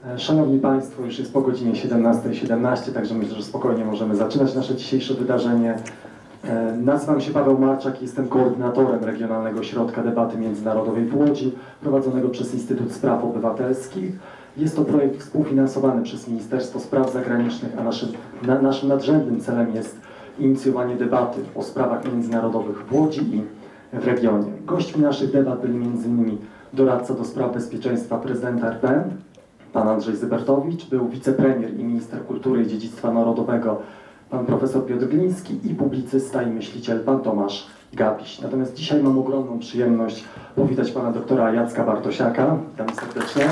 Szanowni Państwo, już jest po godzinie 17:17, także myślę, że spokojnie możemy zaczynać nasze dzisiejsze wydarzenie. Nazywam się Paweł Marczak i jestem koordynatorem Regionalnego Ośrodka Debaty Międzynarodowej w Łodzi, prowadzonego przez Instytut Spraw Obywatelskich. Jest to projekt współfinansowany przez Ministerstwo Spraw Zagranicznych, a naszym nadrzędnym celem jest inicjowanie debaty o sprawach międzynarodowych w Łodzi i w regionie. Gośćmi naszych debat byli m.in. doradca do spraw bezpieczeństwa prezydenta RP, pan Andrzej Zybertowicz, był wicepremier i minister kultury i dziedzictwa narodowego, pan profesor Piotr Gliński i publicysta i myśliciel, pan Tomasz Gabiś. Natomiast dzisiaj mam ogromną przyjemność powitać pana doktora Jacka Bartosiaka. Witam serdecznie.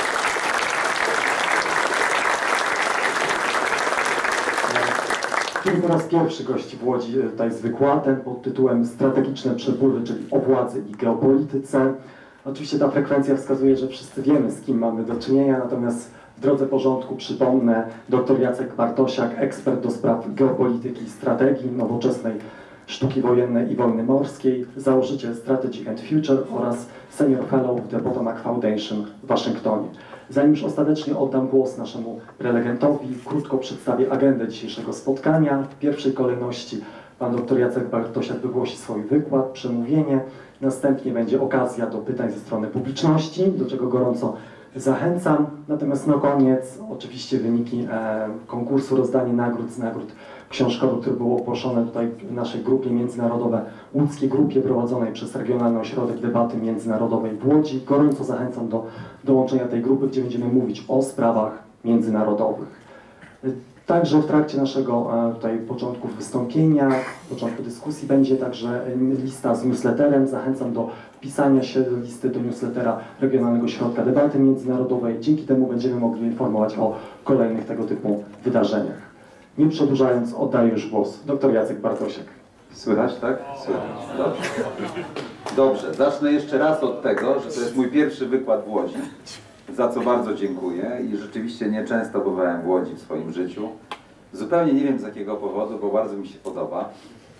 Który po raz pierwszy gości w Łodzi tutaj z wykładem pod tytułem Strategiczne przepływy, czyli o władzy i geopolityce. Oczywiście ta frekwencja wskazuje, że wszyscy wiemy, z kim mamy do czynienia, natomiast w drodze porządku przypomnę, dr Jacek Bartosiak, ekspert do spraw geopolityki i strategii, nowoczesnej sztuki wojennej i wojny morskiej, założyciel Strategy and Future oraz senior fellow w The Potomac Foundation w Waszyngtonie. Zanim już ostatecznie oddam głos naszemu prelegentowi, krótko przedstawię agendę dzisiejszego spotkania. W pierwszej kolejności pan dr Jacek Bartosiak wygłosi swój wykład, przemówienie. Następnie będzie okazja do pytań ze strony publiczności, do czego gorąco zachęcam. Natomiast na koniec oczywiście wyniki konkursu, rozdanie nagród z nagród książkowych, które było ogłoszone tutaj w naszej grupie międzynarodowej, łódzkiej grupie prowadzonej przez Regionalny Ośrodek Debaty Międzynarodowej w Łodzi. Gorąco zachęcam do dołączenia tej grupy, gdzie będziemy mówić o sprawach międzynarodowych. Także w trakcie naszego tutaj początku wystąpienia, początku dyskusji będzie także lista z newsletterem. Zachęcam do wpisania się do listy do newslettera Regionalnego Ośrodka Debaty Międzynarodowej. Dzięki temu będziemy mogli informować o kolejnych tego typu wydarzeniach. Nie przedłużając, oddaję już głos. Dr Jacek Bartosiak. Słychać, tak? Słychać. Dobrze. Dobrze, zacznę jeszcze raz od tego, że to jest mój pierwszy wykład w Łodzi, za co bardzo dziękuję i rzeczywiście nieczęsto bywałem w Łodzi w swoim życiu. Zupełnie nie wiem z jakiego powodu, bo bardzo mi się podoba.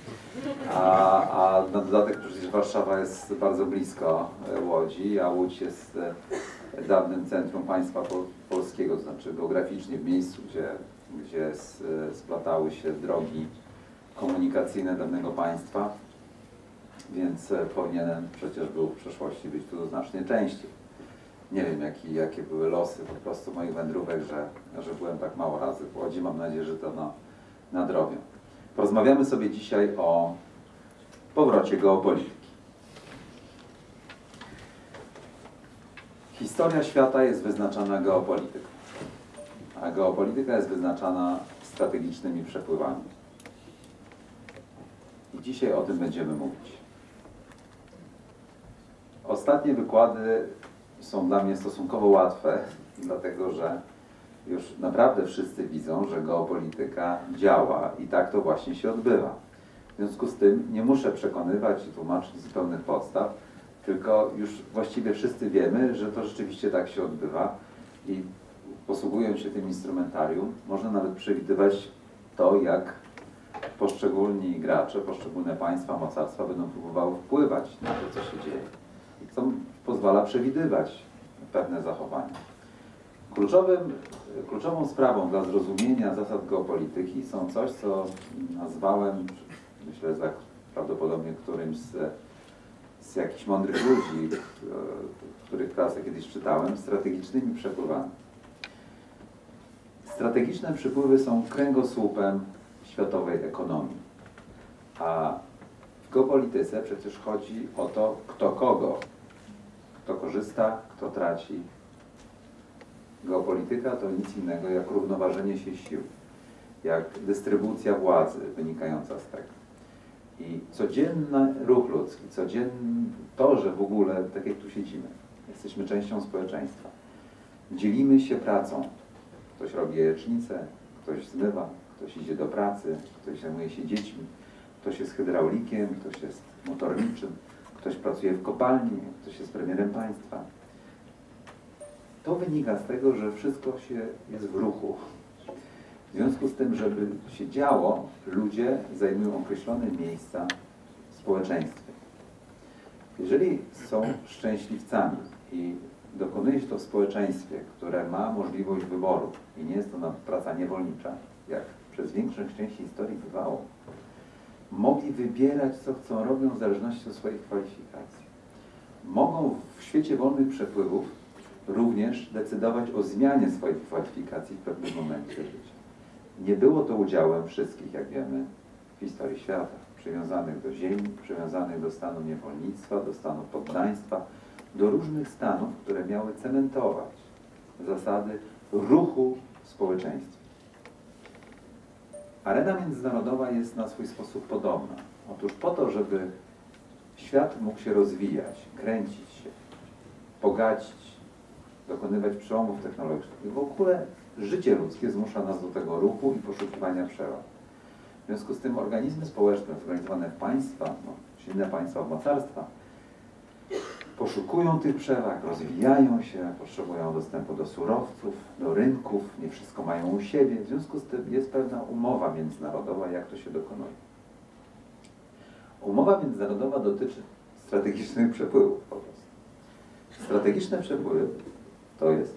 A na dodatek przecież Warszawa jest bardzo blisko Łodzi, a Łódź jest dawnym centrum państwa polskiego, to znaczy geograficznie w miejscu, gdzie splatały się drogi komunikacyjne danego państwa, więc powinienem przecież był w przeszłości być tu znacznie częściej. Nie wiem, jakie były losy po prostu moich wędrówek, że byłem tak mało razy w Łodzi. Mam nadzieję, że to nadrobię. Porozmawiamy sobie dzisiaj o powrocie geopolityki. Historia świata jest wyznaczana geopolityką, a geopolityka jest wyznaczana strategicznymi przepływami. I dzisiaj o tym będziemy mówić. Ostatnie wykłady są dla mnie stosunkowo łatwe, dlatego że już naprawdę wszyscy widzą, że geopolityka działa i tak to właśnie się odbywa. W związku z tym nie muszę przekonywać i tłumaczyć z pełnych podstaw, tylko już właściwie wszyscy wiemy, że to rzeczywiście tak się odbywa i posługując się tym instrumentarium, można nawet przewidywać to, jak poszczególni gracze, poszczególne państwa, mocarstwa będą próbowały wpływać na to, co się dzieje. Co pozwala przewidywać pewne zachowania. Kluczową sprawą dla zrozumienia zasad geopolityki są coś, co nazwałem, myślę, że prawdopodobnie którymś z jakichś mądrych ludzi, których klasę kiedyś czytałem, strategicznymi przepływami. Strategiczne przepływy są kręgosłupem światowej ekonomii, a w geopolityce przecież chodzi o to, kto kogo, kto korzysta, kto traci. Geopolityka to nic innego jak równoważenie się sił, jak dystrybucja władzy wynikająca z tego. I codzienny ruch ludzki, to, że w ogóle, tak jak tu siedzimy, jesteśmy częścią społeczeństwa, dzielimy się pracą. Ktoś robi jajecznicę, ktoś zmywa, ktoś idzie do pracy, ktoś zajmuje się dziećmi, ktoś jest hydraulikiem, ktoś jest motorniczym, ktoś pracuje w kopalni, ktoś jest premierem państwa. To wynika z tego, że wszystko jest w ruchu. W związku z tym, żeby się działo, ludzie zajmują określone miejsca w społeczeństwie. Jeżeli są szczęśliwcami i dokonuje się to w społeczeństwie, które ma możliwość wyboru i nie jest to praca niewolnicza, jak przez większą część historii bywało, mogli wybierać, co chcą robią w zależności od swoich kwalifikacji. Mogą w świecie wolnych przepływów również decydować o zmianie swoich kwalifikacji w pewnym momencie życia. Nie było to udziałem wszystkich, jak wiemy, w historii świata, przywiązanych do ziemi, przywiązanych do stanu niewolnictwa, do stanu poddaństwa, do różnych stanów, które miały cementować zasady ruchu w społeczeństwie. Arena międzynarodowa jest na swój sposób podobna. Otóż po to, żeby świat mógł się rozwijać, kręcić się, bogacić, dokonywać przełomów technologicznych. W ogóle życie ludzkie zmusza nas do tego ruchu i poszukiwania przełomów. W związku z tym organizmy społeczne zorganizowane w państwa, silne państwa, mocarstwa, poszukują tych przewag, rozwijają się, potrzebują dostępu do surowców, do rynków, nie wszystko mają u siebie. W związku z tym jest pewna umowa międzynarodowa, jak to się dokonuje. Umowa międzynarodowa dotyczy strategicznych przepływów po prostu. Strategiczne przepływy to jest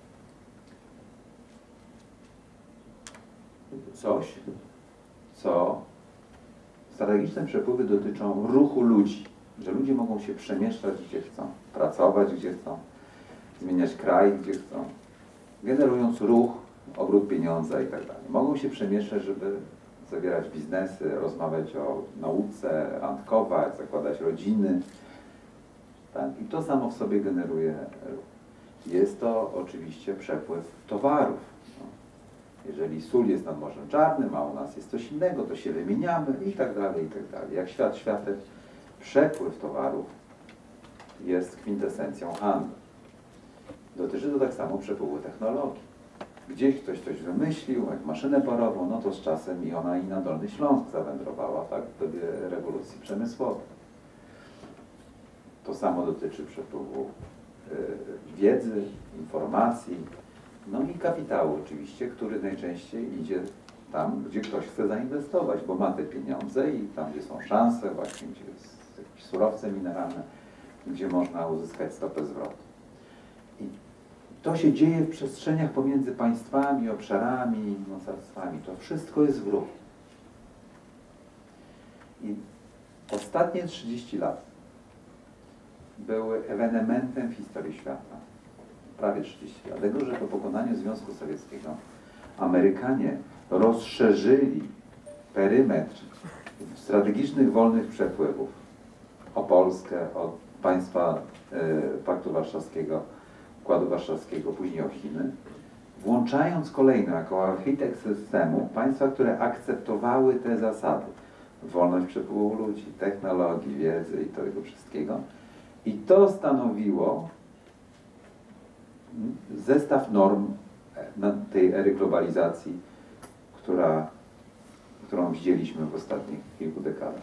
coś, co strategiczne przepływy dotyczą ruchu ludzi, że ludzie mogą się przemieszczać gdzie chcą, pracować gdzie chcą, zmieniać kraj gdzie chcą, generując ruch, obrót pieniądza i tak dalej. Mogą się przemieszczać, żeby zawierać biznesy, rozmawiać o nauce, randkować, zakładać rodziny. Tak? I to samo w sobie generuje ruch. Jest to oczywiście przepływ towarów. No. Jeżeli sól jest nad Morzem Czarnym, a u nas jest coś innego, to się wymieniamy i tak dalej, i tak dalej. Jak świat światem, przepływ towarów jest kwintesencją handlu. Dotyczy to tak samo przepływu technologii. Gdzieś ktoś coś wymyślił, jak maszynę parową, no to z czasem i ona i na Dolny Śląsk zawędrowała, tak, w dobie rewolucji przemysłowej. To samo dotyczy przepływu wiedzy, informacji, no i kapitału oczywiście, który najczęściej idzie tam, gdzie ktoś chce zainwestować, bo ma te pieniądze i tam, gdzie są szanse, właśnie gdzie jest jakieś surowce mineralne, gdzie można uzyskać stopę zwrotu. I to się dzieje w przestrzeniach pomiędzy państwami, obszarami, mocarstwami. To wszystko jest w ruchu. I ostatnie 30 lat były ewenementem w historii świata. Prawie 30 lat. Dlatego, że po pokonaniu Związku Sowieckiego Amerykanie rozszerzyli perymetr strategicznych wolnych przepływów o Polskę, o państwa Paktu Warszawskiego, Układu Warszawskiego, później o Chiny, włączając kolejno jako architekt systemu państwa, które akceptowały te zasady. Wolność przepływu ludzi, technologii, wiedzy i tego wszystkiego. I to stanowiło zestaw norm tej ery globalizacji, którą widzieliśmy w ostatnich kilku dekadach.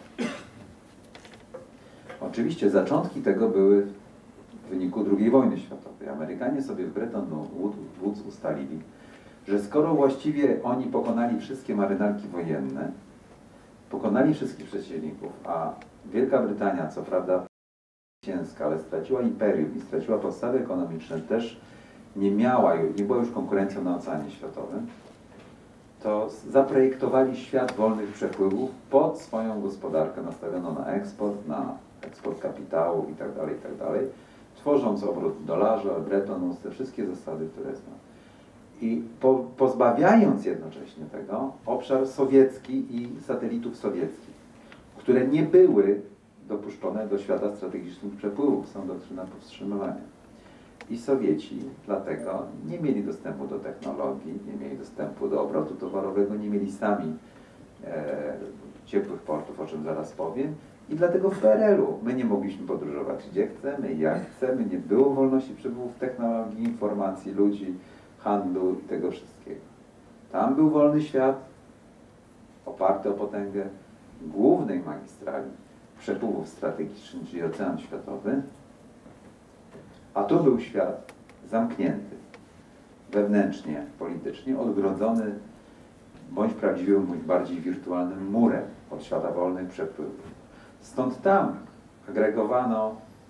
Oczywiście zaczątki tego były w wyniku II wojny światowej. Amerykanie sobie w Bretton Woods ustalili, że skoro właściwie oni pokonali wszystkie marynarki wojenne, pokonali wszystkich przeciwników, a Wielka Brytania, co prawda zwycięska, ale straciła imperium i straciła podstawy ekonomiczne, też nie była już konkurencją na Oceanie Światowym, to zaprojektowali świat wolnych przepływów pod swoją gospodarkę nastawioną na eksport kapitału itd., tworząc obrót w dolarze, Bretton Woods, te wszystkie zasady, które znam. I pozbawiając jednocześnie tego obszar sowiecki i satelitów sowieckich, które nie były dopuszczone do świata strategicznych przepływów, są doktryna powstrzymywania. I Sowieci dlatego nie mieli dostępu do technologii, nie mieli dostępu do obrotu towarowego, nie mieli sami ciepłych portów, o czym zaraz powiem. I dlatego w PRL-u my nie mogliśmy podróżować gdzie chcemy, jak chcemy, nie było wolności przepływów technologii, informacji, ludzi, handlu i tego wszystkiego. Tam był wolny świat, oparty o potęgę głównej magistrali przepływów strategicznych, czyli Ocean Światowy, a tu był świat zamknięty, wewnętrznie, politycznie, odgrodzony bądź prawdziwym, bądź bardziej wirtualnym murem od świata wolnych przepływów. Stąd tam agregowano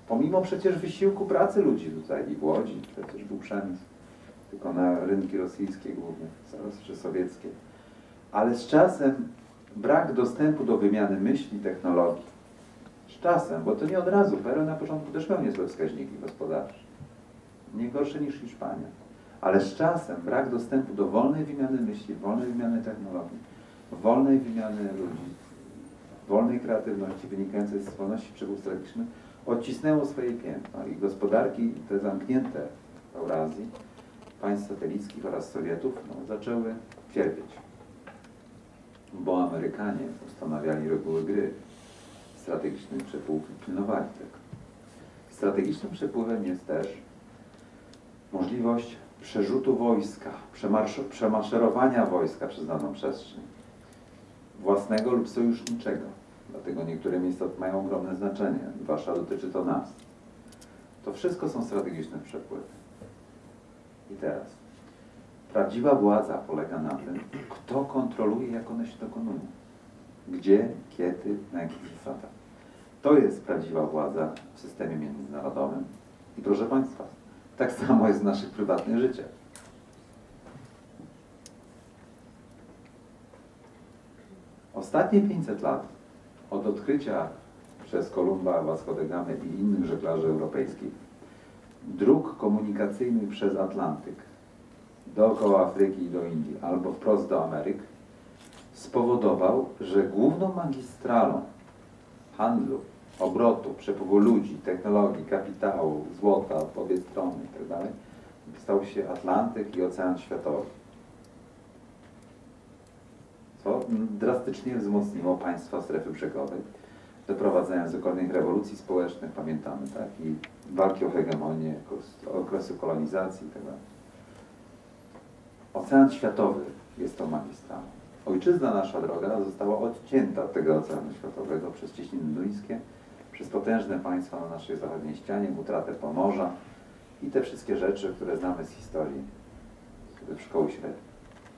Pomimo przecież wysiłku pracy ludzi tutaj i w Łodzi, przecież był przemysł, tylko na rynki rosyjskie głównie, czy sowieckie. Ale z czasem brak dostępu do wymiany myśli, technologii. Z czasem, bo to nie od razu. PRL na początku też miał niezłe wskaźniki gospodarcze. Nie gorsze niż Hiszpania. Ale z czasem brak dostępu do wolnej wymiany myśli, wolnej wymiany technologii, wolnej wymiany ludzi, wolnej kreatywności wynikającej z wolności przepływów strategicznych odcisnęło swoje piętno i gospodarki te zamknięte w Eurazji, państw satelickich oraz Sowietów zaczęły cierpieć. Bo Amerykanie ustanawiali reguły gry strategicznych przepływów i pilnowali tego. Strategicznym przepływem jest też możliwość przerzutu wojska, przemaszerowania wojska przez daną przestrzeń, własnego lub sojuszniczego. Dlatego niektóre miejsca mają ogromne znaczenie, zwłaszcza dotyczy to nas. To wszystko są strategiczne przepływy. I teraz, prawdziwa władza polega na tym, kto kontroluje, jak one się dokonują. Gdzie, kiedy, na jakich zasadach. To jest prawdziwa władza w systemie międzynarodowym. I proszę Państwa, tak samo jest w naszych prywatnych życiach. Ostatnie 500 lat od odkrycia przez Kolumba, Vasco da Gamę i innych żeglarzy europejskich dróg komunikacyjnych przez Atlantyk dookoła Afryki i do Indii albo wprost do Ameryk spowodował, że główną magistralą handlu, obrotu, przepływu ludzi, technologii, kapitału, złota, obie strony itd. stał się Atlantyk i Ocean Światowy. Co drastycznie wzmocniło państwa strefy brzegowej, doprowadzając do kolejnych rewolucji społecznych, pamiętamy, tak? I walki o hegemonię, okresu kolonizacji itd. Ocean Światowy jest tą magistralą. Ojczyzna nasza droga została odcięta od tego Oceanu Światowego przez cieśniny duńskie, przez potężne państwa na naszej zachodniej ścianie, utratę Pomorza i te wszystkie rzeczy, które znamy z historii w szkoły średniej.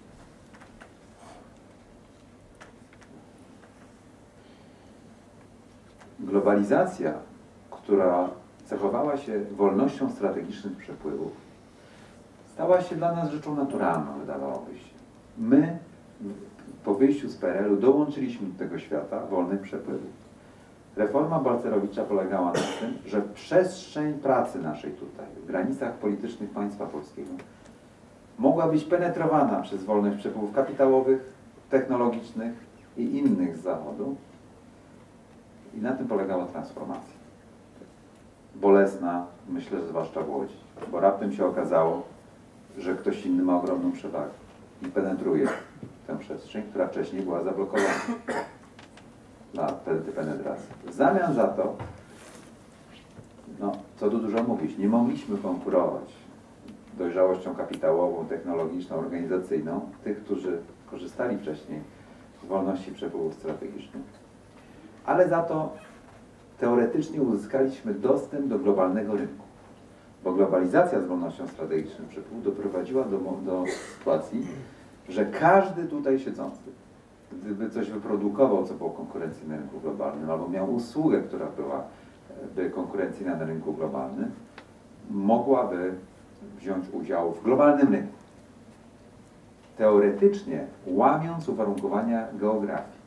Globalizacja, która cechowała się wolnością strategicznych przepływów, stała się dla nas rzeczą naturalną, wydawałoby się. My po wyjściu z PRL-u dołączyliśmy do tego świata wolnych przepływów. Reforma Balcerowicza polegała na tym, że przestrzeń pracy naszej tutaj, w granicach politycznych państwa polskiego, mogła być penetrowana przez wolność przepływów kapitałowych, technologicznych i innych z Zachodu. I na tym polegała transformacja. Bolesna, myślę, że zwłaszcza w Łodzi, bo raptem się okazało, że ktoś inny ma ogromną przewagę i penetruje tę przestrzeń, która wcześniej była zablokowana na penetracji. W zamian za to, no, co tu dużo mówić, nie mogliśmy konkurować dojrzałością kapitałową, technologiczną, organizacyjną tych, którzy korzystali wcześniej z wolności przepływów strategicznych. Ale za to teoretycznie uzyskaliśmy dostęp do globalnego rynku. Bo globalizacja z wolnością strategiczną przepływu doprowadziła do sytuacji, że każdy tutaj siedzący, gdyby coś wyprodukował, co było konkurencyjne na rynku globalnym, albo miał usługę, która byłaby konkurencyjna na rynku globalnym, mogłaby wziąć udział w globalnym rynku. Teoretycznie łamiąc uwarunkowania geografii.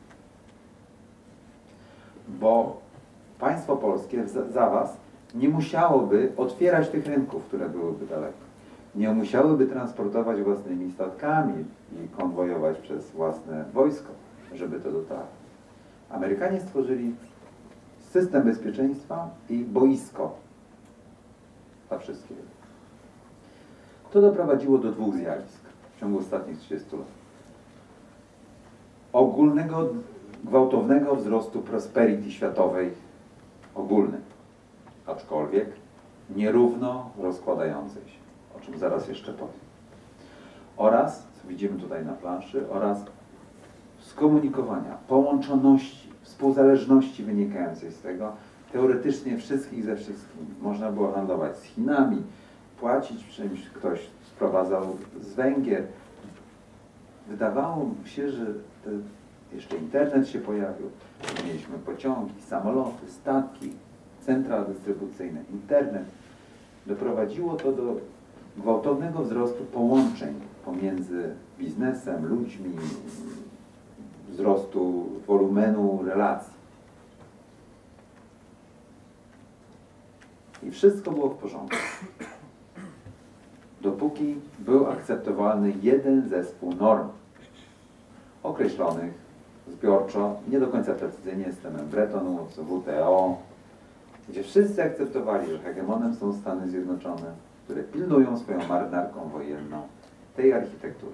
Bo państwo polskie za was nie musiałoby otwierać tych rynków, które byłyby daleko. Nie musiałyby transportować własnymi statkami i konwojować przez własne wojsko, żeby to dotarło. Amerykanie stworzyli system bezpieczeństwa i boisko dla wszystkiego. To doprowadziło do dwóch zjawisk w ciągu ostatnich 30 lat. Ogólnego, gwałtownego wzrostu prosperity światowej ogólnej, aczkolwiek nierówno rozkładającej się, o czym zaraz jeszcze powiem. Oraz, co widzimy tutaj na planszy, oraz skomunikowania, połączoności, współzależności wynikającej z tego, teoretycznie wszystkich ze wszystkim. Można było handlować z Chinami, płacić czymś, ktoś sprowadzał z Węgier. Wydawało się, że jeszcze internet się pojawił, mieliśmy pociągi, samoloty, statki, centra dystrybucyjne, internet, doprowadziło to do gwałtownego wzrostu połączeń pomiędzy biznesem, ludźmi, wzrostu wolumenu relacji. I wszystko było w porządku. Dopóki był akceptowalny jeden zespół norm, określonych zbiorczo, nie do końca precyzyjnie, systemem Bretton Woods, WTO, gdzie wszyscy akceptowali, że hegemonem są Stany Zjednoczone, które pilnują swoją marynarką wojenną tej architektury.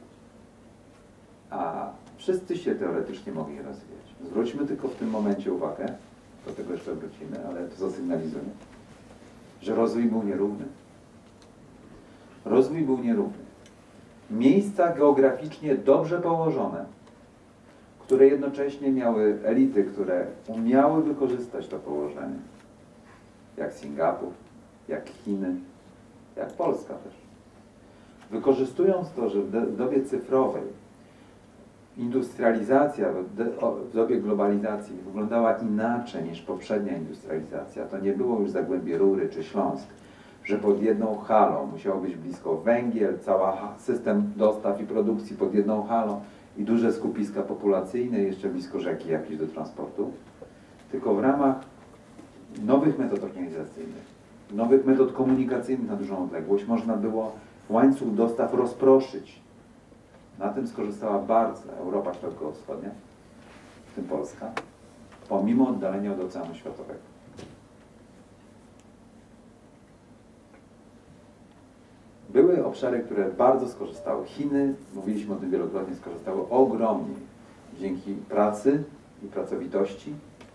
A wszyscy się teoretycznie mogli rozwijać. Zwróćmy tylko w tym momencie uwagę, do tego jeszcze wrócimy, ale to zasygnalizuję, że rozwój był nierówny. Rozwój był nierówny. Miejsca geograficznie dobrze położone, które jednocześnie miały elity, które umiały wykorzystać to położenie, jak Singapur, jak Chiny, jak Polska też. Wykorzystując to, że w dobie cyfrowej industrializacja w dobie globalizacji wyglądała inaczej niż poprzednia industrializacja. To nie było już Zagłębie Rury czy Śląsk, że pod jedną halą musiało być blisko węgiel, cały system dostaw i produkcji pod jedną halą i duże skupiska populacyjne, jeszcze blisko rzeki jakieś do transportu, tylko w ramach nowych metod organizacyjnych, nowych metod komunikacyjnych na dużą odległość można było łańcuch dostaw rozproszyć. Na tym skorzystała bardzo Europa Środkowo-Wschodnia, w tym Polska, pomimo oddalenia od Oceanu Światowego. Były obszary, które bardzo skorzystały. Chiny, mówiliśmy o tym wielokrotnie, skorzystały ogromnie dzięki pracy i pracowitości,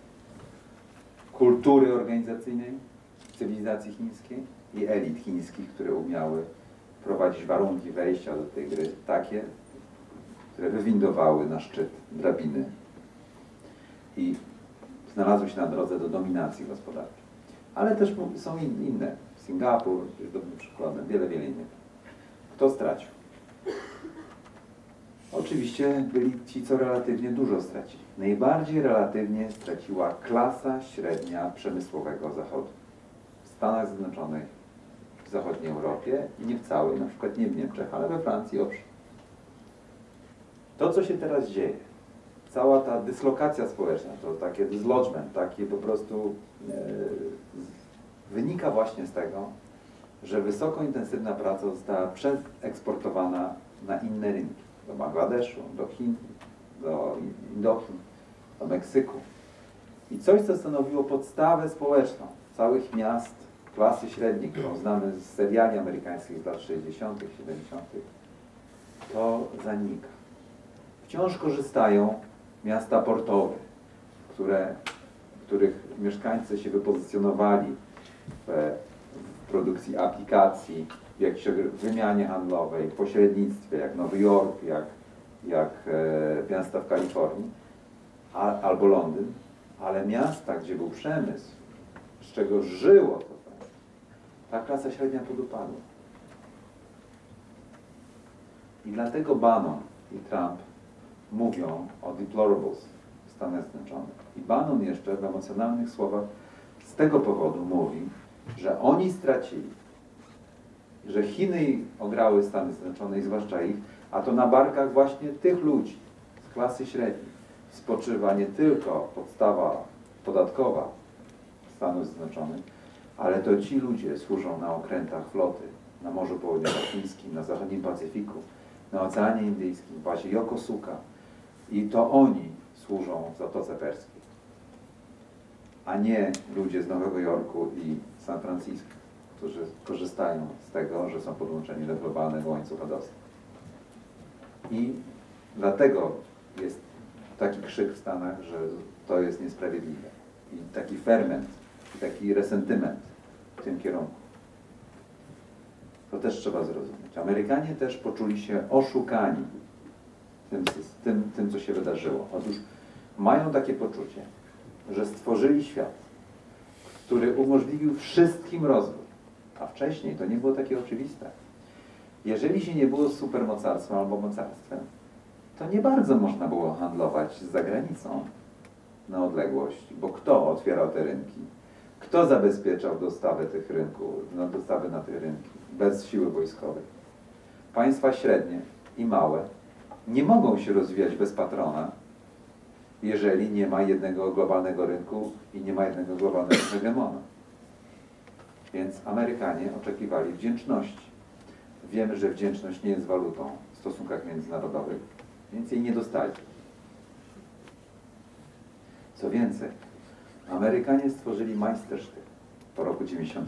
kultury organizacyjnej, cywilizacji chińskiej i elit chińskich, które umiały prowadzić warunki wejścia do tej gry takie, które wywindowały na szczyt drabiny i znalazły się na drodze do dominacji gospodarczej. Ale też są inne. Singapur jest dobrym przykładem, wiele innych. Kto stracił? Oczywiście byli ci, co relatywnie dużo stracili. Najbardziej relatywnie straciła klasa średnia przemysłowego Zachodu. W Stanach Zjednoczonych, w zachodniej Europie i nie w całej, na przykład nie w Niemczech, ale we Francji, owszem. To, co się teraz dzieje, cała ta dyslokacja społeczna, to takie dislodgement, takie po prostu wynika właśnie z tego, że wysoko intensywna praca została przedeksportowana na inne rynki. Do Bangladeszu, do Chin, do Indochin, do Meksyku. I coś, co stanowiło podstawę społeczną całych miast klasy średniej, którą znamy z seriali amerykańskich z lat 60., 70., to zanika. Wciąż korzystają miasta portowe, których mieszkańcy się wypozycjonowali w produkcji aplikacji, w jakiejś wymianie handlowej, w pośrednictwie, jak Nowy Jork, jak miasta w Kalifornii, albo Londyn, ale miasta, gdzie był przemysł, z czego żyło to, ta klasa średnia podupadła. I dlatego Bannon i Trump mówią o deplorables w Stanach Zjednoczonych. I Bannon jeszcze w emocjonalnych słowach z tego powodu mówi, że oni stracili, że Chiny ograły Stany Zjednoczone i zwłaszcza ich, a to na barkach właśnie tych ludzi z klasy średniej spoczywa nie tylko podstawa podatkowa Stanów Zjednoczonych, ale to ci ludzie służą na okrętach floty, na Morzu Południowochińskim, na zachodnim Pacyfiku, na Oceanie Indyjskim, w bazie Yokosuka. I to oni służą w Zatoce Perskiej, a nie ludzie z Nowego Jorku i San Francisco, którzy korzystają z tego, że są podłączeni do globalnego łańcucha dostaw. I dlatego jest taki krzyk w Stanach, że to jest niesprawiedliwe. I taki ferment, i taki resentyment w tym kierunku. To też trzeba zrozumieć. Amerykanie też poczuli się oszukani tym, co się wydarzyło. Otóż mają takie poczucie, że stworzyli świat, który umożliwił wszystkim rozwój, a wcześniej to nie było takie oczywiste. Jeżeli się nie było supermocarstwem albo mocarstwem, to nie bardzo można było handlować z zagranicą na odległość, bo kto otwierał te rynki? Kto zabezpieczał dostawę tych rynków, dostawy na te rynki bez siły wojskowej? Państwa średnie i małe nie mogą się rozwijać bez patrona, jeżeli nie ma jednego globalnego rynku i nie ma jednego globalnego hegemona. Więc Amerykanie oczekiwali wdzięczności. Wiemy, że wdzięczność nie jest walutą w stosunkach międzynarodowych, więc jej nie dostali. Co więcej, Amerykanie stworzyli Majstersztyk po roku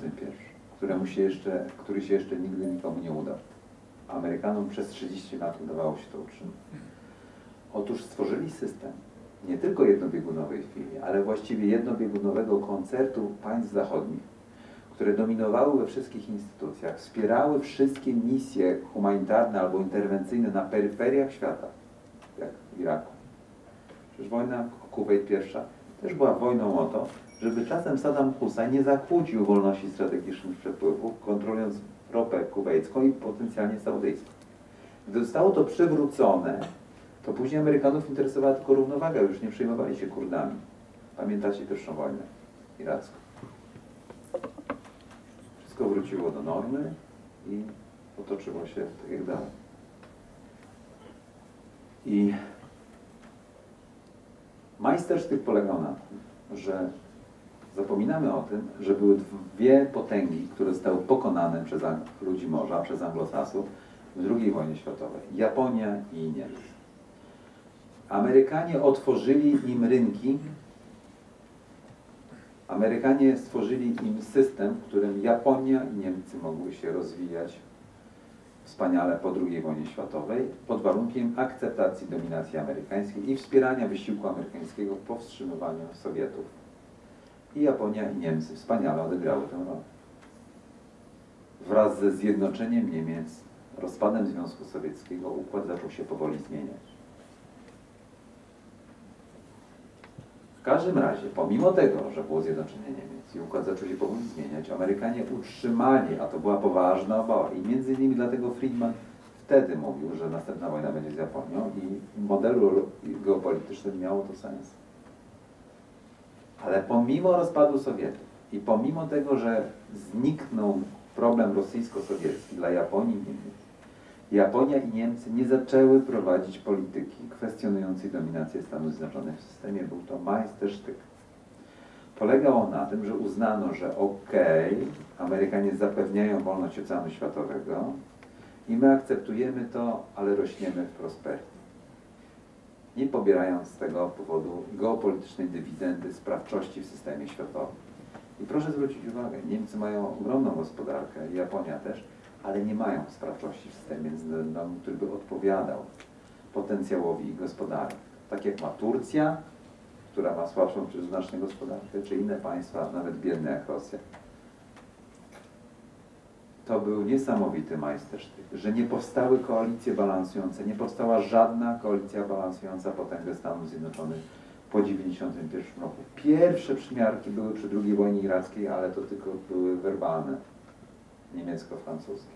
1991, który się jeszcze nigdy nikomu nie udał. Amerykanom przez 30 lat udawało się to utrzymać. Otóż stworzyli system nie tylko jednobiegunowej chwili, ale właściwie jednobiegunowego koncertu państw zachodnich, które dominowały we wszystkich instytucjach, wspierały wszystkie misje humanitarne albo interwencyjne na peryferiach świata, jak w Iraku. Przecież wojna o Kuwejt pierwsza też była wojną o to, żeby czasem Saddam Hussein nie zakłócił wolności strategicznych przepływów, kontrolując ropę kuwejską i potencjalnie saudyjską. Gdy zostało to przywrócone, to później Amerykanów interesowała tylko równowaga, już nie przejmowali się Kurdami. Pamiętacie pierwszą wojnę iracką? Wszystko wróciło do normy i potoczyło się tak jak dalej. I majstersztyk polegał na tym, że zapominamy o tym, że były dwie potęgi, które zostały pokonane przez ludzi morza, przez Anglosasów w II wojnie światowej. Japonia i Niemcy. Amerykanie otworzyli im rynki. Amerykanie stworzyli im system, w którym Japonia i Niemcy mogły się rozwijać wspaniale po II wojnie światowej, pod warunkiem akceptacji dominacji amerykańskiej i wspierania wysiłku amerykańskiego w powstrzymywaniu Sowietów. I Japonia i Niemcy wspaniale odegrały tę rolę. Wraz ze zjednoczeniem Niemiec, rozpadem Związku Sowieckiego, układ zaczął się powoli zmieniać. W każdym razie, pomimo tego, że było zjednoczenie Niemiec i układ zaczął się powoli zmieniać, Amerykanie utrzymali, a to była poważna obawa. I między innymi dlatego Friedman wtedy mówił, że następna wojna będzie z Japonią i w modelu geopolitycznym miało to sens. Ale pomimo rozpadu Sowietów i pomimo tego, że zniknął problem rosyjsko-sowiecki dla Japonii i Niemiec, Japonia i Niemcy nie zaczęły prowadzić polityki kwestionującej dominację Stanów Zjednoczonych w systemie. Był to majstersztyk. Polegało na tym, że uznano, że Amerykanie zapewniają wolność oceanu światowego i my akceptujemy to, ale rośniemy w prosperity. Nie pobierając z tego powodu geopolitycznej dywidendy sprawczości w systemie światowym. I proszę zwrócić uwagę, Niemcy mają ogromną gospodarkę, Japonia też, ale nie mają sprawczości w systemie międzynarodowym, który by odpowiadał potencjałowi ich gospodarek. Tak jak ma Turcja, która ma słabszą czy znacznie gospodarkę, czy inne państwa, nawet biedne jak Rosja. To był niesamowity majstersztyk, że nie powstały koalicje balansujące, nie powstała żadna koalicja balansująca potęgę Stanów Zjednoczonych po 1991 roku. Pierwsze przymiarki były przy II wojnie irackiej, ale to tylko były werbalne, niemiecko-francuskie.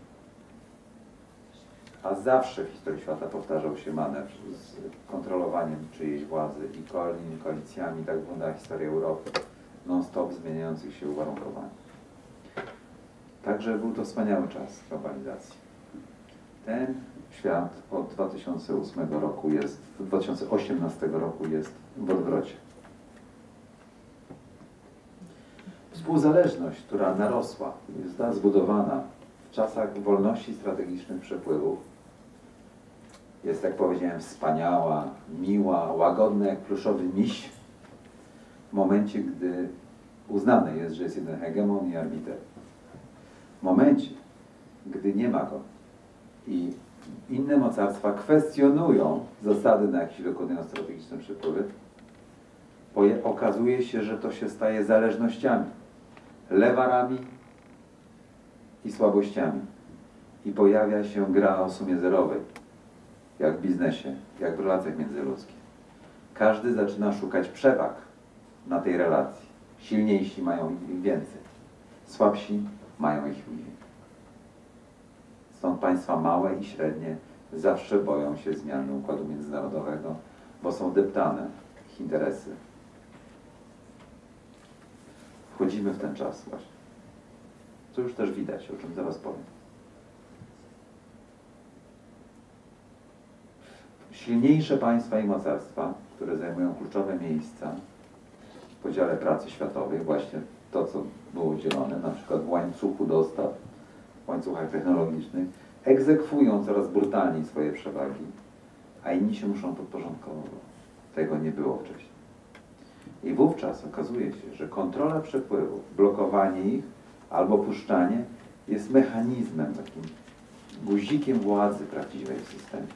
A zawsze w historii świata powtarzał się manewr z kontrolowaniem czyjejś władzy i kolejnymi koalicjami. Tak wyglądała historia Europy, non-stop zmieniających się uwarunkowań. Także był to wspaniały czas globalizacji. Ten świat od 2008 roku jest, 2018 roku jest w odwrocie. Współzależność, która narosła, została zbudowana w czasach wolności strategicznych przepływów, jest, jak powiedziałem, wspaniała, miła, łagodna jak pluszowy miś w momencie, gdy uznane jest, że jest jeden hegemon i arbiter. W momencie, gdy nie ma go i inne mocarstwa kwestionują zasady, na jakich się dokonują strategiczne przepływy, okazuje się, że to się staje zależnościami, lewarami i słabościami. I pojawia się gra o sumie zerowej, jak w biznesie, jak w relacjach międzyludzkich. Każdy zaczyna szukać przewag na tej relacji. Silniejsi mają ich więcej, słabsi mają ich mniej. Stąd państwa małe i średnie zawsze boją się zmiany układu międzynarodowego, bo są deptane ich interesy. Wchodzimy w ten czas właśnie. Co już też widać, o czym zaraz powiem. Silniejsze państwa i mocarstwa, które zajmują kluczowe miejsca w podziale pracy światowej, właśnie to, co było dzielone, na przykład w łańcuchu dostaw, w łańcuchach technologicznych, egzekwują coraz brutalniej swoje przewagi, a inni się muszą podporządkować. Tego nie było wcześniej. I wówczas okazuje się, że kontrola przepływów, blokowanie ich albo puszczanie jest mechanizmem, takim guzikiem władzy prawdziwej w systemie.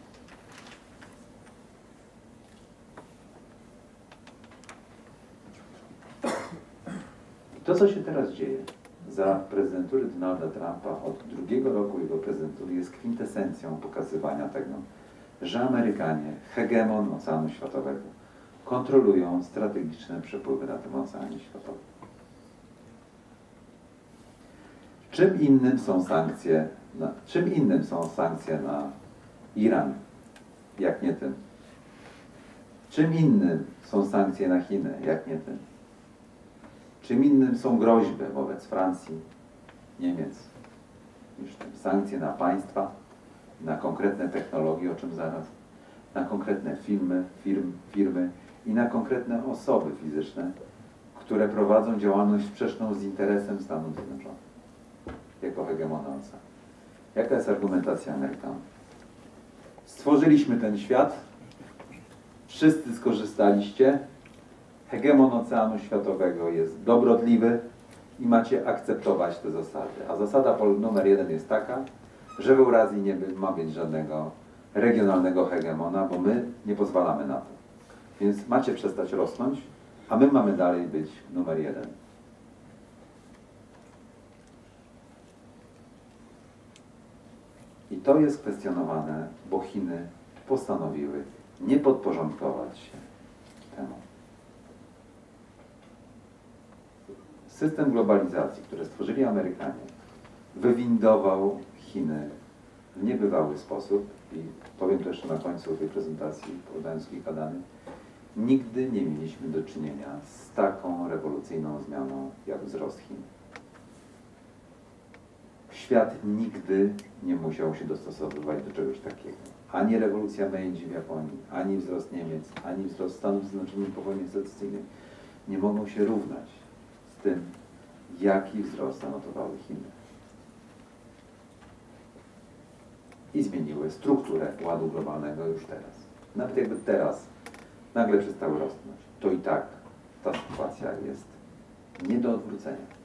I to, co się teraz dzieje za prezydentury Donalda Trumpa od drugiego roku jego prezydentury jest kwintesencją pokazywania tego, że Amerykanie, hegemon oceanu światowego, kontrolują strategiczne przepływy na tym oceanie światowym. Czym innym są sankcje na Iran, jak nie tym? Czym innym są sankcje na Chiny, jak nie tym? Czym innym są groźby wobec Francji, Niemiec, niż tym? Sankcje na państwa, na konkretne technologie, o czym zaraz, na konkretne firmy i na konkretne osoby fizyczne, które prowadzą działalność sprzeczną z interesem Stanów Zjednoczonych jako hegemona oceanu. Jaka jest argumentacja Amerykanów? Stworzyliśmy ten świat, wszyscy skorzystaliście, hegemon oceanu światowego jest dobrotliwy i macie akceptować te zasady. A zasada numer 1 jest taka, że w Eurazji nie ma być żadnego regionalnego hegemona, bo my nie pozwalamy na to. Więc macie przestać rosnąć, a my mamy dalej być numer 1. I to jest kwestionowane, bo Chiny postanowiły nie podporządkować się temu. System globalizacji, który stworzyli Amerykanie, wywindował Chiny w niebywały sposób i powiem to jeszcze na końcu tej prezentacji, podając kilka danych. Nigdy nie mieliśmy do czynienia z taką rewolucyjną zmianą jak wzrost Chin. Świat nigdy nie musiał się dostosowywać do czegoś takiego. Ani rewolucja Meiji w Japonii, ani wzrost Niemiec, ani wzrost Stanów Zjednoczonych po wojnie secesyjnej nie mogą się równać z tym, jaki wzrost zanotowały Chiny. I zmieniły strukturę ładu globalnego już teraz. Nawet jakby teraz nagle przestały rosnąć, to i tak ta sytuacja jest nie do odwrócenia.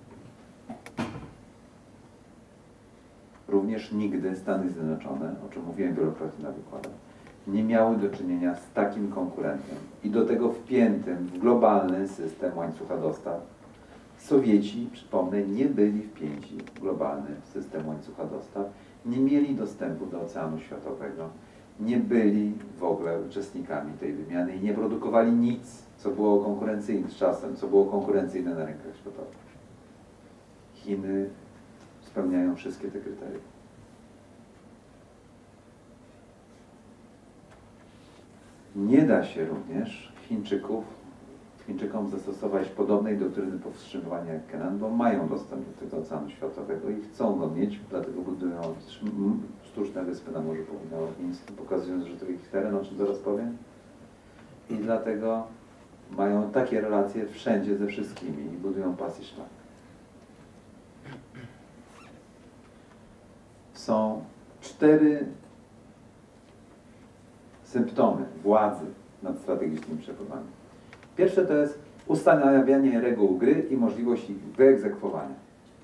Również nigdy Stany Zjednoczone, o czym mówiłem wielokrotnie na wykładach, nie miały do czynienia z takim konkurentem i do tego wpiętym w globalny system łańcucha dostaw. Sowieci, przypomnę, nie byli wpięci w globalny system łańcucha dostaw, nie mieli dostępu do oceanu światowego, nie byli w ogóle uczestnikami tej wymiany i nie produkowali nic, co było konkurencyjne z czasem, co było konkurencyjne na rynkach światowych. Chiny spełniają wszystkie te kryteria. Nie da się również Chińczykom zastosować podobnej doktryny powstrzymywania jak Kenan, bo mają dostęp do tego oceanu światowego i chcą go mieć, dlatego budują sztuczne wyspy na Morzu Południowochińskim, pokazując, że to ich teren, o czym zaraz powiem. I dlatego mają takie relacje wszędzie ze wszystkimi i budują pas i szlak. Są 4 symptomy władzy nad strategicznymi przepływami. Pierwsze to jest ustanawianie reguł gry i możliwość ich wyegzekwowania.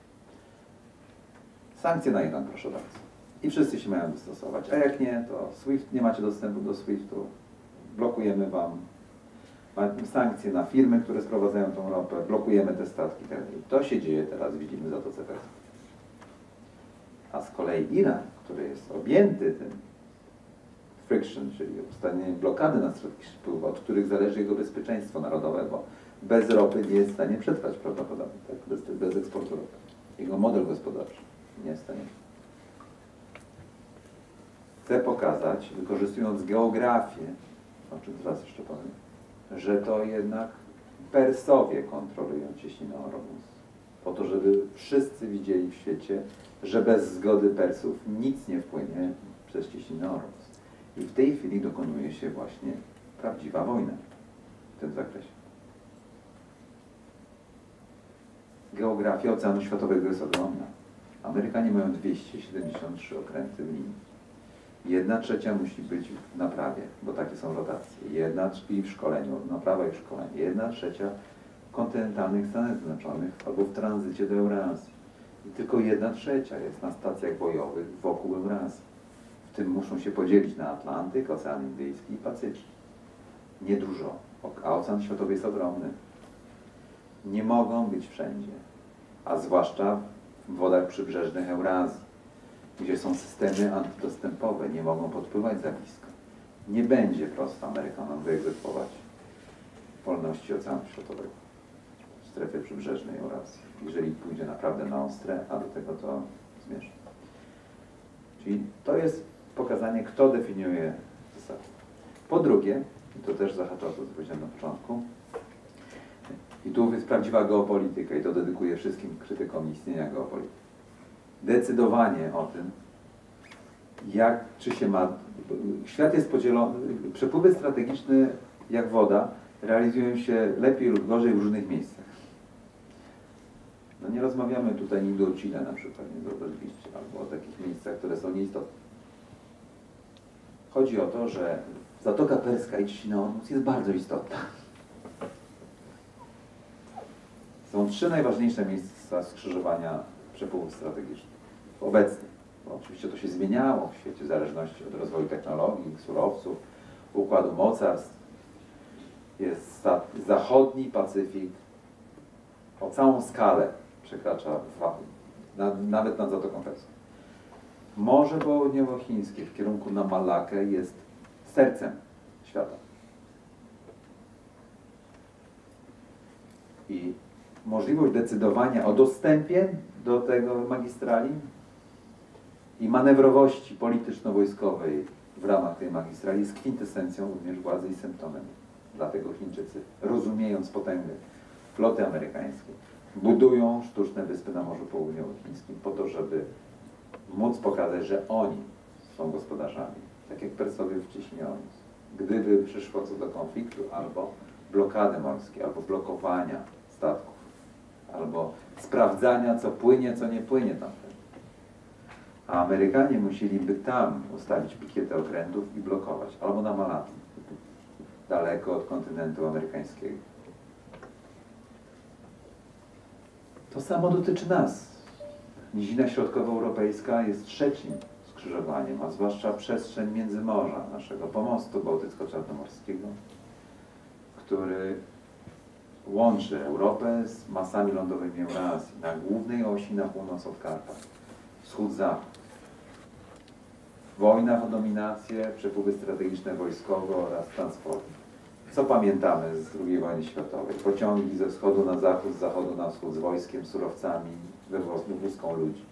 Sankcje na Iran, proszę bardzo. I wszyscy się mają dostosować. A jak nie, to SWIFT, nie macie dostępu do SWIFT-u. Blokujemy wam sankcje na firmy, które sprowadzają tą ropę. Blokujemy te statki. To się dzieje teraz, widzimy w Zatoce Perskiej. A z kolei Iran, który jest objęty tym friction, czyli ustanowieniem blokady na strategicznych wpływów, od których zależy jego bezpieczeństwo narodowe, bo bez ropy nie jest w stanie przetrwać prawdopodobnie, tak? Bez eksportu ropy. Jego model gospodarczy nie jest w stanie. Chcę pokazać, wykorzystując geografię, o czym zaraz jeszcze powiem, że to jednak Persowie kontrolują cieśninę Ormus. Po to, żeby wszyscy widzieli w świecie, że bez zgody Persów nic nie wpłynie przez cieśninę Ormus. I w tej chwili dokonuje się właśnie prawdziwa wojna w tym zakresie. Geografia Oceanu Światowego jest ogromna. Amerykanie mają 273 okręty w linii. 1/3 musi być w naprawie, bo takie są rotacje. I w szkoleniu, naprawa i w szkoleniu. 1/3 w kontynentalnych Stanach Zjednoczonych albo w tranzycie do Eurazji. I tylko 1/3 jest na stacjach bojowych wokół Eurazji. W tym muszą się podzielić na Atlantyk, Ocean Indyjski i Pacyfik. Niedużo, a Ocean Światowy jest ogromny. Nie mogą być wszędzie, a zwłaszcza w wodach przybrzeżnych Eurazji, gdzie są systemy antydostępowe, nie mogą podpływać za blisko. Nie będzie prosto Amerykanom wyegzekwować wolności Oceanu Światowego w strefie przybrzeżnej Eurazji, jeżeli pójdzie naprawdę na ostre, a do tego to zmierza. Czyli to jest pokazanie, kto definiuje zasady. Po drugie, i to też zahacza o to, co powiedziałem na początku, i tu jest prawdziwa geopolityka i to dedykuję wszystkim krytykom istnienia geopolityki. Decydowanie o tym, czy się ma... Świat jest podzielony, przepływy strategiczne jak woda realizują się lepiej lub gorzej w różnych miejscach. No nie rozmawiamy tutaj nigdy o Chile na przykład, nie wyobraźliście, albo o takich miejscach, które są nieistotne. Chodzi o to, że Zatoka Perska i Cieśnina Ormus jest bardzo istotna. Są 3 najważniejsze miejsca skrzyżowania przepływów strategicznych. Obecnie, bo oczywiście to się zmieniało w świecie w zależności od rozwoju technologii, surowców, układu mocarstw. Jest zachodni Pacyfik, o całą skalę przekracza nawet nad Zatoką Perską. Morze Południowochińskie w kierunku na Malakę jest sercem świata. I możliwość decydowania o dostępie do tego magistrali i manewrowości polityczno-wojskowej w ramach tej magistrali jest kwintesencją również władzy i symptomem. Dlatego Chińczycy, rozumiejąc potęgę floty amerykańskiej, budują sztuczne wyspy na Morzu Południowochińskim po to, żeby móc pokazać, że oni są gospodarzami. Tak jak Persowie w Cieśninie Ormus. Gdyby przyszło co do konfliktu albo blokady morskie, albo blokowania statków, albo sprawdzania, co płynie, co nie płynie tam. A Amerykanie musieliby tam ustawić pikietę okrętów i blokować, albo na Manhattan, daleko od kontynentu amerykańskiego. To samo dotyczy nas. Nizina środkowoeuropejska jest 3. skrzyżowaniem, a zwłaszcza przestrzeń międzymorza, naszego pomostu bałtycko-czarnomorskiego, który łączy Europę z masami lądowymi Eurazji, na głównej osi na północ od Karpat, wschód-zachód. W wojnach o dominację, przepływy strategiczne wojskowe oraz transport. Co pamiętamy z II wojny światowej? Pociągi ze wschodu na zachód, z zachodu na wschód, z wojskiem, surowcami, wywózką ludzi.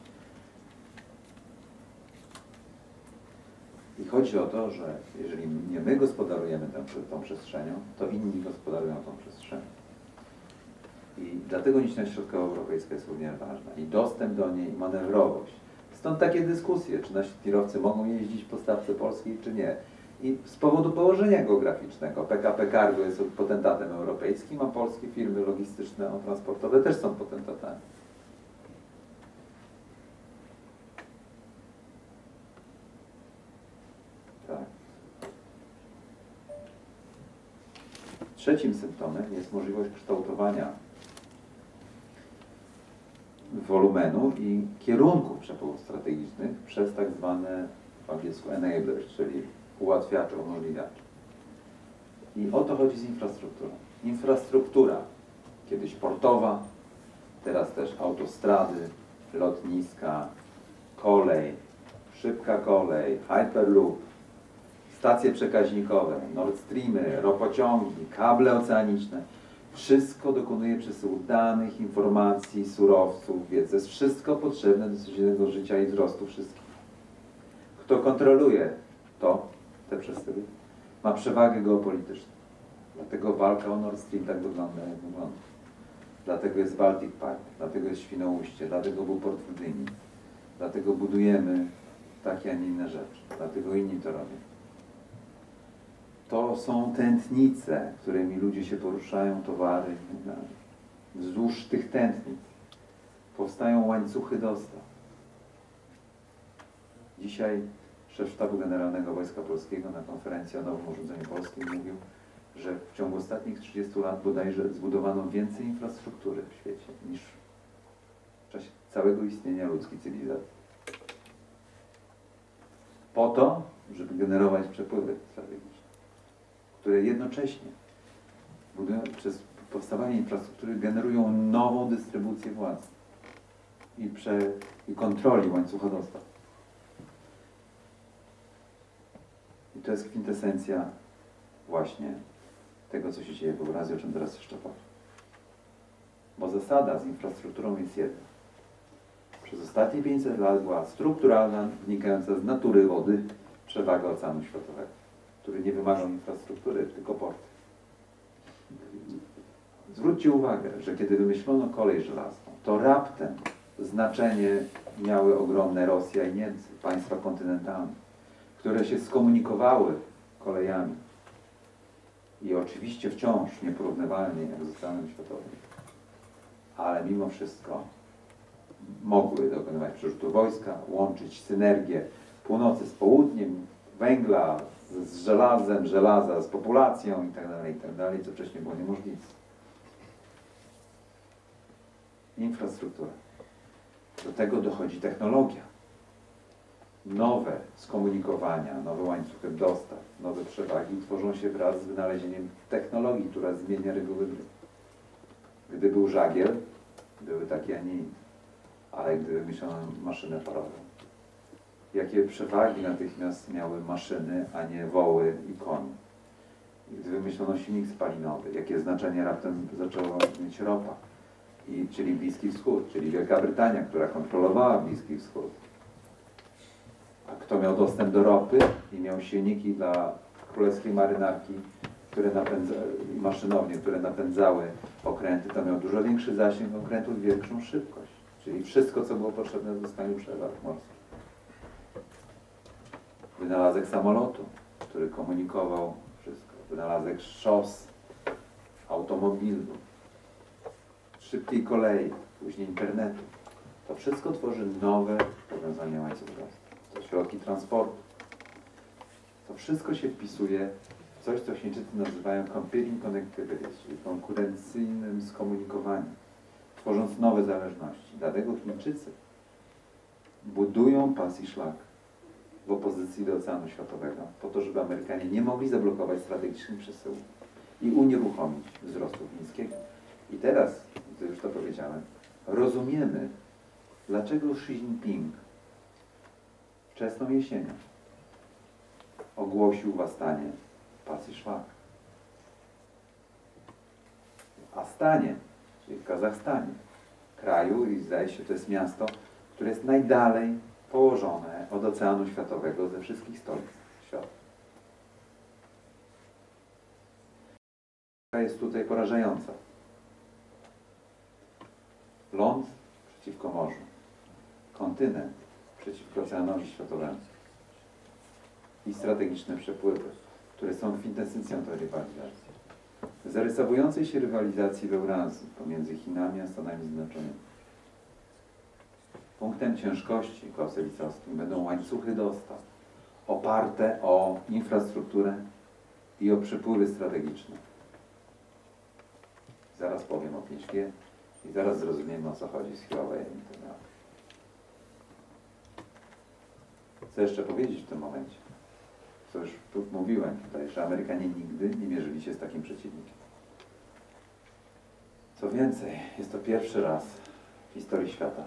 I chodzi o to, że jeżeli nie my gospodarujemy tą przestrzenią, to inni gospodarują tą przestrzenią. I dlatego Nizina Środkowoeuropejska jest również ważna. I dostęp do niej, i manewrowość. Stąd takie dyskusje, czy nasi tirowcy mogą jeździć po stawce polskiej, czy nie. I z powodu położenia geograficznego PKP Cargo jest potentatem europejskim, a polskie firmy logistyczne, transportowe też są potentatami. Tak. Trzecim symptomem jest możliwość kształtowania wolumenu i kierunków przepływów strategicznych przez tak zwane w angielsku enablers, czyli ułatwiacze, umożliwiacze. I o to chodzi z infrastrukturą. Infrastruktura, kiedyś portowa, teraz też autostrady, lotniska, kolej, szybka kolej, Hyperloop, stacje przekaźnikowe, Nord Streamy, ropociągi, kable oceaniczne. Wszystko dokonuje przesyłu danych, informacji, surowców, wiedzy. To jest wszystko potrzebne do codziennego życia i wzrostu wszystkich. Kto kontroluje te przesyły, ma przewagę geopolityczną. Dlatego walka o Nord Stream tak wygląda, jak wygląda. Dlatego jest Baltic Pipe, dlatego jest Świnoujście, dlatego był port w Gdyni. Dlatego budujemy takie, a nie inne rzeczy. Dlatego inni to robią. To są tętnice, którymi ludzie się poruszają, towary itd. Wzdłuż tych tętnic powstają łańcuchy dostaw. Dzisiaj szef Sztabu Generalnego Wojska Polskiego na konferencji o nowym urządzeniu polskim mówił, że w ciągu ostatnich 30 lat bodajże zbudowano więcej infrastruktury w świecie niż w czasie całego istnienia ludzkiej cywilizacji. Po to, żeby generować przepływy strategiczne, które jednocześnie budują, przez powstawanie infrastruktury generują nową dystrybucję władzy i kontroli łańcucha dostaw. I to jest kwintesencja właśnie tego, co się dzieje w Eurazji, o czym teraz jeszcze powiem. Bo zasada z infrastrukturą jest jedna. Przez ostatnie 500 lat była strukturalna, wynikająca z natury wody, przewaga Oceanu Światowego, który nie wymagał infrastruktury, tylko porty. Zwróćcie uwagę, że kiedy wymyślono kolej żelazną, to raptem znaczenie miały ogromne Rosja i Niemcy, państwa kontynentalne, które się skomunikowały kolejami i oczywiście wciąż nieporównywalnie jak z Oceanem Światowym, ale mimo wszystko mogły dokonywać przerzutu wojska, łączyć synergię północy z południem, węgla z żelazem, żelaza z populacją itd., co wcześniej było niemożliwe. Infrastruktura. Do tego dochodzi technologia. Nowe skomunikowania, nowe łańcuchy dostaw, nowe przewagi tworzą się wraz z wynalezieniem technologii, która zmienia reguły gry. Gdy był żagiel, były takie, a nie inne. Ale gdy wymyślono maszynę parową, jakie przewagi natychmiast miały maszyny, a nie woły i konie. I gdy wymyślono silnik spalinowy, jakie znaczenie raptem zaczęła mieć ropa, czyli Bliski Wschód, czyli Wielka Brytania, która kontrolowała Bliski Wschód. A kto miał dostęp do ropy i miał silniki dla królewskiej marynarki, maszynownie, które napędzały okręty, to miał dużo większy zasięg okrętów i większą szybkość. Czyli wszystko, co było potrzebne w uzyskaniu przewag morskich. Wynalazek samolotu, który komunikował wszystko. Wynalazek szos, automobilu, szybkiej kolei, później internetu. To wszystko tworzy nowe powiązania łańcucha dostaw. To środki transportu. To wszystko się wpisuje w coś, co Chińczycy nazywają competing connectivity, czyli konkurencyjnym skomunikowaniem, tworząc nowe zależności. Dlatego Chińczycy budują pas i szlak w opozycji do Oceanu Światowego, po to, żeby Amerykanie nie mogli zablokować strategicznych przesyłów i unieruchomić wzrostu chińskiego. I teraz, gdy już to powiedziałem, rozumiemy, dlaczego Xi Jinping wczesną jesienią ogłosił w Astanie pas i szlak. W Astanie, czyli w Kazachstanie, kraju, i zdaje się, to jest miasto, które jest najdalej położone od Oceanu Światowego ze wszystkich stolic świata. Jest tutaj porażająca. Ląd przeciwko morzu. Kontynent przeciwko Oceanowi Światowemu. I strategiczne przepływy, które są kwintesencją tej rywalizacji. Zarysowującej się rywalizacji w Eurazji pomiędzy Chinami a Stanami Zjednoczonymi. Punktem ciężkości Clausewicowskim będą łańcuchy dostaw oparte o infrastrukturę i o przepływy strategiczne. Zaraz powiem o 5G i zaraz zrozumiemy, o co chodzi z Huawei i tak dalej. Chcę jeszcze powiedzieć w tym momencie, co już tu mówiłem tutaj, że Amerykanie nigdy nie mierzyli się z takim przeciwnikiem. Co więcej, jest to pierwszy raz w historii świata,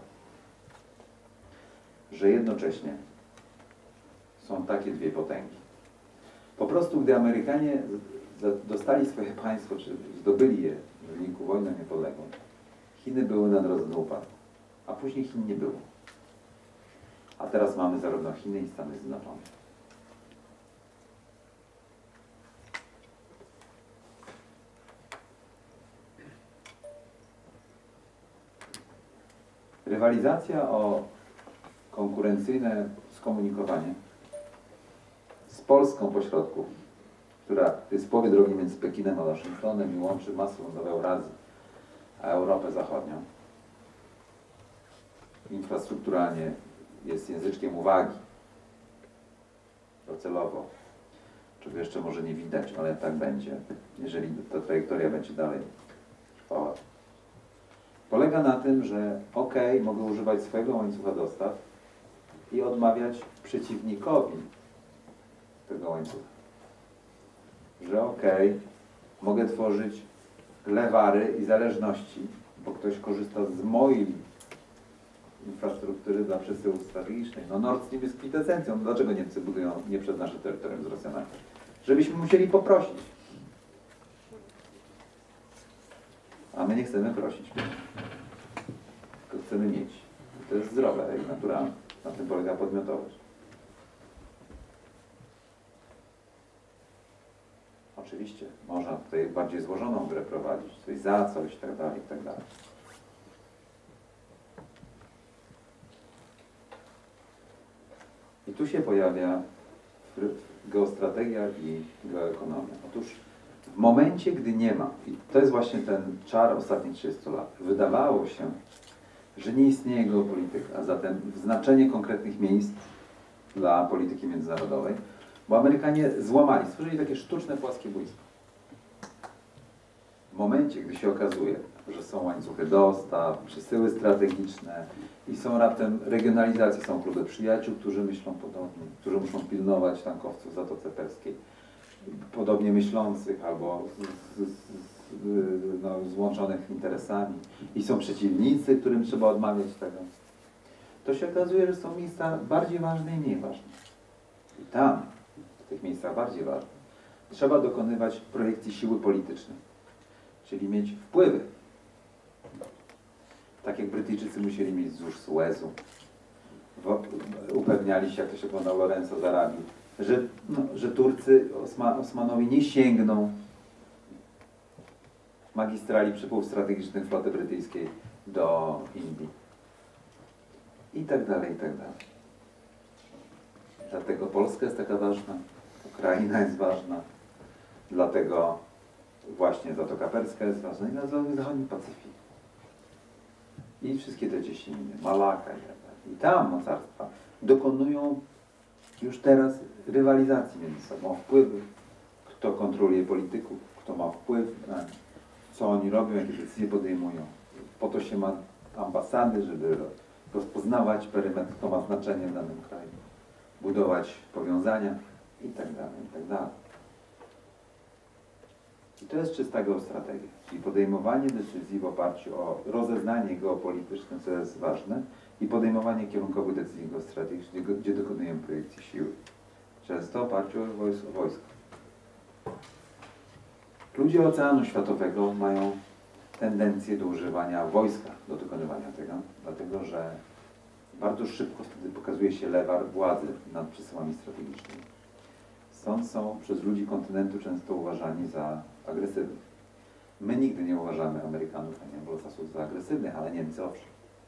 że jednocześnie są takie dwie potęgi. Po prostu, gdy Amerykanie dostali swoje państwo, czy zdobyli je w wyniku wojny niepodległej, Chiny były na drodze do upadku, a później Chin nie było. A teraz mamy zarówno Chiny i Stany Zjednoczone. Rywalizacja o konkurencyjne skomunikowanie z Polską pośrodku, która jest w połowie drogi między Pekinem a Waszyngtonem i łączy masę lądowe Eurazji a Europę Zachodnią. Infrastrukturalnie jest języczkiem uwagi. Docelowo. Czego jeszcze może nie widać, ale tak będzie, jeżeli ta trajektoria będzie dalej trwała. Polega na tym, że mogę używać swojego łańcucha dostaw i odmawiać przeciwnikowi tego łańcucha. Że mogę tworzyć lewary i zależności, bo ktoś korzysta z mojej infrastruktury dla przesyłów strategicznych. No Nord Stream jest kwintesencją. No dlaczego Niemcy budują nie przed nasze terytorium z Rosjanami? Żebyśmy musieli poprosić. A my nie chcemy prosić. Tylko chcemy mieć. I to jest zdrowe i naturalne. Na tym polega podmiotowość. Oczywiście można tutaj bardziej złożoną grę prowadzić. Coś za coś, tak dalej, i tak dalej. I tu się pojawia geostrategia i geoekonomia. Otóż w momencie, gdy nie ma, i to jest właśnie ten czar ostatnich 30 lat, wydawało się, że nie istnieje geopolityka, a zatem znaczenie konkretnych miejsc dla polityki międzynarodowej, bo Amerykanie złamali, stworzyli takie sztuczne, płaskie wojsko. W momencie, gdy się okazuje, że są łańcuchy dostaw, przesyły strategiczne i są raptem regionalizacje, są kluby przyjaciół, którzy myślą podobnie, którzy muszą pilnować tankowców w Zatoce Perskiej, podobnie myślących albo złączonych interesami i są przeciwnicy, którym trzeba odmawiać tego. To się okazuje, że są miejsca bardziej ważne i mniej ważne. I tam, w tych miejscach bardziej ważnych, trzeba dokonywać projekcji siły politycznej, czyli mieć wpływy. Tak jak Brytyjczycy musieli mieć wzdłuż Suezu. Upewniali się, jak to się oglądał Lorenzo z Arabii, że Turcy Osmanowi nie sięgną magistrali przepływów strategicznych floty brytyjskiej do Indii. I tak dalej, i tak dalej. Dlatego Polska jest taka ważna, Ukraina jest ważna, dlatego właśnie Zatoka Perska jest ważna i na zachodni Pacyfik. I wszystkie te cieśniny, Malaka i tak dalej. I tam mocarstwa dokonują już teraz rywalizacji między sobą, wpływy, kto kontroluje polityków, kto ma wpływ na co oni robią, jakie decyzje podejmują. Po to się ma ambasady, żeby rozpoznawać perymetr, kto ma znaczenie w danym kraju, budować powiązania i tak dalej, i tak dalej. I to jest czysta geostrategia, czyli podejmowanie decyzji w oparciu o rozeznanie geopolityczne, co jest ważne, i podejmowanie kierunkowych decyzji geostrategicznych, gdzie dokonujemy projekcji siły. Często w oparciu o wojsko. Ludzie Oceanu Światowego mają tendencję do używania wojska do dokonywania tego, dlatego że bardzo szybko wtedy pokazuje się lewar władzy nad przesyłami strategicznymi. Stąd są przez ludzi kontynentu często uważani za agresywnych. My nigdy nie uważamy Amerykanów, a nie Anglosasów za agresywnych, ale Niemcy owszem.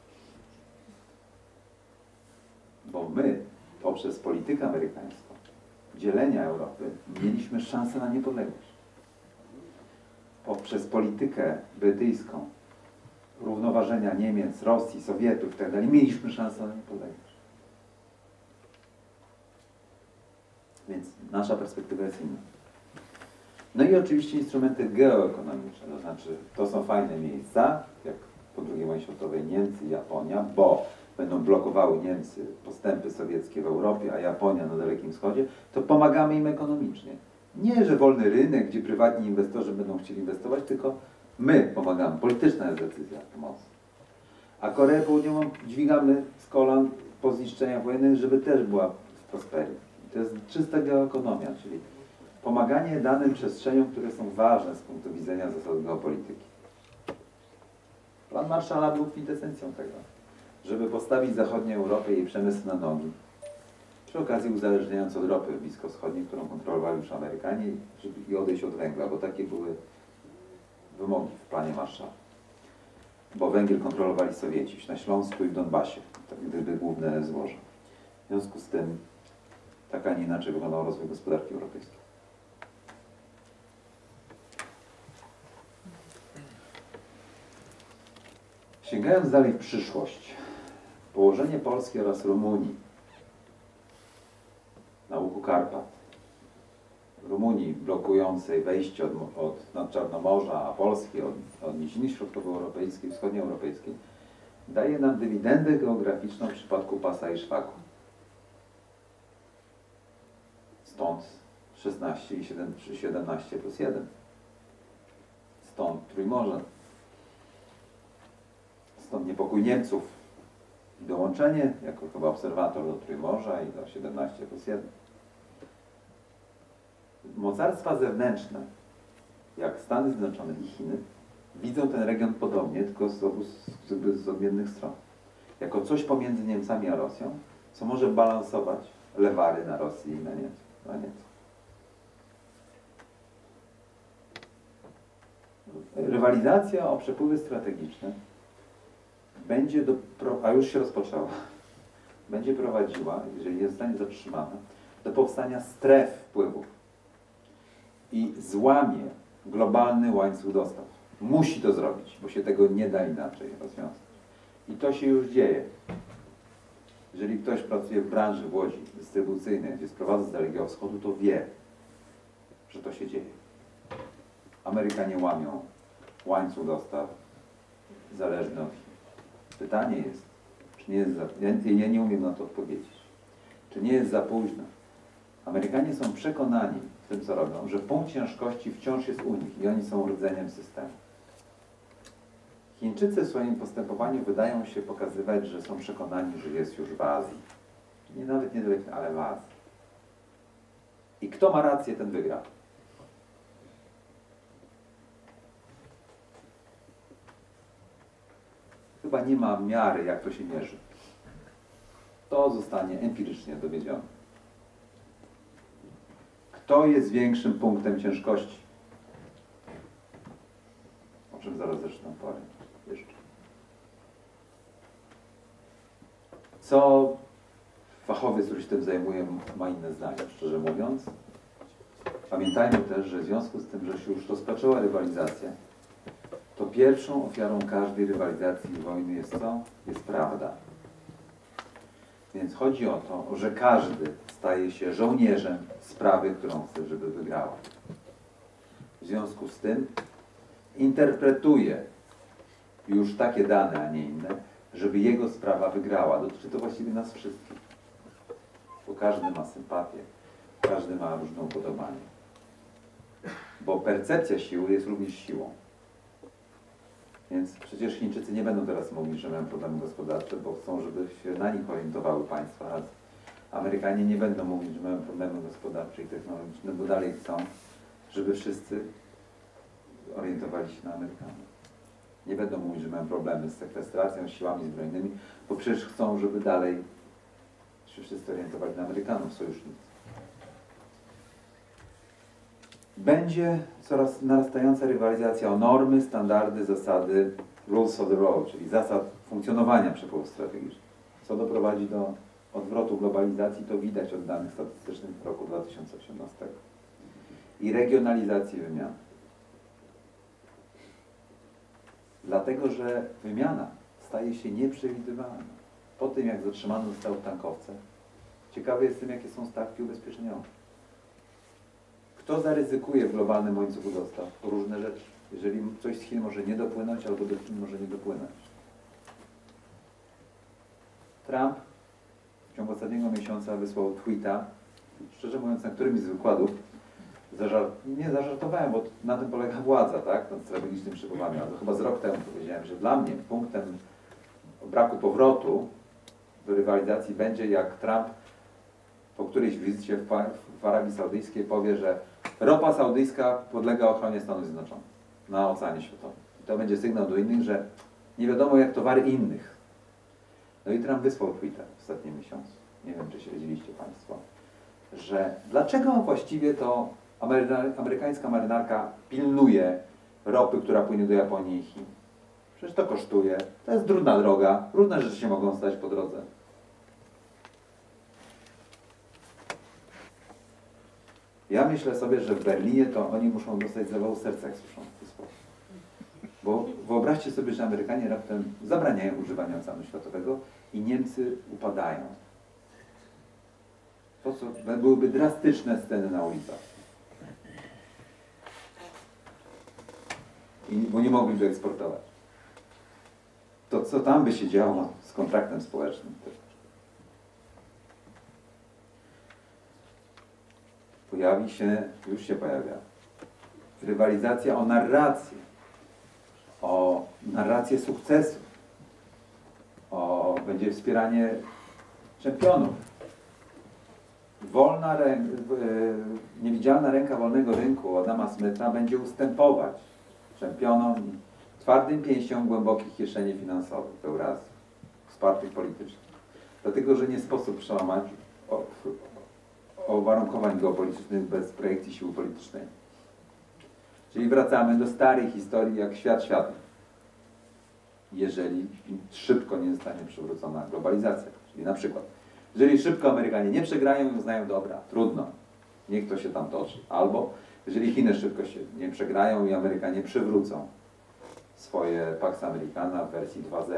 Bo my, poprzez politykę amerykańską, dzielenia Europy, mieliśmy szansę na niepodległość. Poprzez politykę brytyjską, równoważenia Niemiec, Rosji, Sowietów itd. mieliśmy szansę na niepodległość. Więc nasza perspektywa jest inna. No i oczywiście instrumenty geoekonomiczne, to znaczy to są fajne miejsca, jak po II wojnie światowej Niemcy i Japonia, bo będą blokowały Niemcy postępy sowieckie w Europie, a Japonia na Dalekim Wschodzie, to pomagamy im ekonomicznie. Nie, że wolny rynek, gdzie prywatni inwestorzy będą chcieli inwestować, tylko my pomagamy. Polityczna jest decyzja pomocy. A Koreę Południową dźwigamy z kolan po zniszczeniach wojennych, żeby też była w prosperity. To jest czysta geoekonomia, czyli pomaganie danym przestrzeniom, które są ważne z punktu widzenia zasad geopolityki. Plan Marshalla był kwintesencją tego, żeby postawić zachodnią Europę i jej przemysł na nogi. Przy okazji uzależniając od ropy bliskowschodniej, którą kontrolowali już Amerykanie, i odejść od węgla, bo takie były wymogi w planie Marshalla. bo węgiel kontrolowali Sowieci na Śląsku i w Donbasie, tak gdyby główne złoża. W związku z tym tak, a nie inaczej wyglądał rozwój gospodarki europejskiej. Sięgając dalej w przyszłość, położenie Polski oraz Rumunii na łuku Karpat, Rumunii blokującej wejście nad Czarnomorza, a Polski od niziny środkowoeuropejskiej, wschodnioeuropejskiej, daje nam dywidendę geograficzną w przypadku pasa i szwaku. Stąd 16 i 17 plus 1. Stąd Trójmorze. Stąd niepokój Niemców i dołączenie jako chyba obserwator do Trójmorza i do 17 plus 1. Mocarstwa zewnętrzne, jak Stany Zjednoczone i Chiny, widzą ten region podobnie, tylko z odmiennych stron. Jako coś pomiędzy Niemcami a Rosją, co może balansować lewary na Rosji i na Niemców. Rywalizacja o przepływy strategiczne będzie, a już się rozpoczęła, będzie prowadziła, jeżeli nie zostanie zatrzymana, do powstania stref wpływów i złamie globalny łańcuch dostaw. Musi to zrobić, bo się tego nie da inaczej rozwiązać. I to się już dzieje. Jeżeli ktoś pracuje w branży w Łodzi dystrybucyjnej, gdzie sprowadza z Dalekiego Wschodu, to wie, że to się dzieje. Amerykanie łamią łańcuch dostaw zależny od Chin. Pytanie jest, czy nie jest ja nie umiem na to odpowiedzieć. Czy nie jest za późno? Amerykanie są przekonani w tym, co robią, że punkt ciężkości wciąż jest u nich i oni są rdzeniem systemu. Chińczycy w swoim postępowaniu wydają się pokazywać, że są przekonani, że jest już w Azji. Nawet nie tyle, ale w Azji. I kto ma rację, ten wygra. Chyba nie ma miary, jak to się mierzy. To zostanie empirycznie dowiedzione. Kto jest większym punktem ciężkości? O czym zaraz zresztą powiem jeszcze. Co fachowiec, który się tym zajmuje, ma inne zdanie, szczerze mówiąc. Pamiętajmy też, że w związku z tym, że się już rozpoczęła rywalizacja, to pierwszą ofiarą każdej rywalizacji i wojny jest co? Jest prawda. Więc chodzi o to, że każdy staje się żołnierzem sprawy, którą chce, żeby wygrała. W związku z tym interpretuje już takie dane, a nie inne, żeby jego sprawa wygrała. Dotyczy to właściwie nas wszystkich. Bo każdy ma sympatię, każdy ma różne upodobanie. Bo percepcja siły jest również siłą. Więc przecież Chińczycy nie będą teraz mówić, że mają problemy gospodarcze, bo chcą, żeby się na nich orientowały państwa. A Amerykanie nie będą mówić, że mają problemy gospodarcze i technologiczne, bo dalej chcą, żeby wszyscy orientowali się na Amerykanów. Nie będą mówić, że mają problemy z sekwestracją, z siłami zbrojnymi, bo przecież chcą, żeby dalej się wszyscy orientowali na Amerykanów, sojusznicy. Będzie coraz narastająca rywalizacja o normy, standardy, zasady, rules of the road, czyli zasad funkcjonowania przepływów strategicznych. Co doprowadzi do odwrotu globalizacji, to widać od danych statystycznych w roku 2018. I regionalizacji wymiany. Dlatego, że wymiana staje się nieprzewidywalna. Po tym, jak zatrzymano zostały tankowce, ciekawy jestem, jakie są stawki ubezpieczeniowe. Kto zaryzykuje w globalnym łańcuchu dostaw? Różne rzeczy. Jeżeli coś z Chin może nie dopłynąć, albo do Chin może nie dopłynąć. Trump w ciągu ostatniego miesiąca wysłał tweeta, szczerze mówiąc, na którymś z wykładów, nie zażartowałem, bo na tym polega władza, tak? Nad strategicznym przepływami, ale to chyba z rok temu powiedziałem, że dla mnie punktem braku powrotu do rywalizacji będzie, jak Trump po którejś wizycie w Arabii Saudyjskiej powie, że ropa saudyjska podlega ochronie Stanów Zjednoczonych na Oceanie Światowym. I to będzie sygnał do innych, że nie wiadomo jak towary innych. No i Trump wysłał tweeta w ostatnim miesiącu. Nie wiem, czy śledziliście Państwo, że dlaczego właściwie to amerykańska marynarka pilnuje ropy, która płynie do Japonii i Chin. Przecież to kosztuje, to jest trudna droga, różne rzeczy się mogą stać po drodze. Ja myślę sobie, że w Berlinie to oni muszą dostać zawału serca, jak słyszą w ten sposób. Bo wyobraźcie sobie, że Amerykanie raptem zabraniają używania oceanu światowego i Niemcy upadają. To byłyby drastyczne sceny na ulicach. Bo nie mogliby eksportować. To co tam by się działo z kontraktem społecznym? Pojawi się, już się pojawia, rywalizacja o narrację sukcesu, będzie wspieranie czempionów. Niewidzialna ręka wolnego rynku Adama Smitha będzie ustępować czempionom twardym pięścią głębokich kieszeni finansowych w Eurazji, wspartych politycznie. Dlatego, że nie sposób przełamać uwarunkowań geopolitycznych bez projekcji siły politycznej. Czyli wracamy do starej historii jak świat światem. Jeżeli szybko nie zostanie przywrócona globalizacja. Czyli na przykład, jeżeli szybko Amerykanie nie przegrają i uznają, dobra, trudno, niech to się tam toczy. Albo jeżeli Chiny szybko się nie przegrają i Amerykanie przywrócą swoje Pax Americana w wersji 2.0.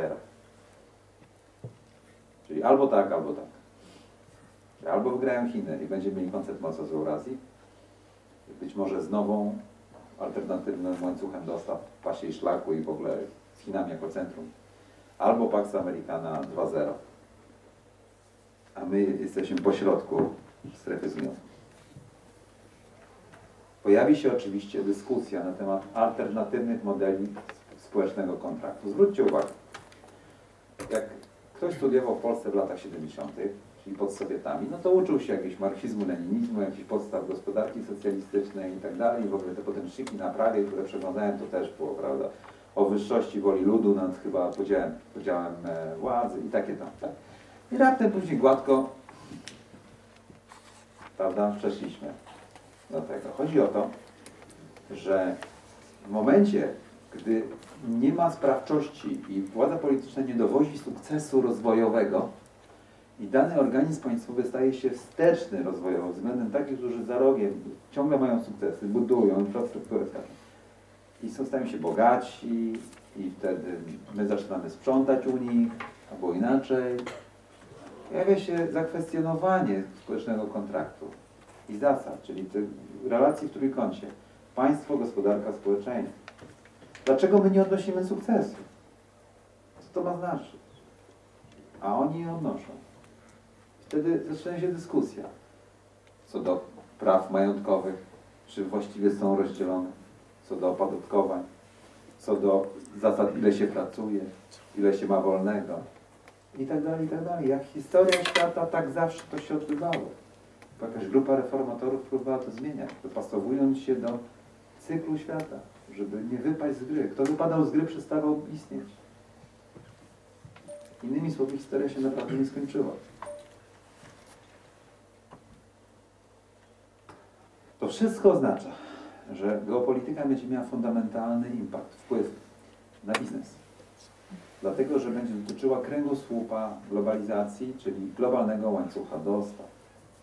Czyli albo tak, albo tak. Czyli albo wygrają Chiny i będziemy mieli koncept mocy z Eurazji, być może z nową, alternatywnym łańcuchem dostaw w pasie i szlaku i w ogóle z Chinami jako centrum. Albo Pax Americana 2.0. A my jesteśmy pośrodku strefy zgniotów. Pojawi się oczywiście dyskusja na temat alternatywnych modeli społecznego kontraktu. Zwróćcie uwagę, jak ktoś studiował w Polsce w latach 70., czyli pod Sowietami, no to uczył się jakiegoś marksizmu, leninizmu, jakichś podstaw gospodarki socjalistycznej i tak dalej. I w ogóle te podręczniki na prawie, które przeglądałem, to też było, prawda, o wyższości woli ludu nad chyba podziałem władzy i takie tam. Tak? I raptem później gładko, prawda, przeszliśmy do tego. Chodzi o to, że w momencie, gdy nie ma sprawczości i władza polityczna nie dowozi sukcesu rozwojowego i dany organizm państwowy staje się wsteczny rozwojowo względem takich, którzy za rogiem ciągle mają sukcesy, budują infrastrukturę i stają się bogaci i wtedy my zaczynamy sprzątać u nich, albo inaczej. Pojawia się zakwestionowanie społecznego kontraktu i zasad, czyli tych relacji w trójkącie. Państwo, gospodarka, społeczeństwo. Dlaczego my nie odnosimy sukcesu? Co to ma znaczyć? A oni je odnoszą. Wtedy zaczyna się dyskusja co do praw majątkowych, czy właściwie są rozdzielone, co do opodatkowań, co do zasad, ile się pracuje, ile się ma wolnego i tak dalej, i tak dalej. Jak historia świata, tak zawsze to się odbywało. Jakaś grupa reformatorów próbowała to zmieniać, dopasowując się do cyklu świata, żeby nie wypaść z gry. Kto wypadał z gry, przestawał istnieć. Innymi słowy, historia się naprawdę nie skończyła. To wszystko oznacza, że geopolityka będzie miała fundamentalny impact, wpływ na biznes. Dlatego, że będzie dotyczyła kręgosłupa globalizacji, czyli globalnego łańcucha dostaw.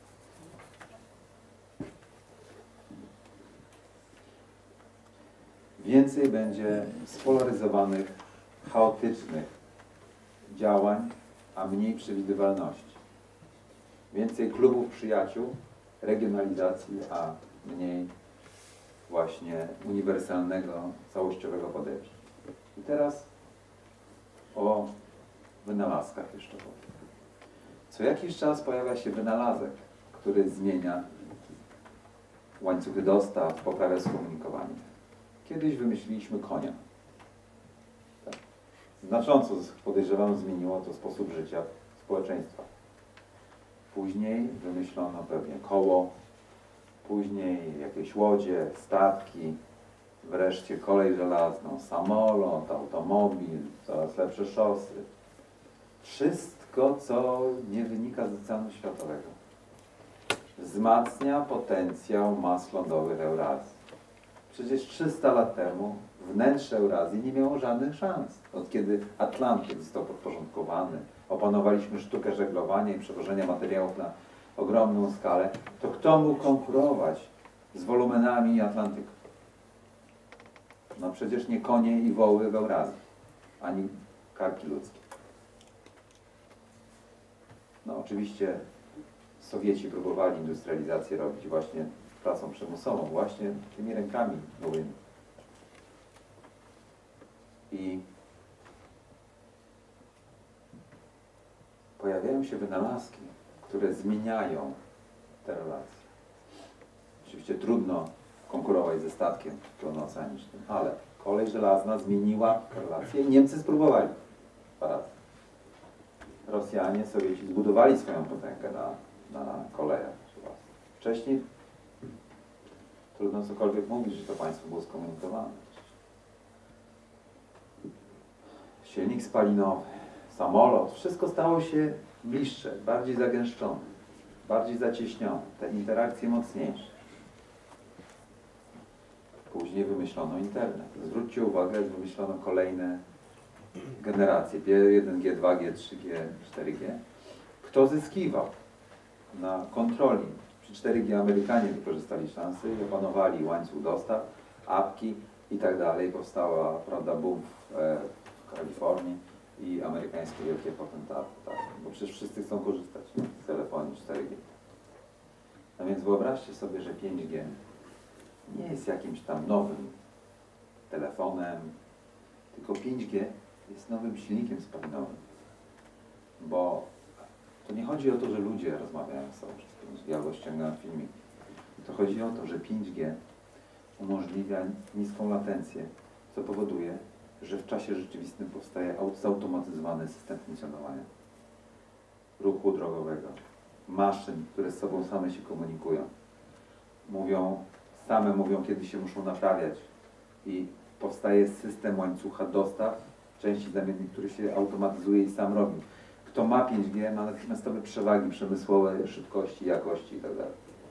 Więcej będzie spolaryzowanych, chaotycznych działań, a mniej przewidywalności. Więcej klubów przyjaciół, regionalizacji, a mniej właśnie uniwersalnego, całościowego podejścia. I teraz o wynalazkach jeszcze powiem. Co jakiś czas pojawia się wynalazek, który zmienia łańcuchy dostaw, poprawia skomunikowanie. Kiedyś wymyśliliśmy konia. Tak. Znacząco, podejrzewam, zmieniło to sposób życia społeczeństwa. Później wymyślono pewnie koło, później jakieś łodzie, statki, wreszcie kolej żelazną, samolot, automobil, coraz lepsze szosy. Wszystko, co nie wynika z oceanu światowego, wzmacnia potencjał mas lądowych Eurazji. Przecież 300 lat temu wnętrze Eurazji nie miało żadnych szans. Od kiedy Atlantyk został podporządkowany, opanowaliśmy sztukę żeglowania i przewożenia materiałów na ogromną skalę, to kto mógł konkurować z wolumenami Atlantyku? No przecież nie konie i woły w Eurazji, ani karki ludzkie. No oczywiście Sowieci próbowali industrializację robić właśnie pracą przymusową, właśnie tymi rękami gołymi. I pojawiają się wynalazki, które zmieniają te relacje. Oczywiście trudno konkurować ze statkiem pełnooceanicznym, ale kolej żelazna zmieniła relacje i Niemcy spróbowali dwa razy. Rosjanie, Sowieci zbudowali swoją potęgę na kolejach. Wcześniej trudno cokolwiek mówić, że to państwo było skomunikowane. Silnik spalinowy, samolot, wszystko stało się bliższe, bardziej zagęszczone, bardziej zacieśnione, te interakcje mocniejsze. Później wymyślono internet. Zwróćcie uwagę, jak wymyślono kolejne generacje, G1G, 2G, 3G, 4G. Kto zyskiwał na kontroli? Przy 4G Amerykanie wykorzystali szansę i opanowali łańcuch dostaw, apki i tak dalej. Powstała, prawda, boom w Kalifornii i amerykańskie wielkie potentaty, tak? Bo przecież wszyscy chcą korzystać z telefonii 4G. No więc wyobraźcie sobie, że 5G nie jest jakimś tam nowym telefonem, tylko 5G jest nowym silnikiem spalinowym. Bo to nie chodzi o to, że ludzie rozmawiają z sobą przez 5G albo ściągają filmik. To chodzi o to, że 5G umożliwia niską latencję, co powoduje, że w czasie rzeczywistym powstaje zautomatyzowany system funkcjonowania ruchu drogowego, maszyn, które z sobą same się komunikują. Same mówią, kiedy się muszą naprawiać i powstaje system łańcucha dostaw, części zamiennik, który się automatyzuje i sam robi. Kto ma 5G, ma natychmiastowe przewagi przemysłowe, szybkości, jakości itd.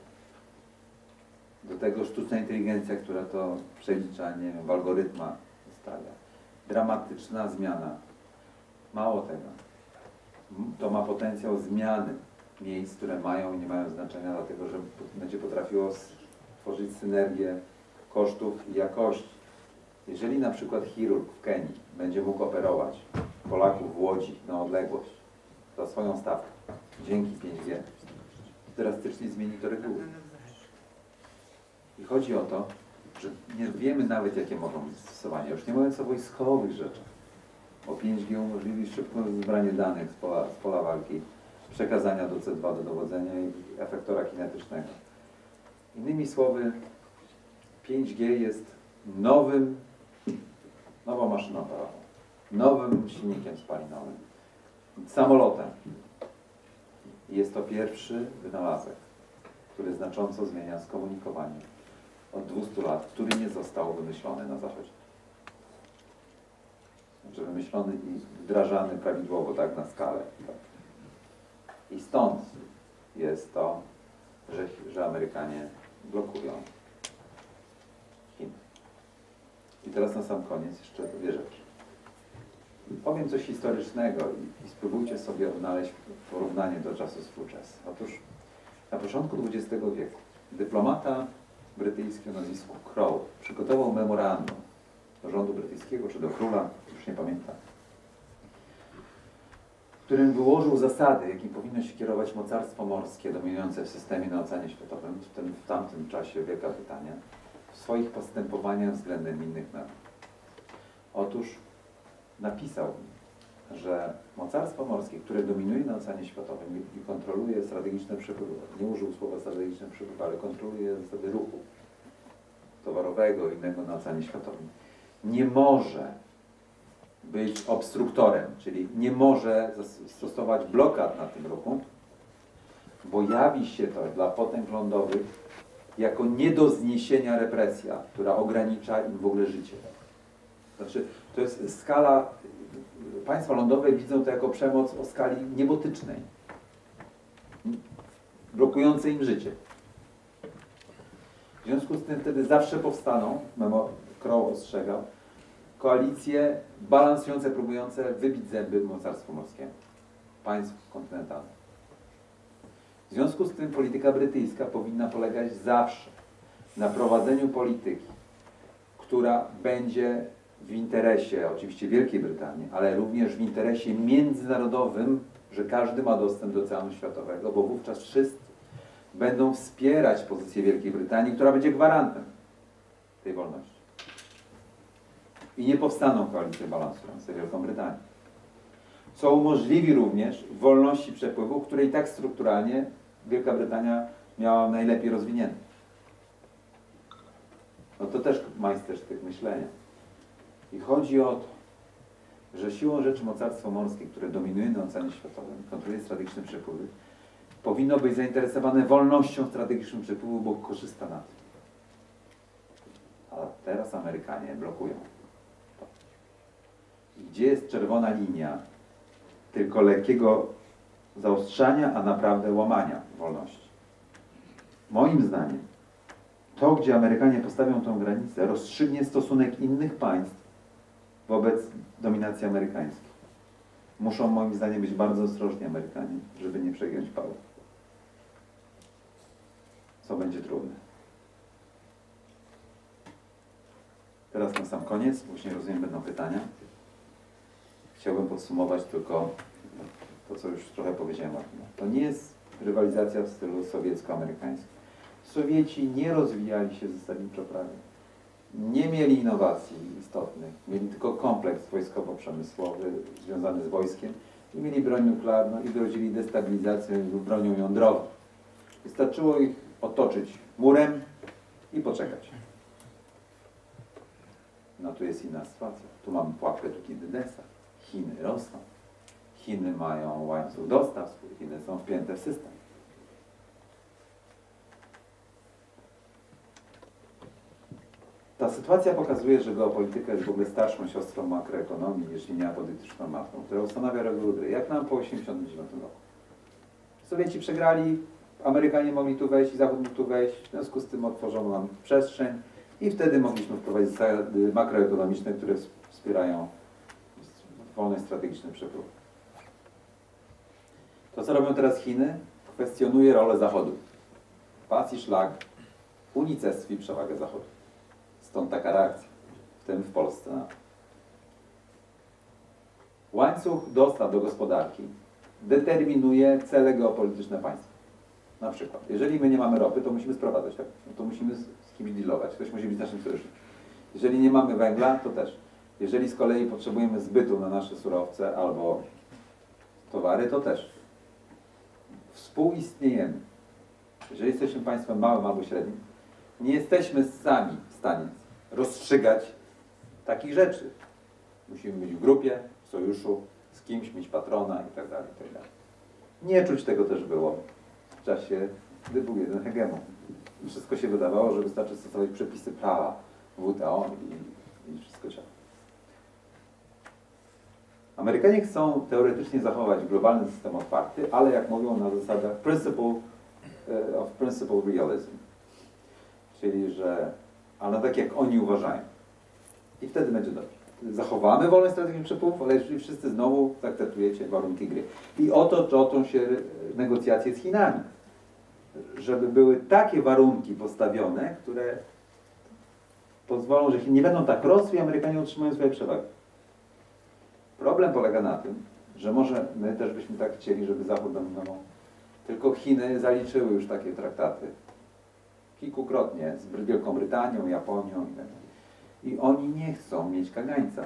Do tego sztuczna inteligencja, która to przelicza, nie wiem, w algorytmach stawia. Dramatyczna zmiana. Mało tego. To ma potencjał zmiany miejsc, które mają i nie mają znaczenia, dlatego że będzie potrafiło tworzyć synergię kosztów i jakości. Jeżeli na przykład chirurg w Kenii będzie mógł operować Polaków w Łodzi na odległość za swoją stawkę dzięki 5G, drastycznie zmieni to reguły. I chodzi o to, że nie wiemy nawet, jakie mogą być zastosowania. Już nie mówiąc o wojskowych rzeczach, bo 5G umożliwi szybkie zebranie danych z pola walki, przekazania do C2 do dowodzenia i efektora kinetycznego. Innymi słowy, 5G jest nową maszyną parową, nowym silnikiem spalinowym, samolotem. Jest to pierwszy wynalazek, który znacząco zmienia skomunikowanie od 200 lat, który nie został wymyślony na Zachodzie. Znaczy wymyślony i wdrażany prawidłowo, tak, na skalę. Tak. I stąd jest to, że Amerykanie blokują Chiny. I teraz na sam koniec jeszcze dwie rzeczy. Powiem coś historycznego i spróbujcie sobie odnaleźć porównanie do czasu współczesnych. Otóż na początku XX wieku dyplomata brytyjski o nazwisku Crowe przygotował memorandum do rządu brytyjskiego czy do króla, już nie pamiętam, w którym wyłożył zasady, jakim powinno się kierować mocarstwo morskie dominujące w systemie na Oceanie Światowym, w tamtym czasie Wielka Brytania, w swoich postępowaniach względem innych narodów. Otóż napisał, że mocarstwo morskie, które dominuje na Oceanie Światowym i kontroluje strategiczne przepływy, nie użył słowa strategiczne przepływy, ale kontroluje zasady ruchu towarowego i innego na Oceanie Światowym, nie może być obstruktorem, czyli nie może stosować blokad na tym ruchu, bo jawi się to dla potęg lądowych jako nie do zniesienia represja, która ogranicza im w ogóle życie. Znaczy, to jest skala, państwa lądowe widzą to jako przemoc o skali niebotycznej, blokującej im życie. W związku z tym wtedy zawsze powstaną, Crowe ostrzegał, koalicje balansujące, próbujące wybić zęby mocarstwu morskiemu, państw kontynentalnych. W związku z tym polityka brytyjska powinna polegać zawsze na prowadzeniu polityki, która będzie w interesie oczywiście Wielkiej Brytanii, ale również w interesie międzynarodowym, że każdy ma dostęp do Oceanu Światowego, bo wówczas wszyscy będą wspierać pozycję Wielkiej Brytanii, która będzie gwarantem tej wolności. I nie powstaną koalicje balansujące Wielką Brytanię. Co umożliwi również wolności przepływu, której tak strukturalnie Wielka Brytania miała najlepiej rozwinięte. No to też majstersztyk myślenia. I chodzi o to, że siłą rzeczy mocarstwo morskie, które dominuje na Oceanie Światowym, kontroluje strategiczne przepływy, powinno być zainteresowane wolnością strategicznym przepływu, bo korzysta na tym. A teraz Amerykanie blokują to. I gdzie jest czerwona linia tylko lekkiego zaostrzania, a naprawdę łamania wolności? Moim zdaniem to, gdzie Amerykanie postawią tą granicę, rozstrzygnie stosunek innych państw wobec dominacji amerykańskiej. Muszą moim zdaniem być bardzo ostrożni Amerykanie, żeby nie przegiąć pału. Co będzie trudne. Teraz na sam koniec, później rozumiem będą pytania. Chciałbym podsumować tylko to, co już trochę powiedziałem. To nie jest rywalizacja w stylu sowiecko-amerykańskim. Sowieci nie rozwijali się zasadniczo prawie. Nie mieli innowacji istotnych. Mieli tylko kompleks wojskowo-przemysłowy związany z wojskiem i mieli broń nuklearną i grodzili destabilizacją lub bronią jądrową. Wystarczyło ich otoczyć murem i poczekać. No tu jest inna sytuacja. Tu mamy pułapkę Tukidydesa. Chiny rosną. Chiny mają łańcuch dostaw swój. Chiny są wpięte w system. Ta sytuacja pokazuje, że geopolityka jest w ogóle starszą siostrą makroekonomii, jeśli nie apolityczną matką, która ustanawia reguły gry. Jak nam po 1989 roku. Sowieci przegrali, Amerykanie mogli tu wejść i Zachód mógł tu wejść, w związku z tym otworzono nam przestrzeń i wtedy mogliśmy wprowadzić zasady makroekonomiczne, które wspierają wolny strategiczny przepływ. To, co robią teraz Chiny, kwestionuje rolę Zachodu. Pas i szlak unicestwi przewagę Zachodu. Stąd taka reakcja, w tym w Polsce. Łańcuch dostaw do gospodarki determinuje cele geopolityczne państwa. Na przykład, jeżeli my nie mamy ropy, to musimy sprowadzać, tak? No to musimy z kimś dealować, ktoś musi być naszym sojusznikiem. Jeżeli nie mamy węgla, to też. Jeżeli z kolei potrzebujemy zbytu na nasze surowce albo towary, to też. Współistniejemy. Jeżeli jesteśmy państwem małym albo średnim, nie jesteśmy sami w stanie rozstrzygać takich rzeczy. Musimy być w grupie, w sojuszu, z kimś mieć patrona itd. itd. Nie czuć tego też było w czasie, gdy był jeden hegemon. Wszystko się wydawało, że wystarczy stosować przepisy prawa WTO i wszystko działa. Amerykanie chcą teoretycznie zachować globalny system otwarty, ale jak mówią na zasadach principle realism. Czyli, że ale tak jak oni uważają. I wtedy będzie dobrze. Zachowamy wolność strategicznych przepływów, ale jeżeli wszyscy znowu zaakceptujecie warunki gry. I oto toczą się negocjacje z Chinami. Żeby były takie warunki postawione, które pozwolą, że Chiny nie będą tak rosły i Amerykanie utrzymają swoje przewagi. Problem polega na tym, że może my też byśmy tak chcieli, żeby Zachód dominował. Tylko Chiny zaliczyły już takie traktaty. Kilkukrotnie z Wielką Brytanią, Japonią itd. I oni nie chcą mieć kagańca.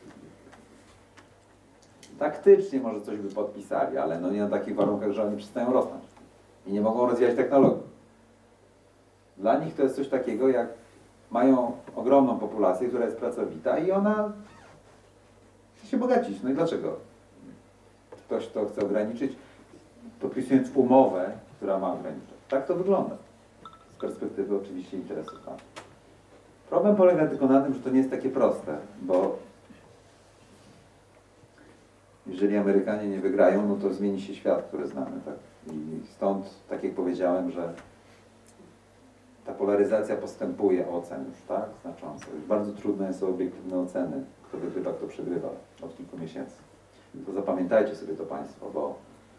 Taktycznie może coś by podpisali, ale no nie na takich warunkach, że oni przestają rosnąć. I nie mogą rozwijać technologii. Dla nich to jest coś takiego, jak mają ogromną populację, która jest pracowita i ona chce się bogacić. No i dlaczego? Ktoś to chce ograniczyć, podpisując umowę, która ma ograniczać. Tak to wygląda. Z perspektywy oczywiście interesów. Problem polega tylko na tym, że to nie jest takie proste, bo jeżeli Amerykanie nie wygrają, no to zmieni się świat, który znamy. Tak? I stąd, tak jak powiedziałem, że ta polaryzacja postępuje ocen już, tak? Znacząco. Już bardzo trudne są obiektywne oceny kto wygrywa, kto przegrywa od kilku miesięcy. To zapamiętajcie sobie to Państwo, bo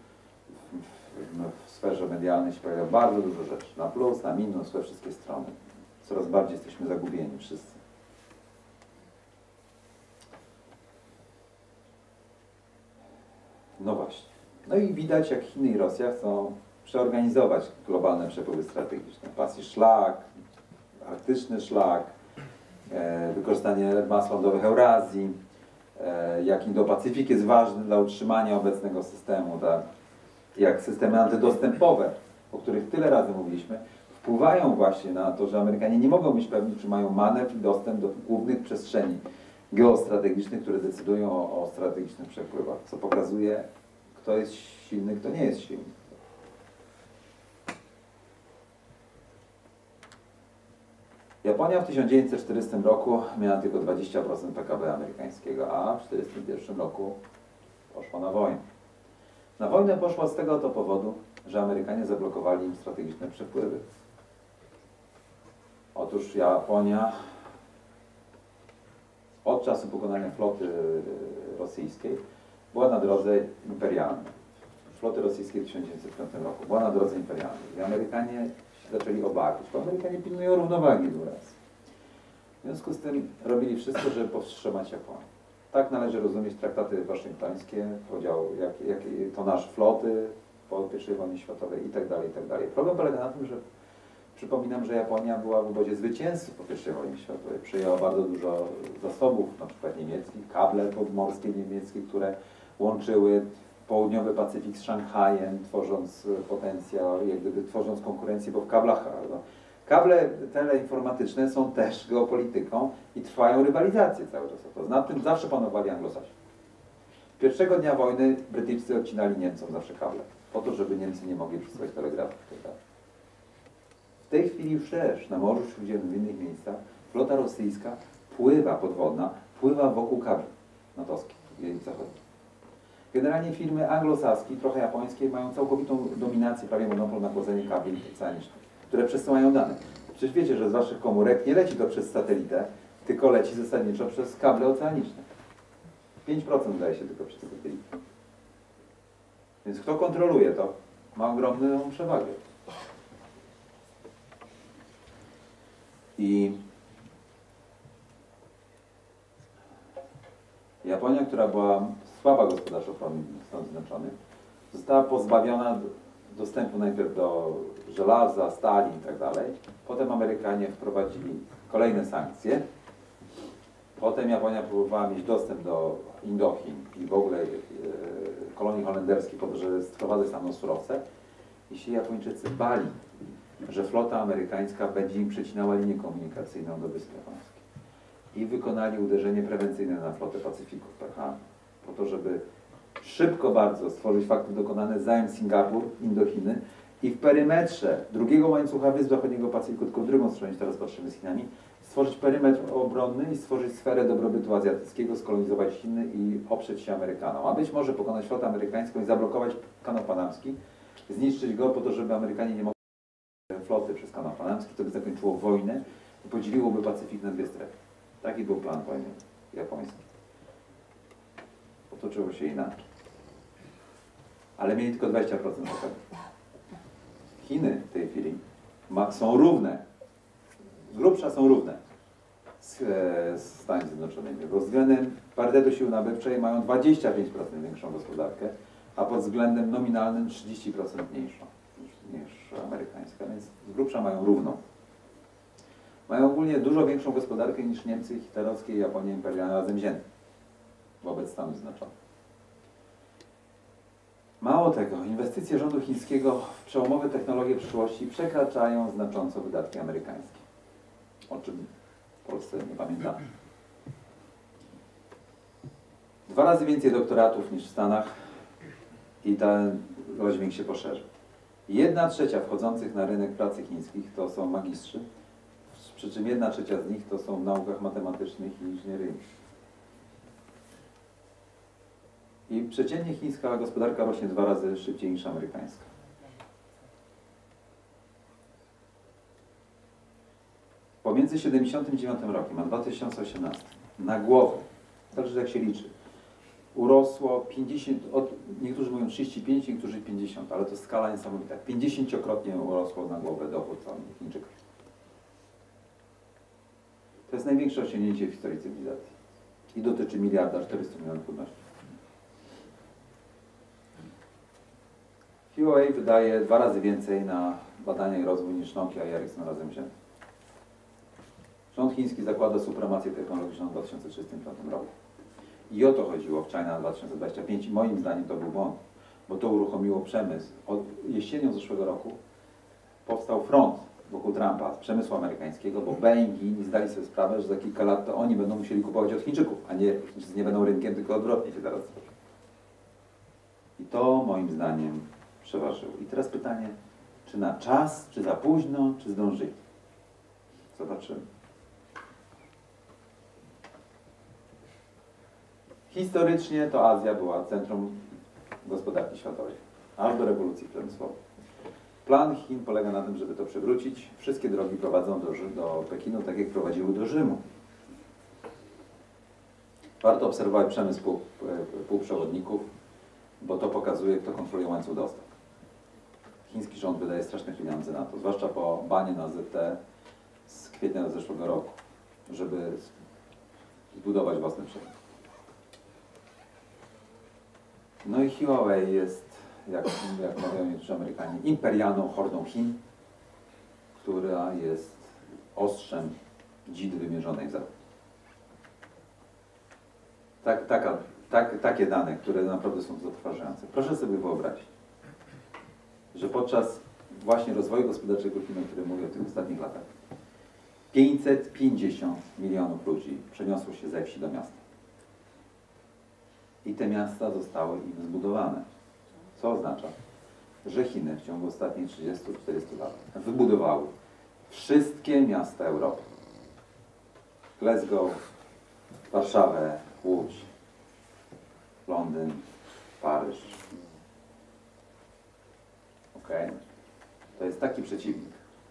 w sferze medialnej się pojawia bardzo dużo rzeczy. Na plus, na minus, we wszystkie strony. Coraz bardziej jesteśmy zagubieni wszyscy. No właśnie. No i widać, jak Chiny i Rosja chcą przeorganizować globalne przepływy strategiczne. Pasji szlak, arktyczny szlak, wykorzystanie mas lądowych Eurazji, jak Indo-Pacyfik jest ważny dla utrzymania obecnego systemu, tak? Jak systemy antydostępowe, o których tyle razy mówiliśmy, wpływają właśnie na to, że Amerykanie nie mogą być pewni, czy mają manewr i dostęp do głównych przestrzeni geostrategicznych, które decydują o strategicznych przepływach, co pokazuje, kto jest silny, kto nie jest silny. Japonia w 1940 roku miała tylko 20% PKB amerykańskiego, a w 1941 roku poszła na wojnę. Na wojnę poszła z tego oto powodu, że Amerykanie zablokowali im strategiczne przepływy. Otóż Japonia od czasu pokonania floty rosyjskiej była na drodze imperialnej. Floty rosyjskiej w 1905 roku była na drodze imperialnej. I Amerykanie zaczęli obawiać, bo Amerykanie pilnują równowagi dwuraz. W związku z tym robili wszystko, żeby powstrzymać Japonię. Tak należy rozumieć traktaty waszyngtońskie, podział, jak tonaż floty po I wojnie światowej itd. Problem polega na tym, że przypominam, że Japonia była w obozie zwycięzców po I wojnie światowej. Przyjęła bardzo dużo zasobów, na przykład niemieckich, kable podmorskie niemieckie, które łączyły południowy Pacyfik z Szanghajem, tworząc potencjał, jak gdyby tworząc konkurencję, bo w kablach, no, kable teleinformatyczne są też geopolityką i trwają rywalizacje cały czas. Nad tym zawsze panowali Anglosasi. Pierwszego dnia wojny Brytyjczycy odcinali Niemcom zawsze kable, po to, żeby Niemcy nie mogli przesyłać telegrafów. W tej chwili już też na Morzu Śródziemnym, w innych miejscach, flota rosyjska podwodna, pływa wokół kabli natowskich i zachodnich. Generalnie firmy anglosaskie, trochę japońskie, mają całkowitą dominację, prawie monopol na chłodzenie kabli oceanicznych, które przesyłają dane. Przecież wiecie, że z waszych komórek nie leci to przez satelitę, tylko leci zasadniczo przez kable oceaniczne. 5% daje się tylko przez satelitę. Więc kto kontroluje to, ma ogromną przewagę. I Japonia, która była słaba gospodarczo w Stanów Zjednoczonych, została pozbawiona dostępu najpierw do żelaza, stali itd. Potem Amerykanie wprowadzili kolejne sankcje. Potem Japonia próbowała mieć dostęp do Indochin i w ogóle kolonii holenderskich po to, żeby sprowadzać tam surowce. I się Japończycy bali, że flota amerykańska będzie im przecinała linię komunikacyjną do Wysp Japońskiej. I wykonali uderzenie prewencyjne na flotę Pacyfiku w Pearl Harbor, po to, żeby szybko bardzo stworzyć fakty dokonane, zająć Singapur, Indochiny i w perymetrze drugiego łańcucha Wysp Zachodniego Pacyfiku, tylko w drugą stronę, teraz patrzymy z Chinami, stworzyć perymetr obronny i stworzyć sferę dobrobytu azjatyckiego, skolonizować Chiny i oprzeć się Amerykanom. A być może pokonać flotę amerykańską i zablokować kanał panamski, zniszczyć go po to, żeby Amerykanie nie mogli floty przez kanał panamski, to by zakończyło wojnę i podzieliłoby Pacyfik na dwie strefy. Taki był plan wojny japońskiej. Potoczyło się inaczej. Ale mieli tylko 20% PKB. Chiny w tej chwili są równe, z grubsza są równe z Stanami Zjednoczonymi, bo względem parytetu sił nabywczej mają 25% większą gospodarkę, a pod względem nominalnym 30% mniejszą niż amerykańska, więc z grubsza mają równą. Mają ogólnie dużo większą gospodarkę niż Niemcy hitlerowskie i Japonia imperialna razem wzięte wobec Stanów Zjednoczonych. Mało tego, inwestycje rządu chińskiego w przełomowe technologie przyszłości przekraczają znacząco wydatki amerykańskie, o czym w Polsce nie pamiętamy. 2 razy więcej doktoratów niż w Stanach i ten rozdźwięk się poszerza. 1/3 wchodzących na rynek pracy chińskich to są magistrzy, przy czym 1/3 z nich to są w naukach matematycznych i inżynieryjnych. I przeciętnie chińska gospodarka rośnie 2 razy szybciej niż amerykańska. Pomiędzy 1979 rokiem a 2018 na głowę zależy jak się liczy. Urosło 50, niektórzy mówią 35, niektórzy 50, ale to skala niesamowita. 50-krotnie urosło na głowę dochód Chińczyków. To jest największe osiągnięcie w historii cywilizacji. I dotyczy 1,4 mld ludności. Huawei wydaje 2 razy więcej na badania i rozwój niż Nokia i Ericsson razem wzięte. Rząd chiński zakłada supremację technologiczną w 2035 roku. I o to chodziło w China 2025 i moim zdaniem to był błąd, bo to uruchomiło przemysł. Jesienią zeszłego roku powstał front wokół Trumpa z przemysłu amerykańskiego, bo Boeing i zdali sobie sprawę, że za kilka lat to oni będą musieli kupować od Chińczyków, a nie Chińczycy nie będą rynkiem, tylko odwrotnie się teraz zrobi. I to moim zdaniem przeważyło. I teraz pytanie, czy na czas, czy za późno, czy zdążyli? Zobaczymy. Historycznie to Azja była centrum gospodarki światowej, aż do rewolucji przemysłowej. Plan Chin polega na tym, żeby to przywrócić. Wszystkie drogi prowadzą do Pekinu, tak jak prowadziły do Rzymu. Warto obserwować przemysł półprzewodników, bo to pokazuje, kto kontroluje łańcuch dostaw. Chiński rząd wydaje straszne pieniądze na to, zwłaszcza po banie na ZT z kwietnia zeszłego roku, żeby zbudować własny przemysł. No i Huawei jest, jak mawiają niektórzy Amerykanie, imperialną hordą Chin, która jest ostrzem dzidy wymierzonej w zachód. Takie dane, które naprawdę są zatrważające. Proszę sobie wyobrazić, że podczas właśnie rozwoju gospodarczego Chin, o którym mówię w tych ostatnich latach, 550 milionów ludzi przeniosło się ze wsi do miasta. I te miasta zostały im zbudowane. Co oznacza, że Chiny w ciągu ostatnich 30-40 lat wybudowały wszystkie miasta Europy. Glasgow, Warszawę, Łódź, Londyn, Paryż. Ok? To jest taki przeciwnik.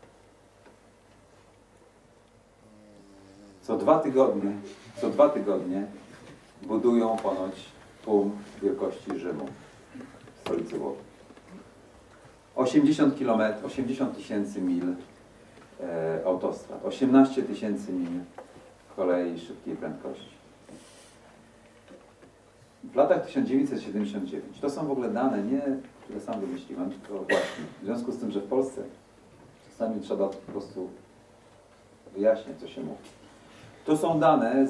Co dwa tygodnie budują ponoć tłum wielkości Rzymu, stolicy Włoch. 80 tysięcy mil autostrad, 18 tysięcy mil kolei szybkiej prędkości. W latach 1979, to są w ogóle dane, nie które sam wymyśliłem, tylko właśnie, w związku z tym, że w Polsce czasami trzeba po prostu wyjaśnić, co się mówi. To są dane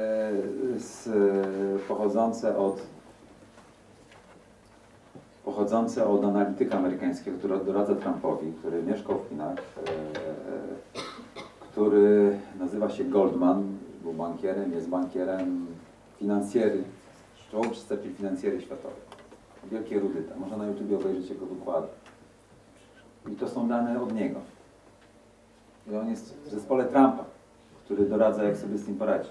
pochodzące od analityka amerykańskiego, który doradza Trumpowi, który mieszkał w Chinach, który nazywa się Goldman, był bankierem, jest bankierem, finansjery, czołowy przedstawiciel finansjery światowej. Wielkie erudyta. Można na YouTube obejrzeć jego wykłady. I to są dane od niego. I on jest w zespole Trumpa, który doradza, jak sobie z tym poradzić.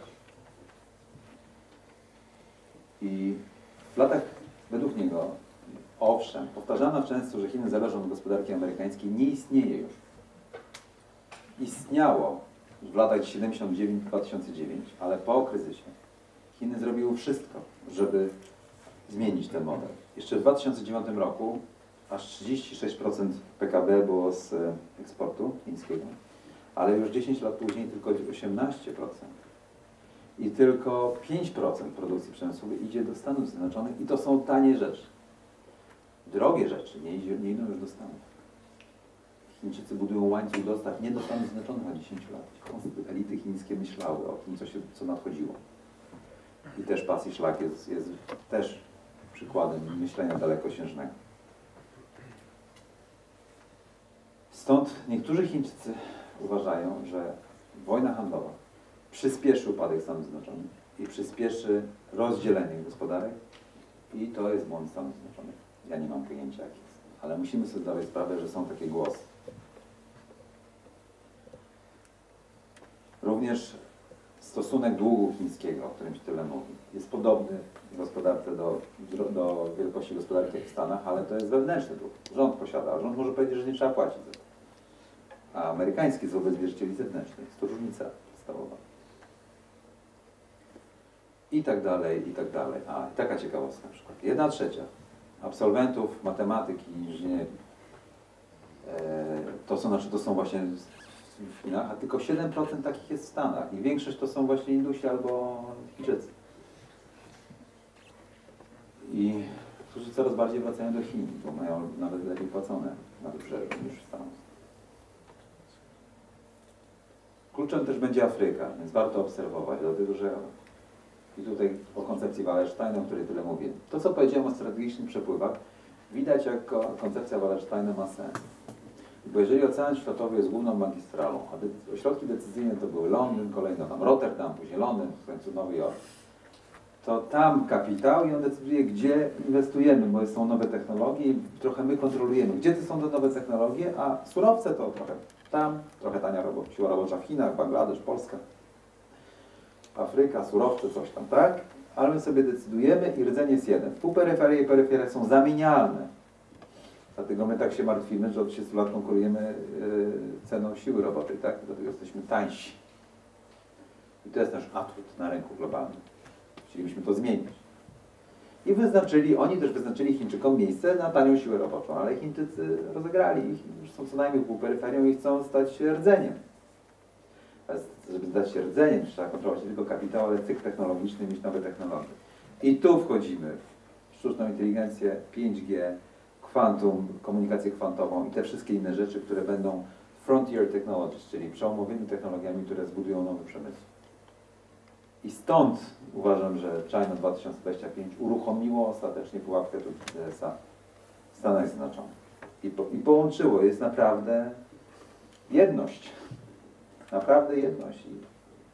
I w latach, według niego, owszem, powtarzano często, że Chiny zależą od gospodarki amerykańskiej, nie istnieje już. Istniało w latach 79-2009, ale po kryzysie Chiny zrobiły wszystko, żeby zmienić ten model. Jeszcze w 2009 roku aż 36% PKB było z eksportu chińskiego, ale już 10 lat później tylko 18%. I tylko 5% produkcji przemysłowej idzie do Stanów Zjednoczonych i to są tanie rzeczy. Drogie rzeczy nie idą już do Stanów. Chińczycy budują łańcuch dostaw nie do Stanów Zjednoczonych od 10 lat. Elity chińskie myślały o tym, co nadchodziło. I też pas i szlak jest też przykładem myślenia dalekosiężnego. Stąd niektórzy Chińczycy uważają, że wojna handlowa przyspieszy upadek Stanów Zjednoczonych i przyspieszy rozdzielenie gospodarek i to jest błąd Stanów Zjednoczonych. Ja nie mam pojęcia jak jest, ale musimy sobie zdawać sprawę, że są takie głosy. Również stosunek długu chińskiego, o którym się tyle mówi, jest podobny w gospodarce do wielkości gospodarki jak w Stanach, ale to jest wewnętrzny dług. Rząd posiada, a rząd może powiedzieć, że nie trzeba płacić za to. A amerykański jest wobec wierzycieli zewnętrznych. Jest to różnica podstawowa. i tak dalej, i tak dalej. A, i taka ciekawostka na przykład. 1/3 absolwentów matematyki i inżynierii to są właśnie w Chinach, a tylko 7% takich jest w Stanach i większość to są właśnie Indusi albo Chińczycy. I którzy coraz bardziej wracają do Chin, bo mają nawet lepiej płacone na wybrzeżu niż w Stanach. Kluczem też będzie Afryka, więc warto obserwować, dlatego że i tutaj o koncepcji Wallersteina, o której tyle mówię. To, co powiedziałem o strategicznych przepływach, widać, jak koncepcja Wallersteina ma sens. Bo jeżeli Ocean Światowy jest główną magistralą, a ośrodki decyzyjne to były Londyn, kolejno tam Rotterdam, później Londyn, w końcu Nowy Jork, to tam kapitał i on decyduje, gdzie inwestujemy, bo są nowe technologie i trochę my kontrolujemy, gdzie to są te nowe technologie, a surowce to trochę tam, trochę tania siła robocza w Chinach, Bangladesz, Polska, Afryka, surowce, coś tam, tak? Ale my sobie decydujemy i rdzeń jest jeden. Tu peryferie i peryferie są zamienialne. Dlatego my tak się martwimy, że od 30 lat konkurujemy ceną siły roboczej, tak? Dlatego jesteśmy tańsi. I to jest nasz atut na rynku globalnym. Chcielibyśmy to zmienić. I oni też wyznaczyli Chińczykom miejsce na tanią siłę roboczą, ale Chińczycy rozegrali ich, już są co najmniej półperyferią i chcą stać się rdzeniem. Żeby stać się rdzeniem, trzeba kontrolować nie tylko kapitał, ale cykl technologiczny, mieć nowe technologie. I tu wchodzimy w sztuczną inteligencję, 5G, kwantum, komunikację kwantową i te wszystkie inne rzeczy, które będą frontier technologies, czyli przełomowymi technologiami, które zbudują nowy przemysł. I stąd uważam, że China 2025 uruchomiło ostatecznie pułapkę USA w Stanach Zjednoczonych. I połączyło, jest naprawdę jedność. Naprawdę jedność. I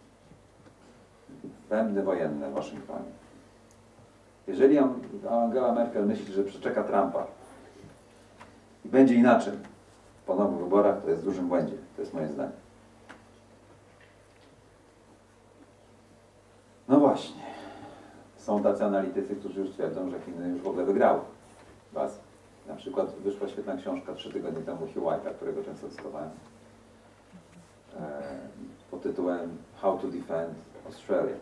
bębny wojenne w Waszyngtonie. Jeżeli Angela Merkel myśli, że przeczeka Trumpa i będzie inaczej po nowych wyborach, to jest w dużym błędzie. To jest moje zdanie. No właśnie. Są tacy analitycy, którzy już twierdzą, że Chiny już w ogóle wygrały. Na przykład wyszła świetna książka 3 tygodnie temu Hugh White'a, którego często cytowałem, pod tytułem How to Defend Australia.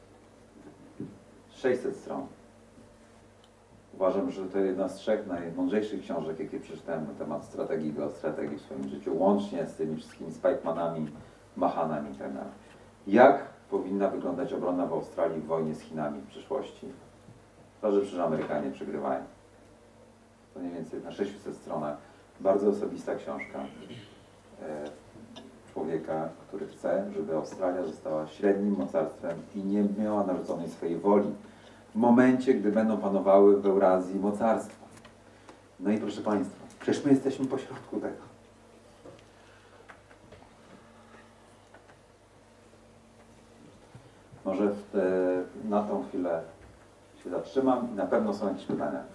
600 stron. Uważam, że to jedna z 3 najmądrzejszych książek, jakie przeczytałem na temat strategii, geostrategii w swoim życiu, łącznie z tymi wszystkimi Spikemanami, Mahanami itd. Jak powinna wyglądać obrona w Australii w wojnie z Chinami w przyszłości? To, że przecież Amerykanie przegrywają. To mniej więcej na 600 stronach. Bardzo osobista książka człowieka, który chce, żeby Australia została średnim mocarstwem i nie miała narzuconej swojej woli w momencie, gdy będą panowały w Eurazji mocarstwa. No i proszę Państwa, przecież my jesteśmy pośrodku tego. Może na tą chwilę się zatrzymam i na pewno są jakieś pytania.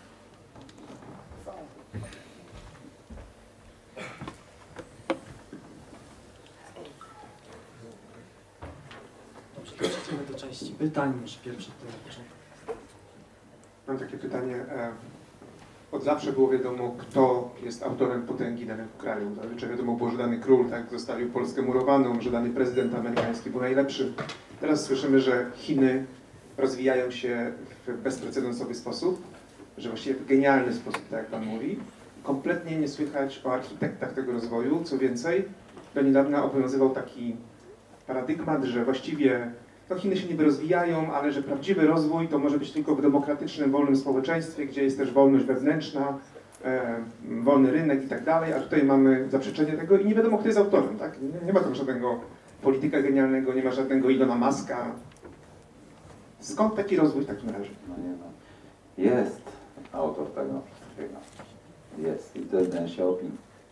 Dobrze, przejdziemy do części pytań. Może pierwszy tutaj na początku. Mam takie pytanie. Od zawsze było wiadomo, kto jest autorem potęgi danego kraju. Zazwyczaj wiadomo było, że dany król zostawił Polskę murowaną, że dany prezydent amerykański był najlepszy. Teraz słyszymy, że Chiny rozwijają się w bezprecedensowy sposób, że właściwie w genialny sposób, tak jak Pan mówi. Kompletnie nie słychać o architektach tego rozwoju. Co więcej, do niedawna obowiązywał taki paradygmat, że właściwie Chiny się niby rozwijają, ale że prawdziwy rozwój to może być tylko w demokratycznym, wolnym społeczeństwie, gdzie jest też wolność wewnętrzna, wolny rynek i tak dalej, a tutaj mamy zaprzeczenie tego i nie wiadomo, kto jest autorem, tak? Nie ma tam żadnego polityka genialnego, nie ma żadnego Ilona Muska. Skąd taki rozwój w takim razie? No nie ma. Jest autor tego wszystkiego. Jest. I to jest Deng Xiaoping.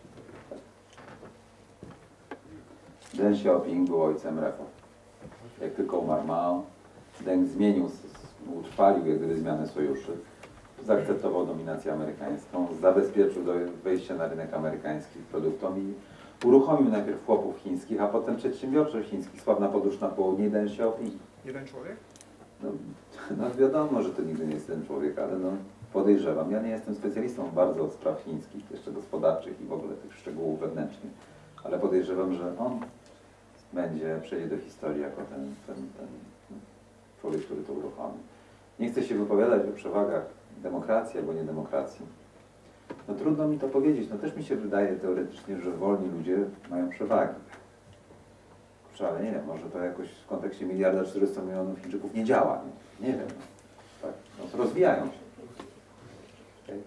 Deng Xiaoping był ojcem reform. Jak tylko umarł Mao, Deng utrwalił jak gdyby zmianę sojuszy, zaakceptował dominację amerykańską, zabezpieczył wejście na rynek amerykański produktom i uruchomił najpierw chłopów chińskich, a potem przedsiębiorczość chińskich. Sławna podróż na południe Deng Xiaoping. Jeden człowiek? No wiadomo, że to nigdy nie jest ten człowiek, ale no podejrzewam. Ja nie jestem specjalistą bardzo od spraw chińskich, jeszcze gospodarczych i w ogóle tych szczegółów wewnętrznych, ale podejrzewam, że on przejdzie do historii jako ten człowiek, który to uruchomi. Nie chcę się wypowiadać o przewagach demokracji albo niedemokracji. No trudno mi to powiedzieć. No też mi się wydaje teoretycznie, że wolni ludzie mają przewagi. Kurczę, ale nie wiem, może to jakoś w kontekście 1,4 mld Chińczyków nie działa. Nie wiem. Tak, no to rozwijają się. Okay.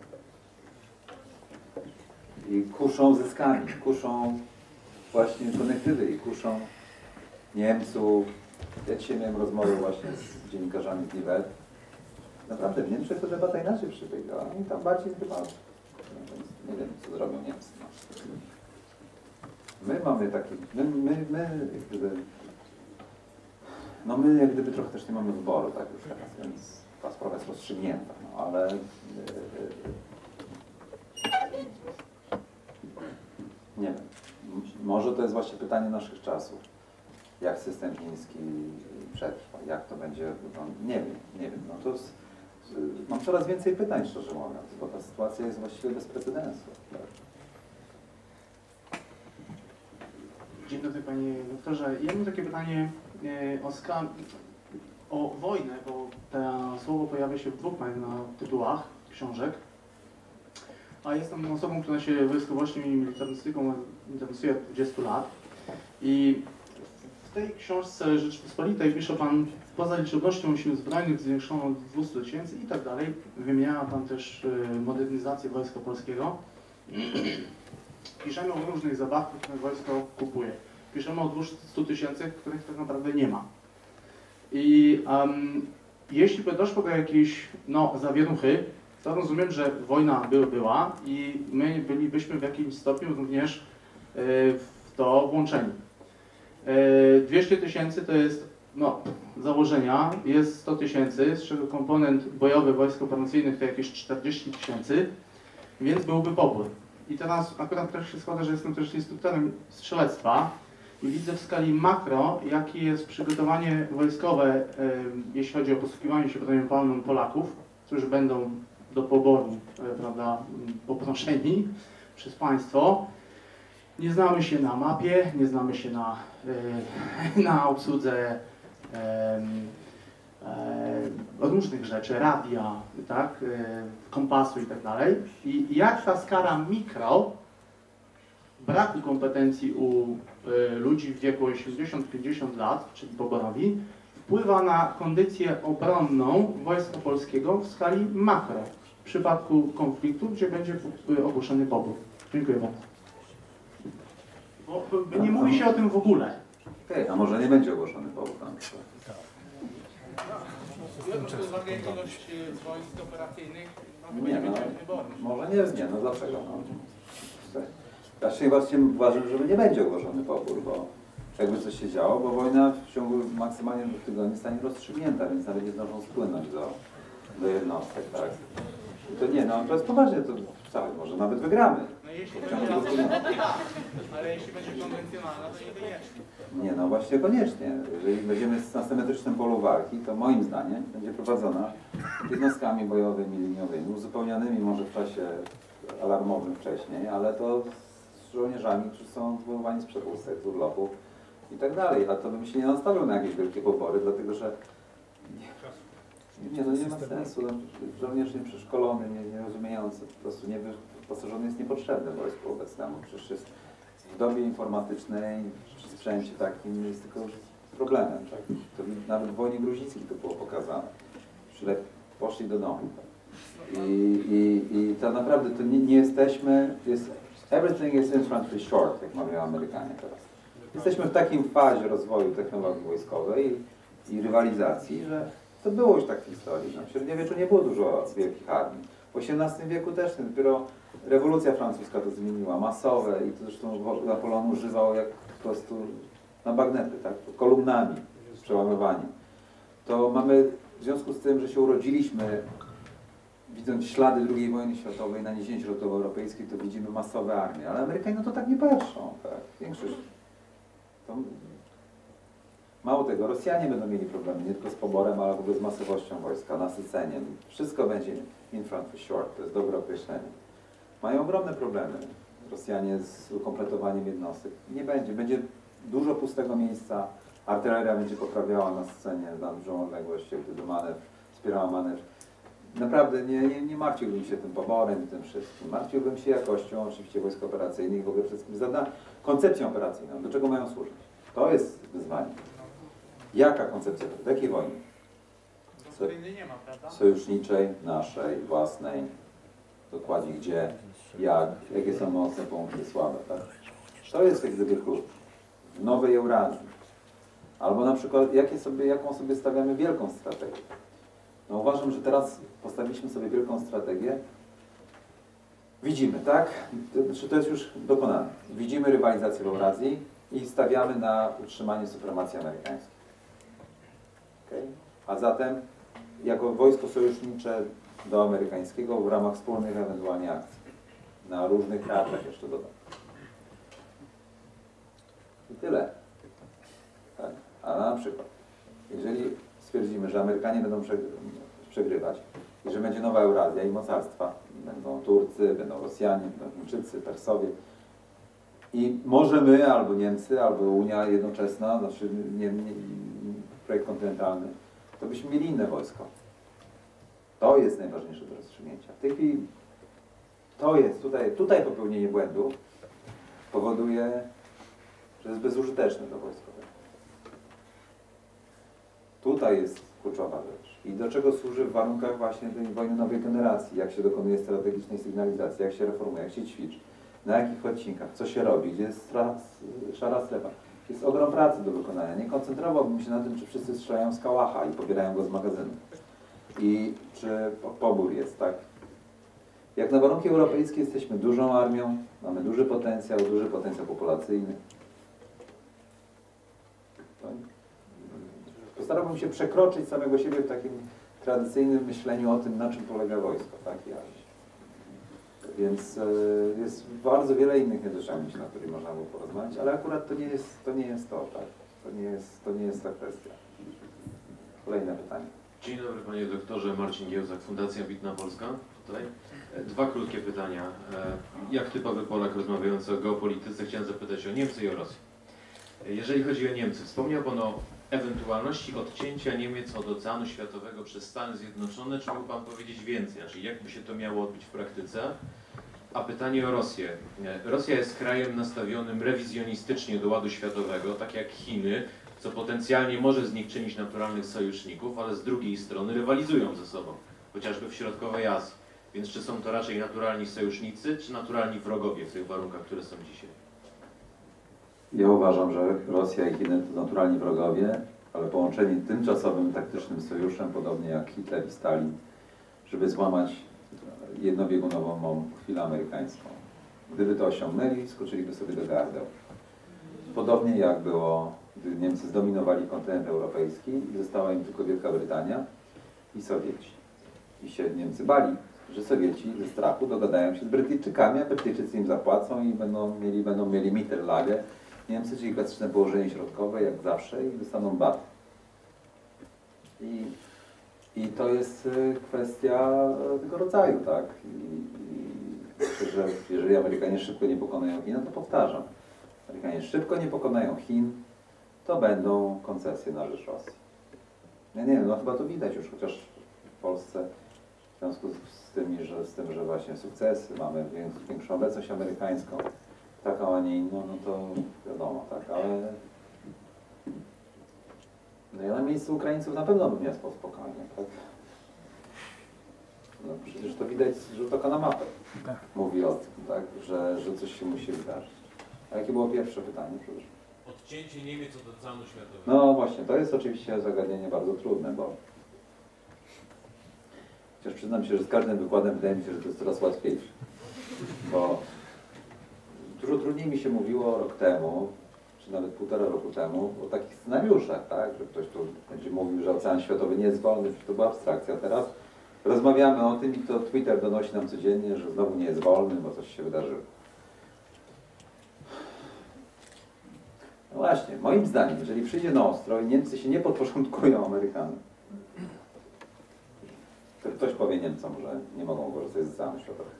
I kuszą zyskami, kuszą właśnie konektywy i kuszą Niemców. Ja dzisiaj miałem rozmowę właśnie z dziennikarzami z Livet. Naprawdę w Niemczech to debata inaczej przebiegała. I tam bardziej chyba, nie wiem, co zrobią Niemcy. No. My mamy taki, my jak gdyby trochę też nie mamy wyboru, tak już teraz, więc ta sprawa jest rozstrzygnięta, no ale nie wiem, może to jest właśnie pytanie naszych czasów. Jak system chiński przetrwa, jak to będzie wyglądać, nie wiem, no to mam coraz więcej pytań, szczerze mówiąc, bo ta sytuacja jest właściwie bez precedensu. Tak? Dzień dobry panie doktorze. Ja mam takie pytanie o wojnę, bo to słowo pojawia się w dwóch moich tytułach książek. A jestem osobą, która się wojskowością i militarystyką interesuje od 20 lat. I w tej książce Rzeczypospolitej pisze pan, poza liczebnością sił zbrojnych zwiększoną do 200 000 i tak dalej, wymienia pan też modernizację Wojska Polskiego. Piszemy o różnych zabawkach, które wojsko kupuje. Piszemy o 200 000, których tak naprawdę nie ma. I jeśli by doszło do jakiejś zawieruchy, to rozumiem, że wojna była i my bylibyśmy w jakimś stopniu również w to włączeni. 200 000 to jest założenia, jest 100 000, z czego komponent bojowy wojsk operacyjnych to jakieś 40 000, więc byłby pobór. I teraz akurat też się składa, że jestem też instruktorem strzelectwa i widzę w skali makro, jakie jest przygotowanie wojskowe, jeśli chodzi o posługiwanie się bronią palną Polaków, którzy będą do poboru, prawda, poproszeni przez państwo. Nie znamy się na mapie, nie znamy się na obsłudze różnych rzeczy, radia, tak, kompasu i tak dalej. I jak ta skala mikro braku kompetencji u ludzi w wieku 80-50 lat, czyli poborowi, wpływa na kondycję obronną Wojska Polskiego w skali makro, w przypadku konfliktu, gdzie będzie ogłoszony pobór. Dziękuję bardzo. Bo nie mówi się o tym w ogóle. Okej, a może nie będzie ogłoszony pobór na przykład? Biorąc pod uwagę ilość wojsk operacyjnych, Nie, może nie znie, no dlaczego? Ja się właśnie uważam, że nie będzie ogłoszony pobór, bo jakby coś się działo, bo wojna w ciągu maksymalnie 2 tygodni stanie rozstrzygnięta, więc nawet nie zdążą spłynąć do jednostek, tak? I to nie, to jest poważnie, to wcale, może nawet wygramy. No jeśli ale jeśli będzie konwencjonalna, to niekoniecznie. Nie, właśnie koniecznie. Jeżeli będziemy na symetrycznym polu walki, to moim zdaniem będzie prowadzona jednostkami bojowymi, liniowymi, uzupełnianymi może w czasie alarmowym wcześniej, ale to z żołnierzami, którzy są odwoływani z przepustek, z urlopów i tak dalej. A to bym się nie nastawiał na jakieś wielkie pobory, dlatego że nie ma sensu. Żołnierz nieprzeszkolony, nie rozumiejący, po prostu wyposażony jest niepotrzebny wojsku obecnemu. Przecież jest w dobie informatycznej, przy sprzęcie takim jest tylko problemem. Tak? To nawet w wojnie gruzińskiej to było pokazane. Poszli do domu. I to naprawdę to nie jesteśmy, everything is infantry short, jak mawiają Amerykanie teraz. Jesteśmy w takim fazie rozwoju technologii wojskowej i rywalizacji, że to było już tak w historii. W średniowieczu nie było dużo wielkich armii. W XVIII wieku też dopiero rewolucja francuska to zmieniła, masowe i to zresztą Napoleon używał jak po prostu na bagnety, tak? Kolumnami przełamywanie. To mamy w związku z tym, że się urodziliśmy widząc ślady II wojny światowej na nizinie środkowoeuropejskiej, to widzimy masowe armie, ale Amerykanie to tak nie patrzą. Tak? Większość to... Mało tego, Rosjanie będą mieli problemy nie tylko z poborem, ale w ogóle z masowością wojska, nasyceniem. Wszystko będzie infantry short, to jest dobre określenie. Mają ogromne problemy Rosjanie z ukompletowaniem jednostek. Nie będzie. Będzie dużo pustego miejsca, artyleria będzie poprawiała na scenie na dużą odległość, jak gdyby manewr, wspierała manewr. Naprawdę nie martwiłbym się tym poborem i tym wszystkim. Martwiłbym się jakością oczywiście wojsk operacyjnych, w ogóle wszystkim koncepcją operacyjną, do czego mają służyć. To jest wyzwanie. Jaka koncepcja? Do jakiej wojny? Nie ma, prawda? Sojuszniczej, naszej, własnej, dokładnie gdzie, jakie są mocne punkty, słabe, tak? To jest jak gdyby klucz w nowej Eurazji. Albo na przykład, jaką sobie stawiamy wielką strategię. No uważam, że teraz postawiliśmy sobie wielką strategię. Widzimy, tak? To jest już dokonane. Widzimy rywalizację w Eurazji i stawiamy na utrzymanie supremacji amerykańskiej. Okay? A zatem jako wojsko sojusznicze do amerykańskiego w ramach wspólnych ewentualnie akcji. Na różnych teatrach jeszcze dodam. I tyle. Tak? A na przykład, jeżeli stwierdzimy, że Amerykanie będą przegrywać i że będzie nowa Eurazja i mocarstwa, będą Turcy, będą Rosjanie, będą Chińczycy, Persowie i może my, albo Niemcy, albo Unia jednoczesna, znaczy projekt kontynentalny, to byśmy mieli inne wojsko. To jest najważniejsze do rozstrzygnięcia. W tej chwili to jest, tutaj popełnienie błędu powoduje, że jest bezużyteczne to wojsko. Tutaj jest kluczowa rzecz. I do czego służy w warunkach właśnie tej wojny nowej generacji, jak się dokonuje strategicznej sygnalizacji, jak się reformuje, jak się ćwiczy, na jakich odcinkach, co się robi, gdzie jest szara strefa. Jest ogrom pracy do wykonania. Nie koncentrowałbym się na tym, czy wszyscy strzelają z kałacha i pobierają go z magazynu. I czy pobór jest, tak? Jak na warunki europejskie jesteśmy dużą armią, mamy duży potencjał populacyjny. Postarałbym się przekroczyć samego siebie w takim tradycyjnym myśleniu o tym, na czym polega wojsko, tak? Więc jest bardzo wiele innych niedociągnięć, na których można było porozmawiać, ale akurat to nie jest to, tak? To nie jest ta kwestia. Kolejne pytanie. Dzień dobry panie doktorze, Marcin Giełzak, Fundacja Bitna Polska. Tutaj. Dwa krótkie pytania. Jak typowy Polak rozmawiający o geopolityce chciałem zapytać o Niemcy i o Rosję. Jeżeli chodzi o Niemcy, wspomniał pan o ewentualności odcięcia Niemiec od Oceanu Światowego przez Stany Zjednoczone. Czy mógł pan powiedzieć więcej? Znaczy, jak by się to miało odbyć w praktyce? A pytanie o Rosję. Rosja jest krajem nastawionym rewizjonistycznie do ładu światowego, tak jak Chiny, co potencjalnie może z nich czynić naturalnych sojuszników, ale z drugiej strony rywalizują ze sobą, chociażby w środkowej Azji. Więc czy są to raczej naturalni sojusznicy, czy naturalni wrogowie w tych warunkach, które są dzisiaj? Ja uważam, że Rosja i Chiny to naturalni wrogowie, ale połączeni tymczasowym taktycznym sojuszem, podobnie jak Hitler i Stalin, żeby złamać jednobiegunową chwilę amerykańską. Gdyby to osiągnęli, skoczyliby sobie do gardeł. Podobnie jak było, gdy Niemcy zdominowali kontynent europejski i została im tylko Wielka Brytania i Sowieci. I się Niemcy bali, że Sowieci ze strachu dogadają się z Brytyjczykami, a Brytyjczycy im zapłacą i będą mieli Mitterlage. Niemcy, czyli klasyczne położenie środkowe, jak zawsze, i dostaną bat. I to jest kwestia tego rodzaju, tak? Myślę, że jeżeli Amerykanie szybko nie pokonają Chin, no to powtarzam. Amerykanie szybko nie pokonają Chin, to będą koncesje na rzecz Rosji. Ja nie wiem, no chyba to widać już, chociaż w Polsce w związku z tym, że właśnie sukcesy, mamy większą obecność amerykańską, taką, a nie inną, no to wiadomo, tak, ale no ja na miejscu Ukraińców na pewno bym nie spał spokojnie, tak? No przecież to widać z rzut oka na mapę. Mówi o tym, tak, że coś się musi wydarzyć. A jakie było pierwsze pytanie? Odcięcie Niemiec od Oceanu Światowego. No właśnie, to jest oczywiście zagadnienie bardzo trudne, bo chociaż przyznam się, że z każdym wykładem wydaje mi się, że to jest coraz łatwiejsze. Bo dużo trudniej mi się mówiło rok temu, czy nawet 1,5 roku temu, o takich scenariuszach, tak? Że ktoś tu będzie mówił, że Ocean Światowy nie jest wolny, to była abstrakcja. Teraz rozmawiamy o tym i to Twitter donosi nam codziennie, że znowu nie jest wolny, bo coś się wydarzyło. No właśnie, moim zdaniem, jeżeli przyjdzie na ostro i Niemcy się nie podporządkują Amerykanom, to ktoś powie Niemcom, że nie mogą korzystać z Oceanu Światowego.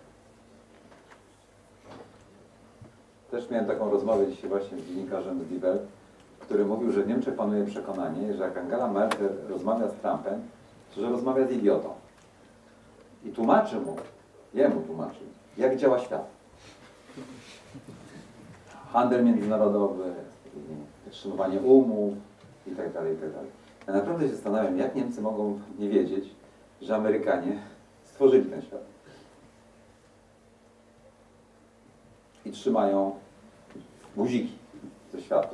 Też miałem taką rozmowę dzisiaj właśnie z dziennikarzem z Die Welt, który mówił, że w Niemczech panuje przekonanie, że jak Angela Merkel rozmawia z Trumpem, to że rozmawia z idiotą. I tłumaczy mu, jemu tłumaczy, jak działa świat. Handel międzynarodowy, podtrzymywanie umów i tak dalej, i tak dalej. Ja naprawdę się zastanawiam, jak Niemcy mogą nie wiedzieć, że Amerykanie stworzyli ten świat. I trzymają guziki ze świata.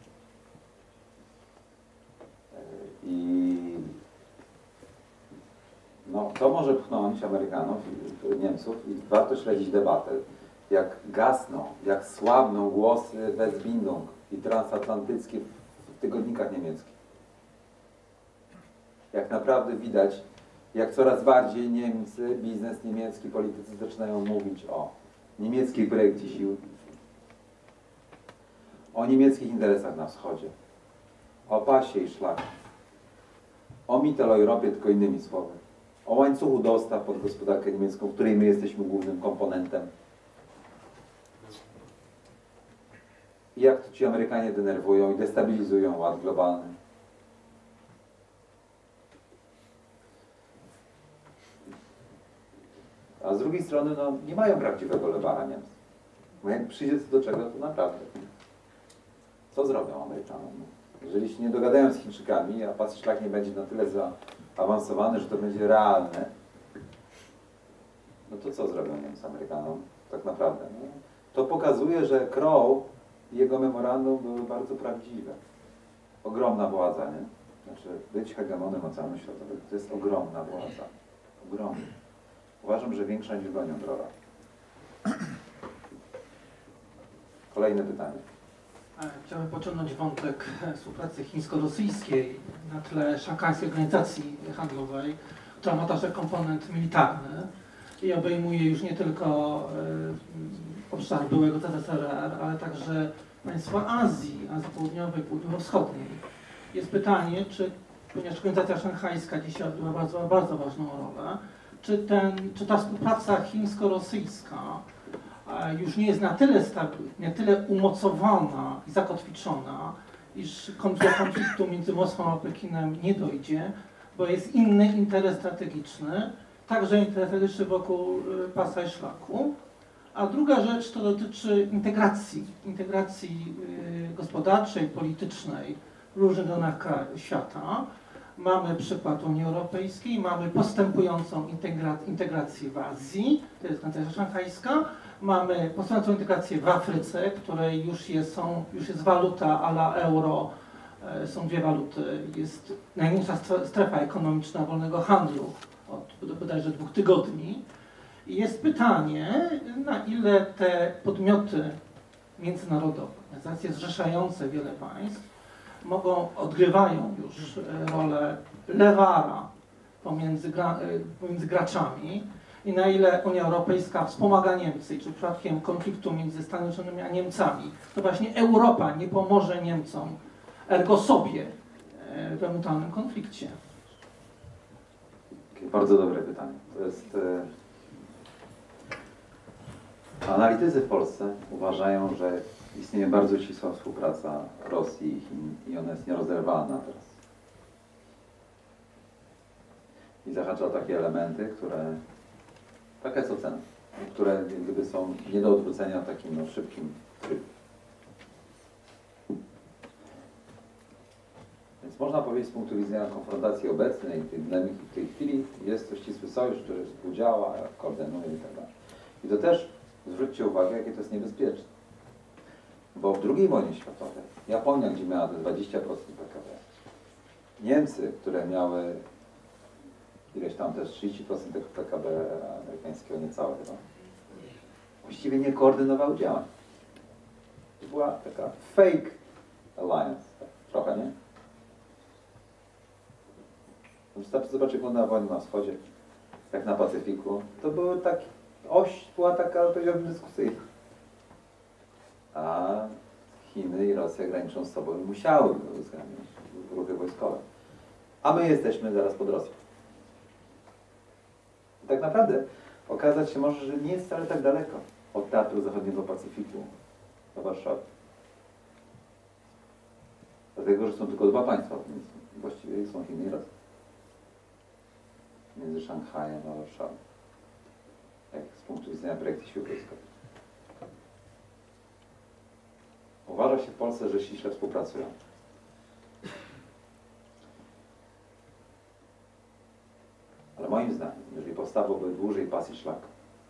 I no, to może pchnąć Amerykanów, Niemców i warto śledzić debatę. Jak gasną, jak słabną głosy Westbindung i transatlantyckie w tygodnikach niemieckich. Jak naprawdę widać, jak coraz bardziej Niemcy, biznes niemiecki, politycy zaczynają mówić o niemieckiej projekcie sił, o niemieckich interesach na wschodzie, o pasie i szlaku, o Mitteleuropie, tylko innymi słowy, o łańcuchu dostaw pod gospodarkę niemiecką, w której my jesteśmy głównym komponentem. I jak to ci Amerykanie denerwują i destabilizują ład globalny. A z drugiej strony no, nie mają prawdziwego lewara Niemcy. Bo jak przyjdzie do czego, to naprawdę. Co zrobią Amerykanom? Jeżeli się nie dogadają z Chińczykami, a pas szlak nie będzie na tyle zaawansowany, że to będzie realne, no to co zrobią Niemcy Amerykanom tak naprawdę? No, to pokazuje, że Crow i jego memorandum były bardzo prawdziwe. Ogromna władza, nie? Znaczy być hegemonem oceanu światowego to jest ogromna władza. Ogromna. Uważam, że większa niż bronią jądrowa. Kolejne pytanie. Chciałbym pociągnąć wątek współpracy chińsko-rosyjskiej na tle Szanghajskiej Organizacji Handlowej, która ma także komponent militarny i obejmuje już nie tylko obszar byłego ZSRR, ale także państwa Azji Południowej, Południowo-Wschodniej. Jest pytanie, ponieważ Organizacja Szanghajska dzisiaj odgrywa bardzo ważną rolę, czy ta współpraca chińsko-rosyjska już nie jest na tyle umocowana i zakotwiczona, iż do konfliktu między Moskwą a Pekinem nie dojdzie, bo jest inny interes strategiczny, także interes strategiczny wokół pasa i szlaku. A druga rzecz to dotyczy integracji gospodarczej, politycznej w różnych regionach świata. Mamy przykład Unii Europejskiej, mamy postępującą integrację w Azji, to jest Organizacja Szanghajska, mamy postępującą integrację w Afryce, której już jest waluta a la euro, są dwie waluty, jest największa strefa ekonomiczna wolnego handlu od bodajże 2 tygodni. I jest pytanie, na ile te podmioty międzynarodowe, organizacje zrzeszające wiele państw, odgrywają już rolę lewara pomiędzy graczami i na ile Unia Europejska wspomaga Niemcy, czy przypadkiem konfliktu między Stanami Zjednoczonymi a Niemcami, to właśnie Europa nie pomoże Niemcom, ergo sobie, w ewentualnym konflikcie. Bardzo dobre pytanie. To jest... Analitycy w Polsce uważają, że istnieje bardzo ścisła współpraca Rosji i Chin i ona jest nierozerwalna teraz. I zahacza o takie elementy, które... Taka jest ocena, które gdyby są nie do odwrócenia w takim szybkim trybie. Więc można powiedzieć z punktu widzenia konfrontacji obecnej, tej dynamiki w tej chwili, jest to ścisły sojusz, który współdziała, koordynuje i tak dalej. I to też zwróćcie uwagę, jakie to jest niebezpieczne. Bo w II wojnie światowej, Japonia, gdzie miała te 20% PKB, Niemcy, które miały ileś tam też 30% tego PKB amerykańskiego, niecałe chyba, właściwie nie koordynowały działań. To była taka fake alliance, tak, trochę, nie? Wystarczy zobaczyć, jak wyglądała wojna na wschodzie, jak na Pacyfiku. To były takie, oś była taka, powiedziałbym, dyskusyjna. A Chiny i Rosja graniczą z sobą i musiały uwzględnić ruchy wojskowe. A my jesteśmy zaraz pod Rosją. I tak naprawdę okazać się może, że nie jest wcale tak daleko od Teatru Zachodniego Pacyfiku do Warszawy. Dlatego, że są tylko dwa państwa, więc właściwie są Chiny i Rosja. Między Szanghajem a Warszawą. Jak z punktu widzenia projektu sił wojskowych. Uważa się w Polsce, że ściśle współpracują. Ale moim zdaniem, jeżeli powstawałby dłużej pas i szlak,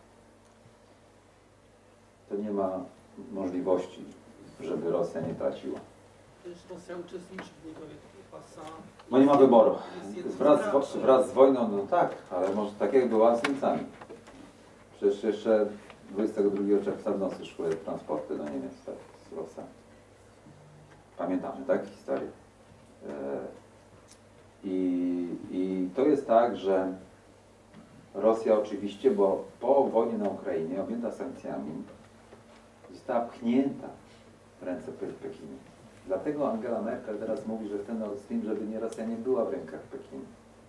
to nie ma możliwości, żeby Rosja nie traciła. Rosja uczestniczy w budowie pasa. No nie ma wyboru. Wraz z wojną, no tak, ale może tak jak była z Niemcami. Przecież jeszcze 22 czerwca w nocy szły transporty do Niemiec tak, z Rosji. Pamiętamy, tak, historię. I to jest tak, że Rosja oczywiście, bo po wojnie na Ukrainie, objęta sankcjami, została pchnięta w ręce Pekinu. Dlatego Angela Merkel teraz mówi, że chce Nord Stream, żeby Rosja nie była w rękach Pekinu.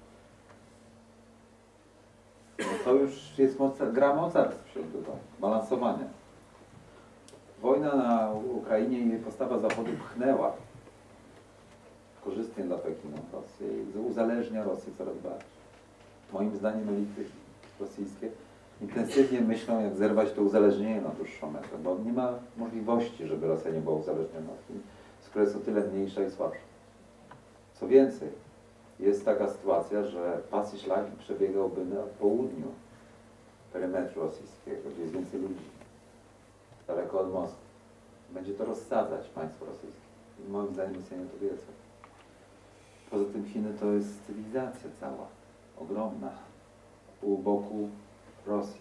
No to już jest gra mocarstw wśród tego, balansowania. Wojna na Ukrainie i postawa Zachodu pchnęła korzystnie dla Pekinu Rosję i uzależnia Rosję coraz bardziej. Moim zdaniem elity rosyjskie intensywnie myślą, jak zerwać to uzależnienie na dłuższą metę, bo nie ma możliwości, żeby Rosja nie była uzależniona od Chin, skoro jest o tyle mniejsza i słabsza. Co więcej, jest taka sytuacja, że pas i szlak przebiegałby na południu perymetru rosyjskiego, gdzie jest więcej ludzi, daleko od Moskwy. Będzie to rozsadzać państwo rosyjskie. I moim zdaniem Rosjanie to wiedzą. Poza tym Chiny to jest cywilizacja cała, ogromna, u boku Rosji.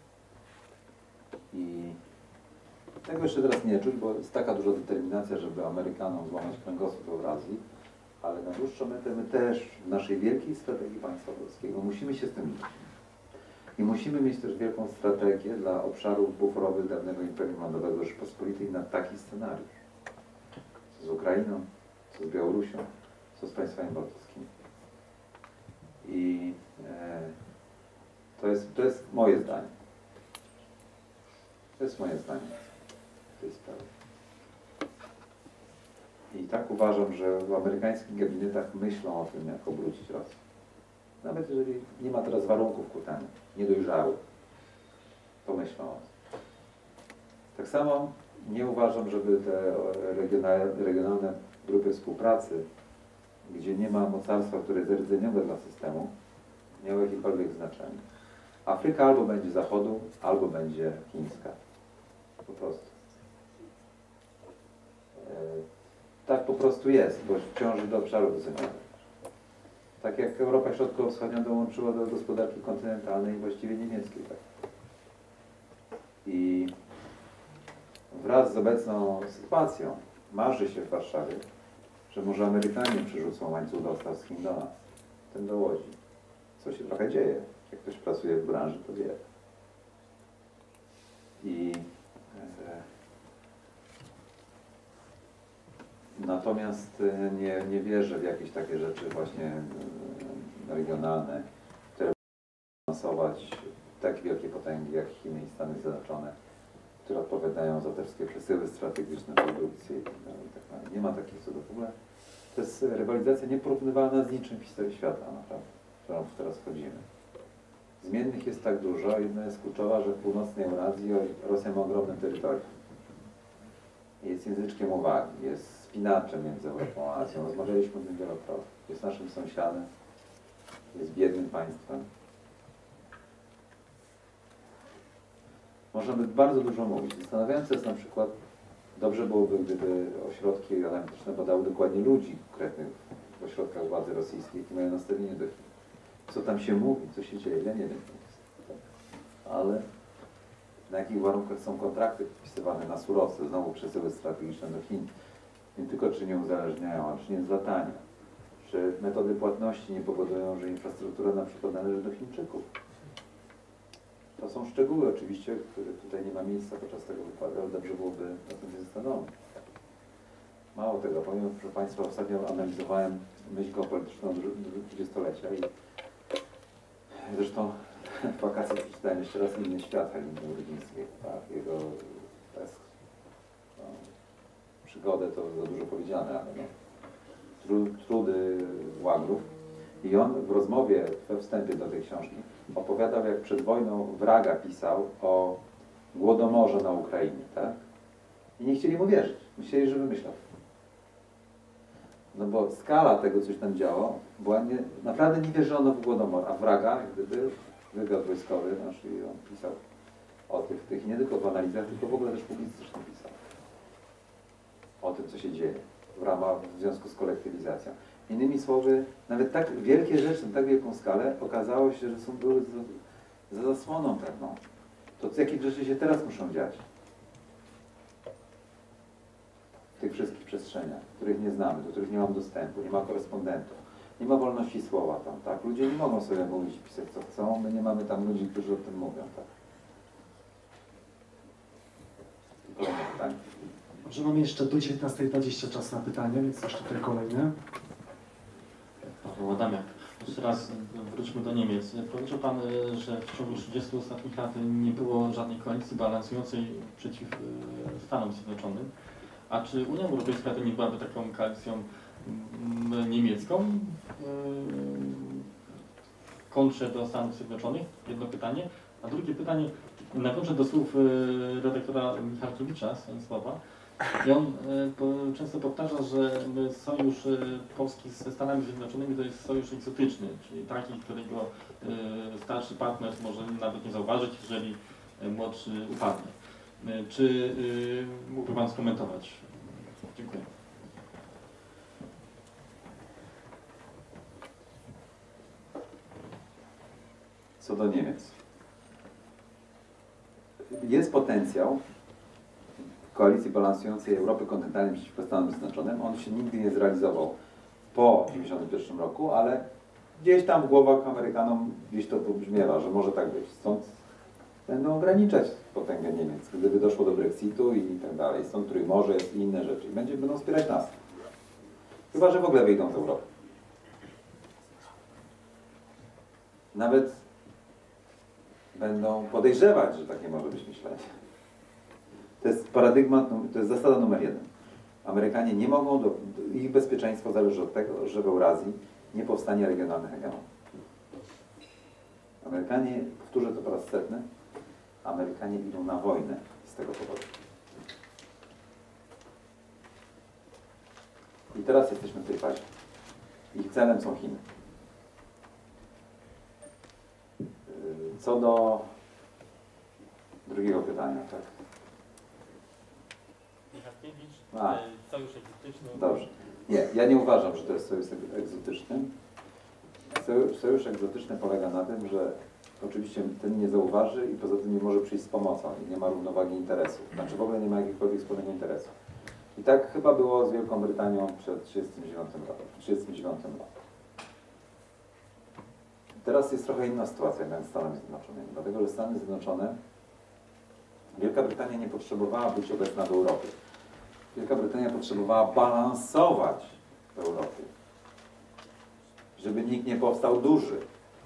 I tego jeszcze teraz nie czuć, bo jest taka duża determinacja, żeby Amerykanom złamać kręgosłup Eurazji, ale na dłuższą metę my też w naszej wielkiej strategii państwa polskiego musimy się z tym liczyć. I musimy mieć też wielką strategię dla obszarów buforowych dawnego Imperium Handlowego Rzeczypospolitej na taki scenariusz. Co z Ukrainą, co z Białorusią, co z państwami bałtyckimi. I to jest moje zdanie. To jest moje zdanie w tej sprawie. I tak uważam, że w amerykańskich gabinetach myślą o tym, jak obrócić Rosję. Nawet jeżeli nie ma teraz warunków ku temu, nie dojrzały, to myślą o tym. Tak samo nie uważam, żeby te regionalne grupy współpracy, gdzie nie ma mocarstwa, które jest rdzeniowe dla systemu, miały jakiekolwiek znaczenie. Afryka albo będzie Zachodu, albo będzie chińska. Po prostu. Tak po prostu jest, bo wciąż do obszarów rdzeniowych. Tak jak Europa Środkowo-Wschodnia dołączyła do gospodarki kontynentalnej, właściwie niemieckiej. Tak. I wraz z obecną sytuacją marzy się w Warszawie, że może Amerykanie przerzucą łańcuch dostaw z Chin do nas, ten do Łodzi. Co się trochę dzieje. Jak ktoś pracuje w branży, to wie. Natomiast nie wierzę w jakieś takie rzeczy właśnie regionalne, które będą finansować tak wielkie potęgi jak Chiny i Stany Zjednoczone, które odpowiadają za te wszystkie przesyły strategiczne, produkcje itd. Nie ma takich cudów. W ogóle to jest rywalizacja nieporównywalna z niczym w historii świata, naprawdę, w którą teraz wchodzimy. Zmiennych jest tak dużo, jedna jest kluczowa, że w północnej Eurazji Rosja ma ogromne terytorium. Jest języczkiem uwagi, jest spinaczem między Europą a Azją. Rozmawialiśmy o tym wielokrotnie. Jest naszym sąsiadem, jest biednym państwem. Można by bardzo dużo mówić. Zastanawiające jest na przykład, dobrze byłoby, gdyby ośrodki analityczne badały dokładnie ludzi konkretnych w ośrodkach władzy rosyjskiej, jakie mają nastawienie do Chin. Co tam się mówi, co się dzieje, ja nie wiem. Ale na jakich warunkach są kontrakty podpisywane na surowce, znowu przesyły strategiczne do Chin. Nie tylko czy nie uzależniają, ale czy nie zlatania. Czy metody płatności nie powodują, że infrastruktura na przykład należy do Chińczyków. To są szczegóły oczywiście, których tutaj nie ma miejsca podczas tego wykładu, ale dobrze byłoby na tym się zastanowić. Mało tego, powiem, proszę Państwa, ostatnio analizowałem myśl geopolityczną dwudziestolecia i zresztą w wakacje przeczytałem jeszcze raz Inny świat Haliny Rudzińskiej. Tak, jego przygodę to za dużo powiedziane, ale no, trudy łagrów. I on w rozmowie we wstępie do tej książki opowiadał, jak przed wojną Wraga pisał o głodomorze na Ukrainie, tak? I nie chcieli mu wierzyć. Myśleli, że wymyślał. No bo skala tego, co się tam działo, była naprawdę nie wierzono w głodomor. A Wraga, gdyby wywiad wojskowy nasz, i on pisał o tych nie tylko w analizach, tylko w ogóle też publicystycznie pisał. O tym, co się dzieje w związku z kolektywizacją. Innymi słowy, nawet tak wielkie rzeczy, na tak wielką skalę, okazało się, że były za zasłoną pewną. To jakie rzeczy się teraz muszą dziać? W tych wszystkich przestrzeniach, których nie znamy, do których nie mam dostępu, nie ma korespondentów, nie ma wolności słowa tam, tak? Ludzie nie mogą sobie mówić, pisać co chcą, my nie mamy tam ludzi, którzy o tym mówią, tak? Kolejne pytanie. Może mamy jeszcze do 19:20 czas na pytanie, więc jeszcze tutaj kolejne. Paweł Adamiak. Jeszcze raz wróćmy do Niemiec. Powiedział Pan, że w ciągu 30 ostatnich lat nie było żadnej koalicji balansującej przeciw Stanom Zjednoczonym. A czy Unia Europejska to nie byłaby taką koalicją niemiecką w kontrze do Stanów Zjednoczonych? Jedno pytanie. A drugie pytanie, nawiążę do słów redaktora Michalkiewicza, Stanisława. I on często powtarza, że sojusz Polski ze Stanami Zjednoczonymi to jest sojusz egzotyczny, czyli taki, którego starszy partner może nawet nie zauważyć, jeżeli młodszy upadnie. Czy mógłby Pan skomentować? Dziękuję. Co do Niemiec. Jest potencjał koalicji balansującej Europy kontynentalnej przeciwko Stanom Zjednoczonym. On się nigdy nie zrealizował po 1991 roku, ale gdzieś tam w głowach Amerykanom gdzieś to pobrzmiewa, że może tak być. Stąd będą ograniczać potęgę Niemiec, gdyby doszło do Brexitu i tak dalej. Stąd Trójmorze jest i inne rzeczy. I będą wspierać nas. Chyba że w ogóle wyjdą z Europy. Nawet będą podejrzewać, że takie może być myślenie. To jest paradygmat, to jest zasada numer 1. Amerykanie nie mogą, ich bezpieczeństwo zależy od tego, że w Eurazji nie powstanie regionalny hegemon. Amerykanie, powtórzę to po raz setny, Amerykanie idą na wojnę z tego powodu. I teraz jesteśmy w tej fazie. Ich celem są Chiny. Co do drugiego pytania, tak? Sojusz egzotyczny. Dobrze. Nie, ja nie uważam, że to jest sojusz egzotyczny. Sojusz egzotyczny polega na tym, że oczywiście ten nie zauważy i poza tym nie może przyjść z pomocą i nie ma równowagi interesów. Znaczy w ogóle nie ma jakiegokolwiek wspólnego interesu. I tak chyba było z Wielką Brytanią przed 1939 roku. Teraz jest trochę inna sytuacja między Stanami Zjednoczonymi, dlatego że Stany Zjednoczone, Wielka Brytania nie potrzebowała być obecna w Europie. Wielka Brytania potrzebowała balansować w Europie, żeby nikt nie powstał duży.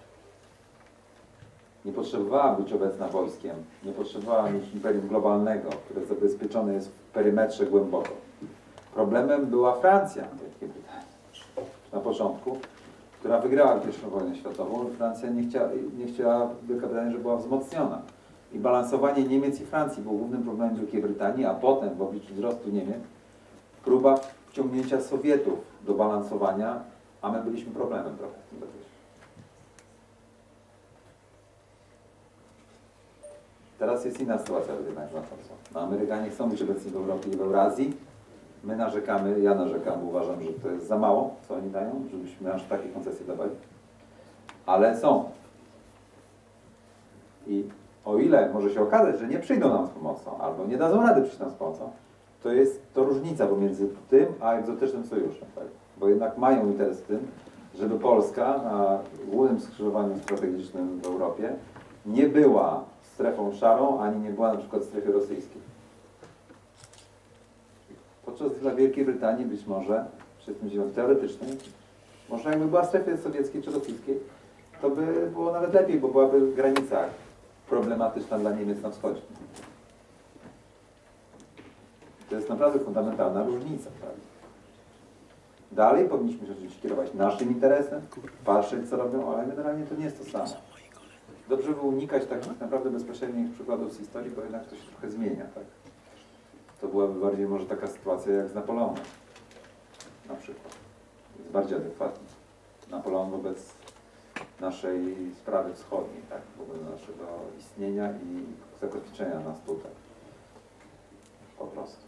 Nie potrzebowała być obecna wojskiem, nie potrzebowała mieć imperium globalnego, które zabezpieczone jest w perymetrze głęboko. Problemem była Francja Wielkiej Brytanii na początku, która wygrała I wojnę światową. Francja nie chciała Wielka Brytania, żeby była wzmocniona. I balansowanie Niemiec i Francji było głównym problemem Wielkiej Brytanii, a potem w obliczu wzrostu Niemiec próba wciągnięcia Sowietów do balansowania, a my byliśmy problemem trochę w tym zakresie. Teraz jest inna sytuacja jednak znacząca. No, Amerykanie chcą być obecni w Europie i w Eurazji. My narzekamy, ja narzekam, bo uważam, że to jest za mało, co oni dają, żebyśmy aż takie koncesje dawali. Ale są. I o ile może się okazać, że nie przyjdą nam z pomocą, albo nie dadzą rady przyjść nam z pomocą, to jest to różnica pomiędzy tym a egzotycznym sojuszem. Tak? Bo jednak mają interes w tym, żeby Polska na głównym skrzyżowaniu strategicznym w Europie nie była strefą szarą, ani nie była na przykład w strefie rosyjskiej. Podczas dla Wielkiej Brytanii być może, teoretycznie, może jakby była w strefie sowieckiej czy rosyjskiej, to by było nawet lepiej, bo byłaby w granicach problematyczna dla Niemiec na wschodzie. To jest naprawdę fundamentalna różnica. Tak? Dalej powinniśmy się oczywiście kierować naszym interesem, patrzeć co robią, ale generalnie to nie jest to samo. Dobrze by unikać takich naprawdę bezpośrednich przykładów z historii, bo jednak to się trochę zmienia. Tak? To byłaby bardziej może taka sytuacja jak z Napoleonem na przykład. Jest bardziej adekwatna. Napoleon wobec naszej sprawy wschodniej, tak? Wobec naszego istnienia i zakotwiczenia nas tutaj. Po prostu.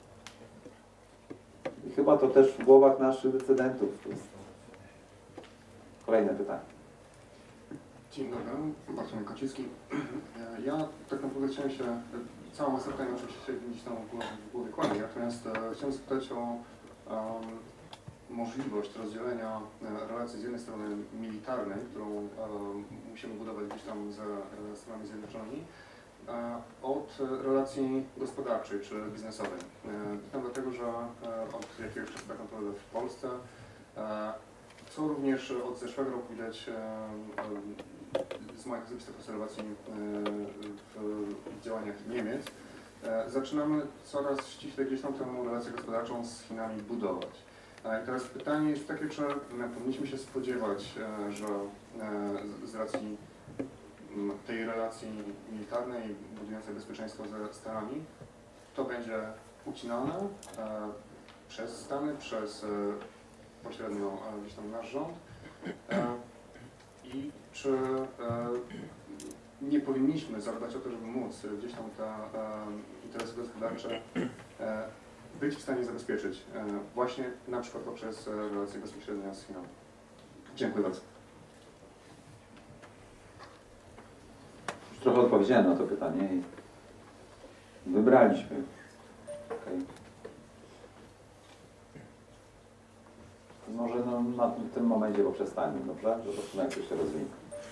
I chyba to też w głowach naszych decydentów jest. Kolejne pytanie. Dzień dobry, Bartłomiej Kocicki. Ja tak naprawdę chciałem się, cała masa pytań oczywiście się gdzieś tam w głowie kłania, natomiast chciałem zapytać o możliwość rozdzielenia relacji z jednej strony militarnej, którą musimy budować gdzieś tam ze Stanami Zjednoczonymi, od relacji gospodarczej czy biznesowej. Pytam dlatego, że od jakiegoś czasu tak naprawdę w Polsce, co również od zeszłego roku widać z moich osobistych obserwacji w działaniach Niemiec, zaczynamy coraz ściślej gdzieś tam tę relację gospodarczą z Chinami budować. I teraz pytanie jest takie, czy powinniśmy się spodziewać, że z racji tej relacji militarnej budującej bezpieczeństwo ze Stanami, to będzie ucinane przez Stany, przez pośrednio gdzieś tam nasz rząd i czy nie powinniśmy zadbać o to, żeby móc gdzieś tam te interesy gospodarcze być w stanie zabezpieczyć właśnie na przykład poprzez relacje bezpośrednie z Chinami. Dziękuję bardzo. Już trochę odpowiedziałem na to pytanie i wybraliśmy. Okay. Może w tym momencie poprzestańmy, dobrze? Zobaczymy, jak to się rozwinie.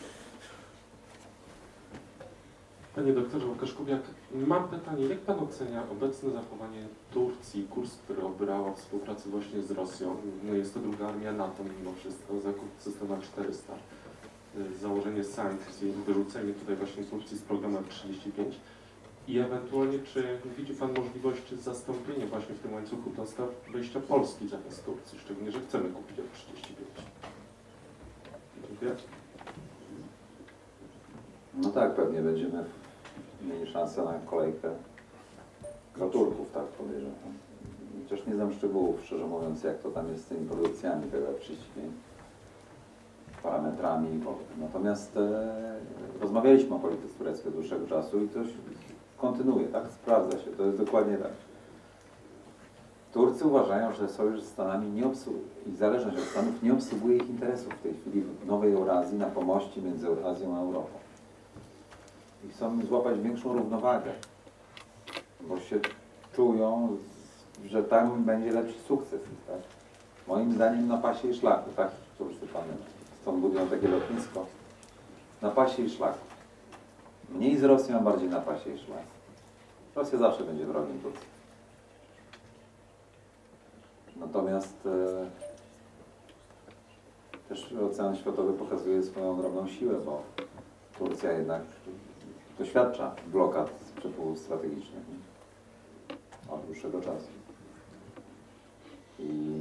Panie doktorze Łukasz Kubiak, mam pytanie, jak Pan ocenia obecne zachowanie Turcji, kurs, który obrała w współpracy właśnie z Rosją? No jest to druga armia NATO mimo wszystko, zakup systemu 400, założenie sankcji, wyrzucenie tutaj właśnie Turcji z programu 35 i ewentualnie czy widzi Pan możliwość zastąpienia właśnie w tym łańcuchu dostaw wejścia Polski zamiast Turcji, szczególnie, że chcemy kupić F-35? Dziękuję. No tak, pewnie będziemy mieli szansę na kolejkę do Turków, tak podejrzewam. Chociaż nie znam szczegółów, szczerze mówiąc, jak to tam jest z tymi produkcjami tego F-35, parametrami. Natomiast rozmawialiśmy o polityce tureckiej od dłuższego czasu i to się kontynuuje, tak? Sprawdza się, to jest dokładnie tak. Turcy uważają, że sojusz z Stanami nie obsługuje i zależność od Stanów nie obsługuje ich interesów w tej chwili w nowej Eurazji, na pomoście między Eurazją a Europą. I chcą złapać większą równowagę, bo się czują, że tam będzie lepszy sukces. Tak? Moim zdaniem na pasie i szlaku, tak? Turcy pamiętają. Stąd budują takie lotnisko. Na pasie i szlaku. Mniej z Rosją, a bardziej na pasie i szlaku. Rosja zawsze będzie wrogiem Turcji. Natomiast też ocean światowy pokazuje swoją ogromną siłę, bo Turcja jednak doświadcza blokad z przepływów strategicznych od dłuższego czasu. I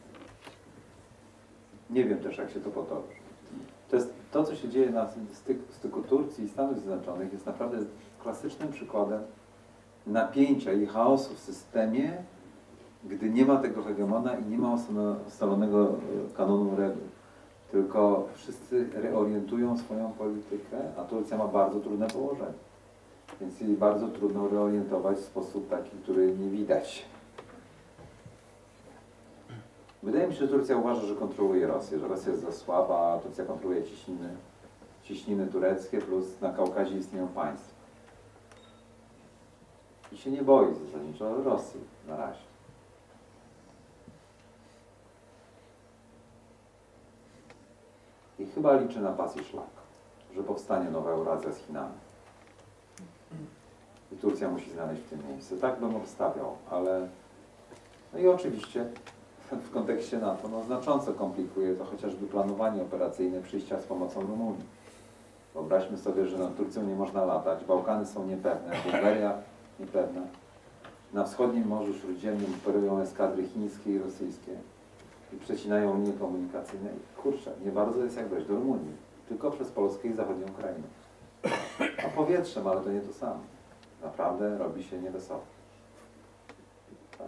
nie wiem też, jak się to potoczy. To, co się dzieje na styku Turcji i Stanów Zjednoczonych, jest naprawdę klasycznym przykładem napięcia i chaosu w systemie, gdy nie ma tego hegemona i nie ma ustalonego kanonu reguł. Tylko wszyscy reorientują swoją politykę, a Turcja ma bardzo trudne położenie. Więc jej bardzo trudno reorientować w sposób taki, który nie widać. Wydaje mi się, że Turcja uważa, że kontroluje Rosję, że Rosja jest za słaba, a Turcja kontroluje ciśniny tureckie, plus na Kaukazie istnieją państwa. I się nie boi zasadniczo Rosji na razie. I chyba liczy na pas i szlak, że powstanie nowa Eurazja z Chinami. I Turcja musi znaleźć w tym miejsce. Tak bym obstawiał, ale... No i oczywiście w kontekście NATO znacząco komplikuje to chociażby planowanie operacyjne przyjścia z pomocą Rumunii. Wyobraźmy sobie, że nad Turcją nie można latać, Bałkany są niepewne, Bułgaria niepewna. Na wschodnim Morzu Śródziemnym operują eskadry chińskie i rosyjskie. i przecinają linie komunikacyjne. I kurczę, nie bardzo jest jak dojść do Rumunii. Tylko przez Polskę i zachodnią Ukrainę. A powietrzem, ale to nie to samo. Naprawdę robi się niewesoło. Tak.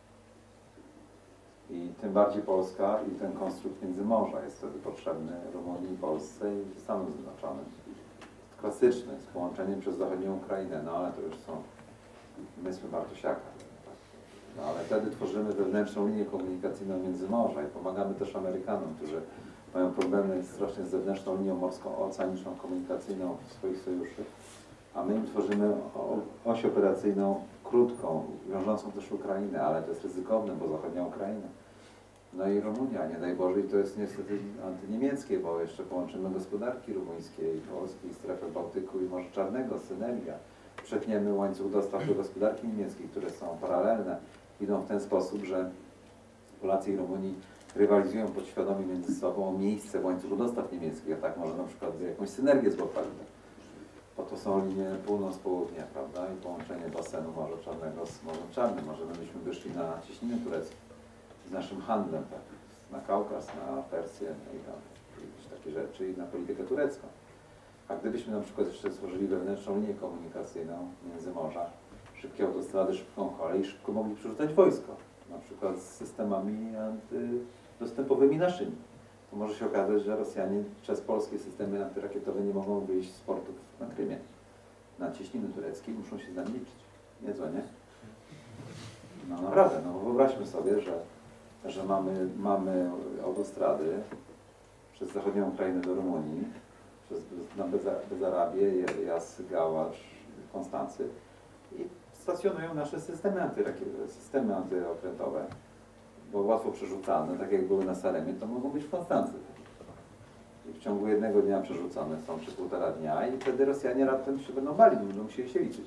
I tym bardziej Polska i ten konstrukt Międzymorza jest wtedy potrzebny Rumunii, Polsce i Stanom Zjednoczonym. Klasyczne jest połączenie przez zachodnią Ukrainę, no ale to już są wymysły Bartosiaka. No ale wtedy tworzymy wewnętrzną linię komunikacyjną Międzymorza i pomagamy też Amerykanom, którzy mają problemy strasznie z zewnętrzną linią morską, oceaniczną, komunikacyjną swoich sojuszy, a my im tworzymy oś operacyjną krótką, wiążącą też Ukrainę, ale to jest ryzykowne, bo zachodnia Ukraina. No i Rumunia, nie daj Boże, i to jest niestety antyniemieckie, bo jeszcze połączymy gospodarki rumuńskiej, polskiej, strefę Bałtyku i Morza Czarnego, synergia. Przetniemy łańcuch dostaw do gospodarki niemieckiej, które są paralelne. Idą w ten sposób, że Polacy i Rumuni rywalizują podświadomie między sobą o miejsce w łańcuchu dostaw niemieckich, a tak może na przykład jakąś synergię złapać. Po to są linie północ-południa, prawda, i połączenie basenu Morza Czarnego z Morzem Czarnym. Może byśmy wyszli na cieśniny tureckie z naszym handlem, tak, na Kaukaz, na Persję, no i tam jakieś takie rzeczy i na politykę turecką. A gdybyśmy na przykład jeszcze stworzyli wewnętrzną linię komunikacyjną między morza, szybkie autostrady, szybką kolej, szybko mogli przerzucać wojsko, na przykład z systemami antydostępowymi naszymi. To może się okazać, że Rosjanie przez polskie systemy antyrakietowe nie mogą wyjść z portów na Krymie. Na cieśniny tureckie muszą się z nami liczyć. Niezłe, nie? No naprawdę, no wyobraźmy sobie, że mamy autostrady przez zachodnią Ukrainę do Rumunii, na Bezarabię, Jas-Gałacz, Konstancy i stacjonują nasze systemy antyokrętowe, bo łatwo przerzucane, tak jak były na Saremie, to mogą być w Konstancy. I w ciągu jednego dnia przerzucane są, czy 1,5 dnia i wtedy Rosjanie raptem się będą bali, będą musieli się liczyć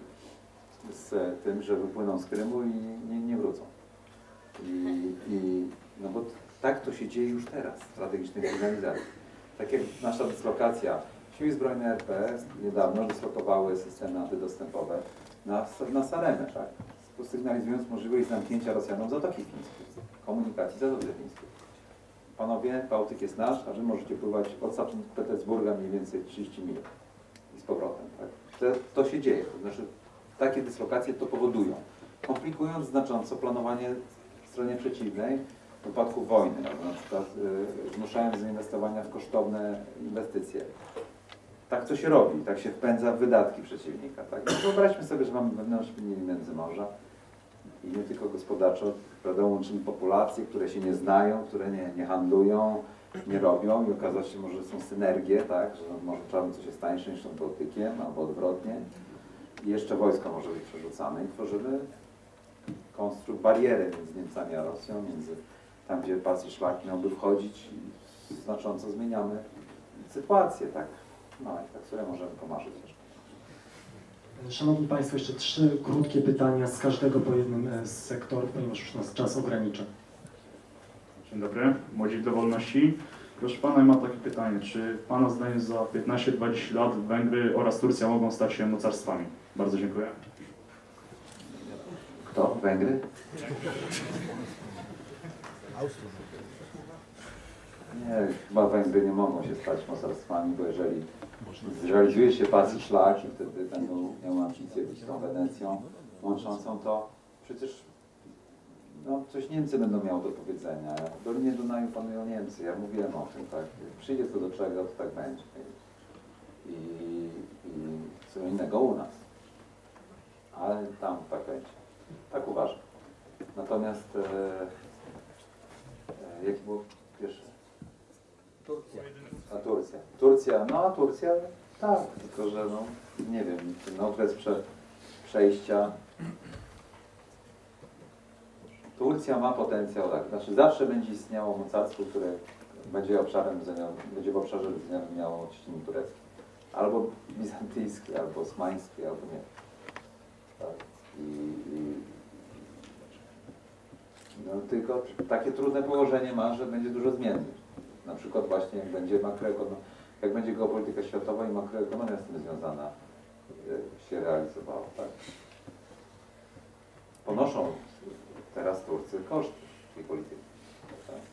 z tym, że wypłyną z Krymu i nie wrócą. No bo tak to się dzieje już teraz, strategicznej sygnalizacji. Tak jak nasza dyslokacja, Siły Zbrojne RP niedawno dyslokowały systemy antydostępowe na Saremę, tak? Sygnalizując możliwość zamknięcia Rosjanom Zatoki Fińskiej, komunikacji Zatoki Fińskiej. Panowie, Bałtyk jest nasz, a wy możecie pływać od Sankt Petersburga mniej więcej 30 mil i z powrotem, tak? To się dzieje, to znaczy takie dyslokacje to powodują, komplikując znacząco planowanie w stronie przeciwnej, w wypadku wojny, na przykład zmuszając do inwestowania w kosztowne inwestycje. Tak to się robi, tak się wpędza w wydatki przeciwnika. Tak? No wyobraźmy sobie, że mamy wewnętrzną linię Międzymorza i nie tylko gospodarczo, prawda, łączymy populacje, które się nie znają, które nie handlują, nie robią i okazać się może, że są synergie, tak? Że może Czarny coś jest tańsze niż nad Bałtykiem, albo odwrotnie. I jeszcze wojsko może być przerzucane i tworzymy konstrukt bariery między Niemcami a Rosją, między tam, gdzie pas i szlak miałby wchodzić i znacząco zmieniamy sytuację, tak? No i tak sobie możemy pomarzyć. Szanowni Państwo, jeszcze 3 krótkie pytania z każdego po jednym z sektorów, ponieważ już nas czas ogranicza. Dzień dobry, Młodzik do Wolności. Proszę Pana, mam takie pytanie. Czy Pana zdaniem za 15-20 lat Węgry oraz Turcja mogą stać się mocarstwami? Bardzo dziękuję. Kto? Węgry? Nie, chyba Węgry nie mogą się stać mocarstwami, bo jeżeli zrealizuje się pas i szlak i wtedy będą miały ambicje być tą Wenecją łączącą, to przecież no, coś Niemcy będą miały do powiedzenia. W Dolinie Dunaju panują Niemcy, ja mówiłem o tym, tak. Jak przyjdzie to do czego, to tak będzie. I co innego u nas. Ale tam tak będzie. Tak uważam. Natomiast jaki był pierwszy? Turcja. A Turcja. Turcja, no a Turcja tak, tylko że no nie wiem, ten okres przejścia. Turcja ma potencjał, tak, znaczy zawsze będzie istniało mocarstwo, które będzie w obszarze rdzenniowym miało ciśnienie tureckie. Albo bizantyjskie, albo osmańskie, albo nie. Tak. No tylko takie trudne położenie ma, że będzie dużo zmiennych. Na przykład właśnie jak będzie geopolityka światowa i makroekonomia z tym związana się realizowała, tak? Ponoszą teraz Turcy koszty tej polityki. Tak?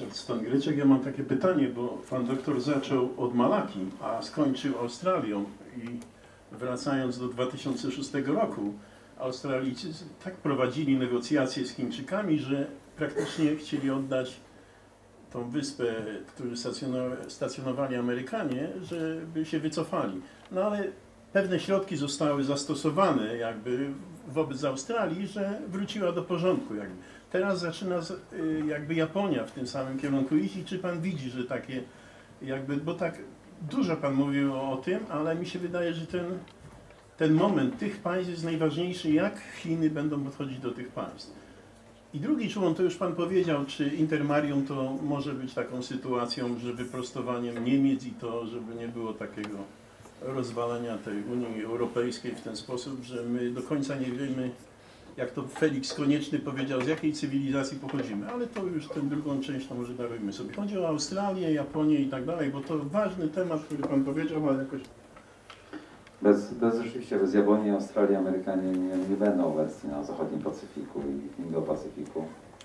Ryszard Stąd-Gryczek. Ja mam takie pytanie, bo pan doktor zaczął od Malaki, a skończył Australią i wracając do 2006 roku, Australijczycy tak prowadzili negocjacje z Chińczykami, że praktycznie chcieli oddać tą wyspę, którą stacjonowali Amerykanie, żeby się wycofali. No ale pewne środki zostały zastosowane jakby wobec Australii, że wróciła do porządku jakby. Teraz zaczyna jakby Japonia w tym samym kierunku iść i czy pan widzi, że takie jakby, bo tak dużo pan mówił o tym, ale mi się wydaje, że ten moment tych państw jest najważniejszy, jak Chiny będą podchodzić do tych państw. I drugi człon, to już pan powiedział, czy Intermarium to może być taką sytuacją, że wyprostowaniem Niemiec i to, żeby nie było takiego rozwalenia tej Unii Europejskiej w ten sposób, że my do końca nie wiemy, jak to Felix Konieczny powiedział, z jakiej cywilizacji pochodzimy, ale to już tę drugą część to może darujmy sobie. Chodzi o Australię, Japonię i tak dalej, bo to ważny temat, który pan powiedział, ale jakoś... Rzeczywiście bez Japonii, Australii Amerykanie nie będą obecni na zachodnim Pacyfiku i Indo-Pacyfiku.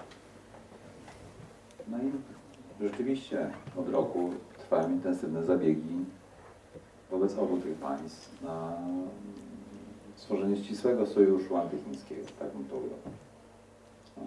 No i rzeczywiście od roku trwają intensywne zabiegi wobec obu tych państw na stworzenie ścisłego sojuszu antychińskiego, tak bym to ujął. No.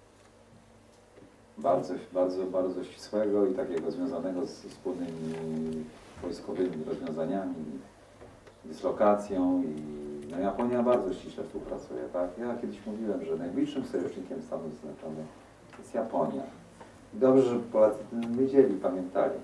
Bardzo ścisłego i takiego związanego z wspólnymi wojskowymi rozwiązaniami, dyslokacją i no Japonia bardzo ściśle współpracuje, tak? Ja kiedyś mówiłem, że najbliższym sojusznikiem Stanów Zjednoczonych jest Japonia. I dobrze, że Polacy o tym wiedzieli, pamiętali.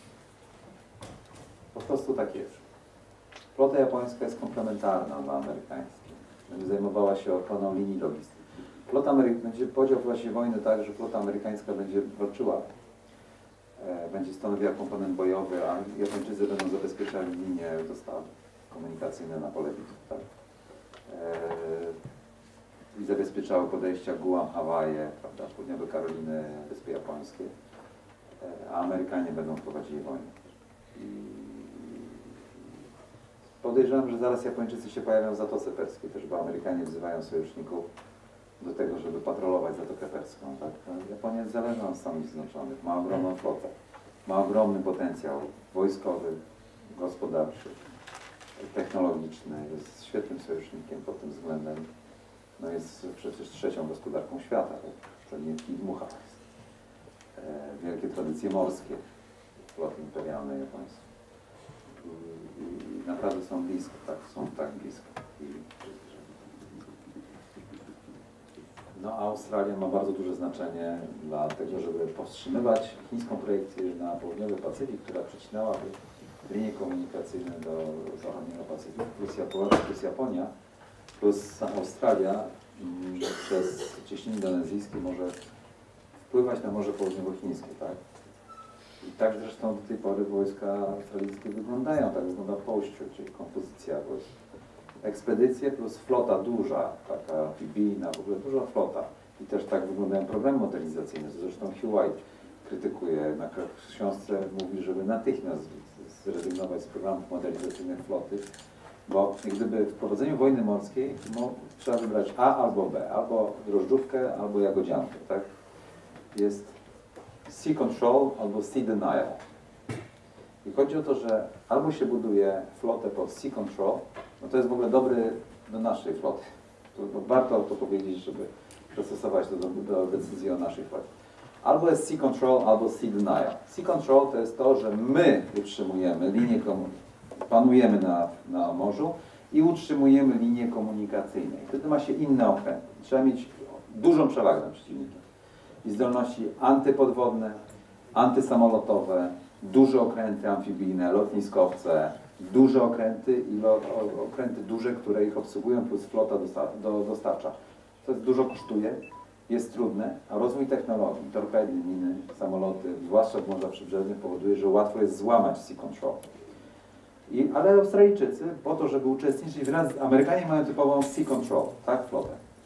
Po prostu tak jest. Flota japońska jest komplementarna dla amerykańskiej. Będzie zajmowała się ochroną linii logistycznych. Będzie podział w razie wojny tak, że flota amerykańska będzie walczyła, będzie stanowiła komponent bojowy, a Japończycy będą zabezpieczali linie dostaw komunikacyjne na pole bitwy, tak? I zabezpieczały podejścia Guam, Hawaje, prawda, południowe Karoliny, Wyspy Japońskie, a Amerykanie będą prowadzili wojnę. I podejrzewam, że zaraz Japończycy się pojawią w Zatoce Perskiej też, bo Amerykanie wzywają sojuszników do tego, żeby patrolować Zatokę Perską. Tak? Japonia jest zależna od Stanów Zjednoczonych, ma ogromną flotę, ma ogromny potencjał wojskowy, gospodarczy, technologiczny, jest świetnym sojusznikiem pod tym względem. No jest przecież trzecią gospodarką świata, tak? To nie dmucha. Wielkie tradycje morskie floty imperialnej japońskiej. I naprawdę są blisko, tak, są tak blisko. No a Australia ma bardzo duże znaczenie dla tego, żeby powstrzymywać chińską projekcję na południowy Pacyfik, która przecinała linie komunikacyjne do zachodniego Pacyfiku, plus Japonia, plus Australia przez cieśniny indonezyjskie może wpływać na Morze Południowochińskie, tak? I tak zresztą do tej pory wojska australijskie wyglądają, tak wygląda pościu, czyli kompozycja wojsk. Ekspedycje plus flota duża, taka amfibijna, w ogóle duża flota. I też tak wyglądają programy modernizacyjne. Zresztą Hugh White krytykuje, w książce mówi, żeby natychmiast zrezygnować z programów modernizacyjnych floty, bo gdyby w prowadzeniu wojny morskiej trzeba wybrać A albo B, albo drożdżówkę, albo jagodziankę, tak? Jest sea control albo sea denial. I chodzi o to, że albo się buduje flotę pod sea control, no to jest w ogóle dobry do naszej floty. To warto to powiedzieć, żeby dostosować to do decyzji o naszej flocie. Albo jest sea control, albo sea denial. Sea control to jest to, że my utrzymujemy linię panujemy na morzu i utrzymujemy linię komunikacyjne. Wtedy ma się inne okręty. Trzeba mieć dużą przewagę nad przeciwnikiem. I zdolności antypodwodne, antysamolotowe, duże okręty amfibijne, lotniskowce, duże okręty i okręty duże, które ich obsługują, plus flota dostawcza. To dużo kosztuje, jest trudne, a rozwój technologii, torpedy, miny, samoloty, zwłaszcza w morzach przybrzeżnych, powoduje, że łatwo jest złamać sea control. Ale Australijczycy, po to, żeby uczestniczyć Amerykanie mają typową sea control, tak, flotę.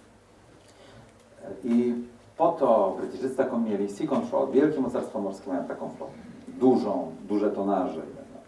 I po to Brytyjczycy taką mieli sea control, wielkie mocarstwa morskie mają taką flotę, duże tonaże.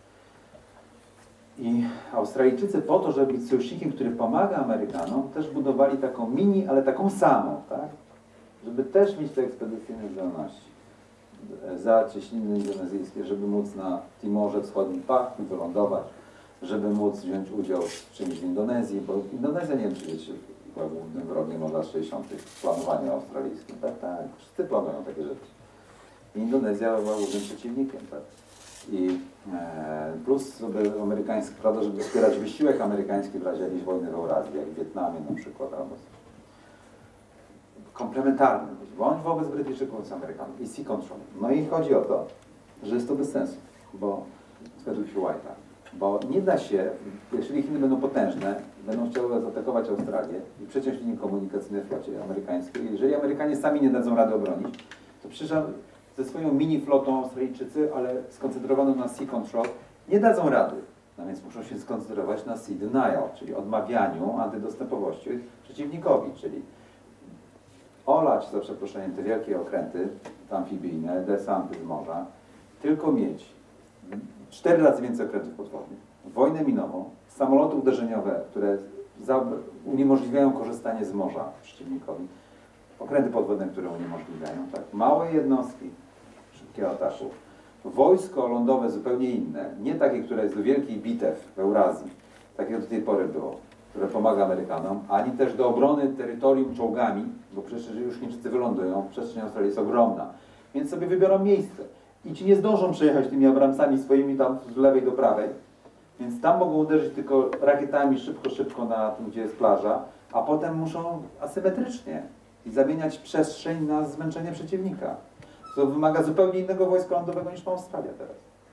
I Australijczycy po to, żeby być sojusznikiem, który pomaga Amerykanom, też budowali taką mini, ale taką samą, tak? Żeby też mieć te ekspedycyjne zdolności. za cieśniny indonezyjskie, żeby móc na Timorze Wschodnim wylądować, żeby móc wziąć udział w czymś w Indonezji, bo Indonezja, nie wiem czy wiecie, była głównym wrogiem od lat 60. w planowaniu australijskim. Tak, tak, wszyscy planują takie rzeczy. I Indonezja była głównym przeciwnikiem, tak. I plus żeby amerykański, prawda, żeby wspierać wysiłek amerykański w razie jakiejś wojny w Eurazji, jak w Wietnamie na przykład, albo komplementarny być, bądź wobec Brytyjczyków z Amerykanów i sea control. No i chodzi o to, że jest to bez sensu, bo według White'a, bo nie da się, jeżeli Chiny będą potężne, będą chciały zaatakować Australię i przeciąć linie komunikacyjne w flocie amerykańskiej, jeżeli Amerykanie sami nie dadzą rady obronić, to przecież ze swoją mini flotą Australijczycy, ale skoncentrowaną na sea control, nie dadzą rady. No więc muszą się skoncentrować na sea denial, czyli odmawianiu antydostępowości przeciwnikowi, czyli olać, za przeproszeniem, te wielkie okręty amfibijne, desanty z morza, tylko mieć 4 razy więcej okrętów podwodnych, wojnę minową, samoloty uderzeniowe, które uniemożliwiają korzystanie z morza przeciwnikowi, okręty podwodne, które uniemożliwiają, tak, małe jednostki szybkiego ataku, wojsko lądowe zupełnie inne, nie takie, które jest do wielkiej bitew w Eurazji, tak jak do tej pory było, które pomaga Amerykanom, ani też do obrony terytorium czołgami, bo przecież jeżeli już Chińczycy wylądują, przestrzeń Australii jest ogromna, więc sobie wybiorą miejsce i ci nie zdążą przejechać tymi Abramsami swoimi tam z lewej do prawej, więc tam mogą uderzyć tylko rakietami szybko na tym, gdzie jest plaża, a potem muszą asymetrycznie i zamieniać przestrzeń na zmęczenie przeciwnika. To wymaga zupełnie innego wojska lądowego niż ma Australia teraz.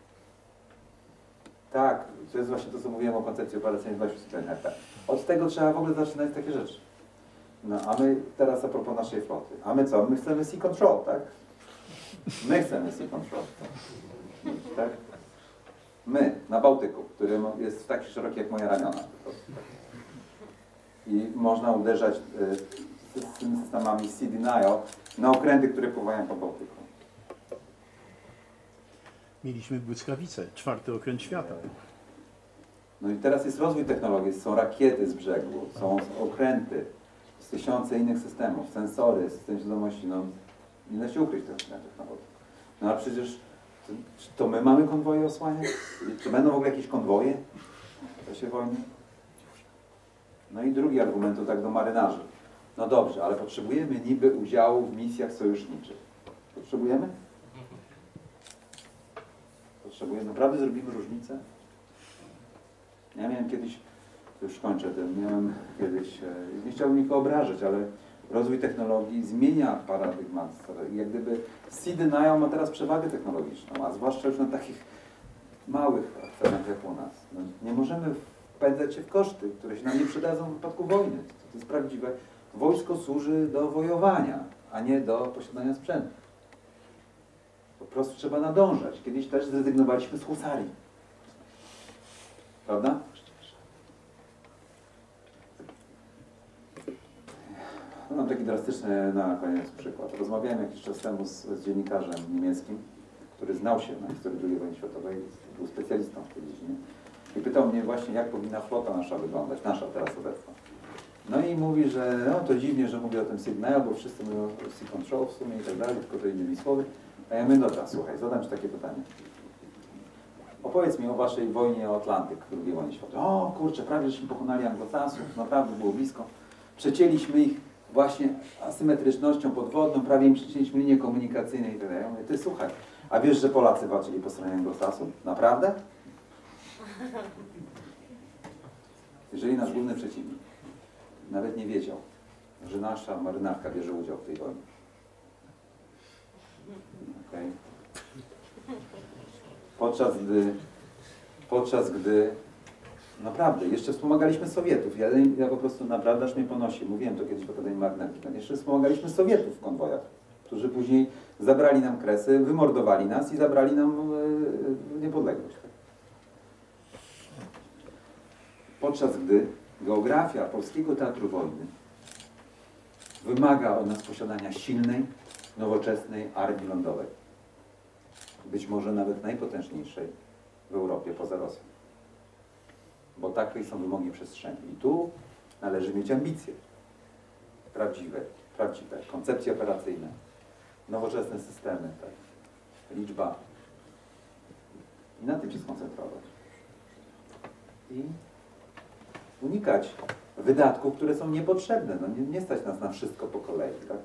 Tak, to jest właśnie to, co mówiłem o koncepcji operacyjnej 27 HP. Od tego trzeba w ogóle zaczynać takie rzeczy. No, a my teraz a propos naszej floty. A my co? My chcemy sea control, tak? My chcemy sea control. Tak? My, na Bałtyku, który jest tak szeroki jak moja ramiona. I można uderzać z tymi systemami sea denial na okręty, które pływają po Bałtyku. Mieliśmy błyskawice, 4. okręt świata. No i teraz jest rozwój technologii, są rakiety z brzegu, są okręty, z tysiące innych systemów, sensory, system świadomości, no nie da się ukryć tych okrętów na wodę. No a przecież to my mamy konwoje osłaniać? Czy będą w ogóle jakieś konwoje w czasie wojny? No i drugi argument to tak do marynarzy. No dobrze, ale potrzebujemy niby udziału w misjach sojuszniczych. Potrzebujemy? Potrzebujemy. Naprawdę zrobimy różnicę? Ja miałem kiedyś, już kończę tym, miałem kiedyś, nie chciałbym nikogo obrażać, ale rozwój technologii zmienia paradygmat. Jak gdyby sea denial ma teraz przewagę technologiczną, a zwłaszcza już na takich małych akcentach jak u nas. No, nie możemy wpędzać się w koszty, które się nam nie przydadzą w wypadku wojny. To jest prawdziwe. Wojsko służy do wojowania, a nie do posiadania sprzętu. Po prostu trzeba nadążać. Kiedyś też zrezygnowaliśmy z husarii. Prawda? Mam taki drastyczny na koniec przykład. Rozmawiałem jakiś czas temu z dziennikarzem niemieckim, który znał się na historii II wojny światowej, był specjalistą w tej dziedzinie i pytał mnie właśnie, jak powinna flota nasza wyglądać, nasza teraz obecna. No i mówi, że no to dziwnie, że mówię o tym sygnale, bo wszyscy mówią o sea control w sumie i tak dalej, tylko to innymi słowy. A ja mówię, dobra, słuchaj, zadam Ci takie pytanie. Opowiedz mi o Waszej wojnie o Atlantyk w II wojnie światowej. O kurczę, prawie żeśmy pokonali Anglosasów, naprawdę było blisko. Przecięliśmy ich właśnie asymetrycznością podwodną, prawie im przecięliśmy linie komunikacyjne i tak dalej. Ja mówię, ty słuchaj, a wiesz, że Polacy walczyli po stronie Anglosasów? Naprawdę? Jeżeli nasz główny przeciwnik nawet nie wiedział, że nasza marynarka bierze udział w tej wojnie. Okay. Podczas gdy naprawdę, jeszcze wspomagaliśmy Sowietów. Ja po prostu naprawdę aż mnie ponosi. Mówiłem to kiedyś w Akademii Magnetyki. Jeszcze wspomagaliśmy Sowietów w konwojach, którzy później zabrali nam Kresy, wymordowali nas i zabrali nam niepodległość. Podczas gdy geografia polskiego teatru wojny wymaga od nas posiadania silnej, nowoczesnej armii lądowej. Być może nawet najpotężniejszej w Europie poza Rosją. Bo takie są wymogi przestrzeni. I tu należy mieć ambicje. Prawdziwe, koncepcje operacyjne, nowoczesne systemy. Tak. liczba. I na tym się skoncentrować. I unikać wydatków, które są niepotrzebne. No nie stać nas na wszystko po kolei, tak?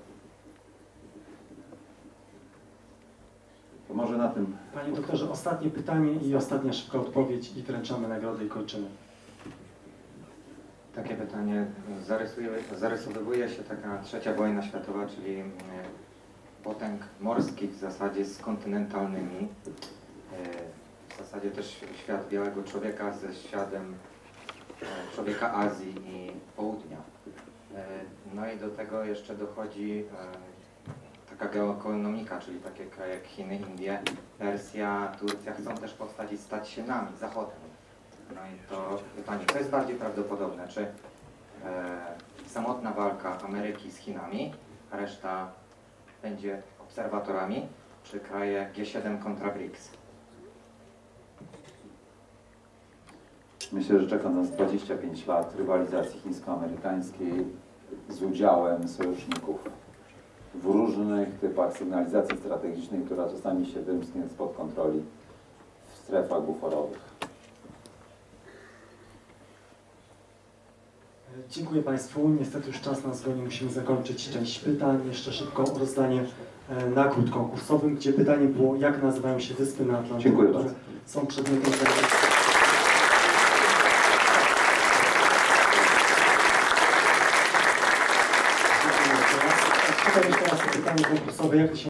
To może na tym... Panie doktorze, ostatnie pytanie i ostatnia szybka odpowiedź i wręczamy nagrodę i kończymy. Takie pytanie, zarysowuje się taka trzecia wojna światowa, czyli potęg morskich w zasadzie z kontynentalnymi. W zasadzie też świat białego człowieka ze światem człowieka Azji i Południa. No i do tego jeszcze dochodzi taka geoekonomika, czyli takie kraje jak Chiny, Indie, Persja, Turcja chcą też powstać i stać się nami, Zachodem. No i to pytanie, co jest bardziej prawdopodobne, czy samotna walka Ameryki z Chinami, a reszta będzie obserwatorami, czy kraje G7 kontra BRICS? Myślę, że czeka nas 25 lat rywalizacji chińsko-amerykańskiej z udziałem sojuszników w różnych typach sygnalizacji strategicznej, która czasami się wymknie spod kontroli w strefach buforowych. Dziękuję Państwu. Niestety już czas nas goni, musimy zakończyć część pytań. Jeszcze szybko rozdanie nagród konkursowym, gdzie pytanie było, jak nazywają się wyspy na Atlantyku, Dziękuję które bardzo. są przedmiotem zainteresowania. Teraz pytanie konkursowe, jak to się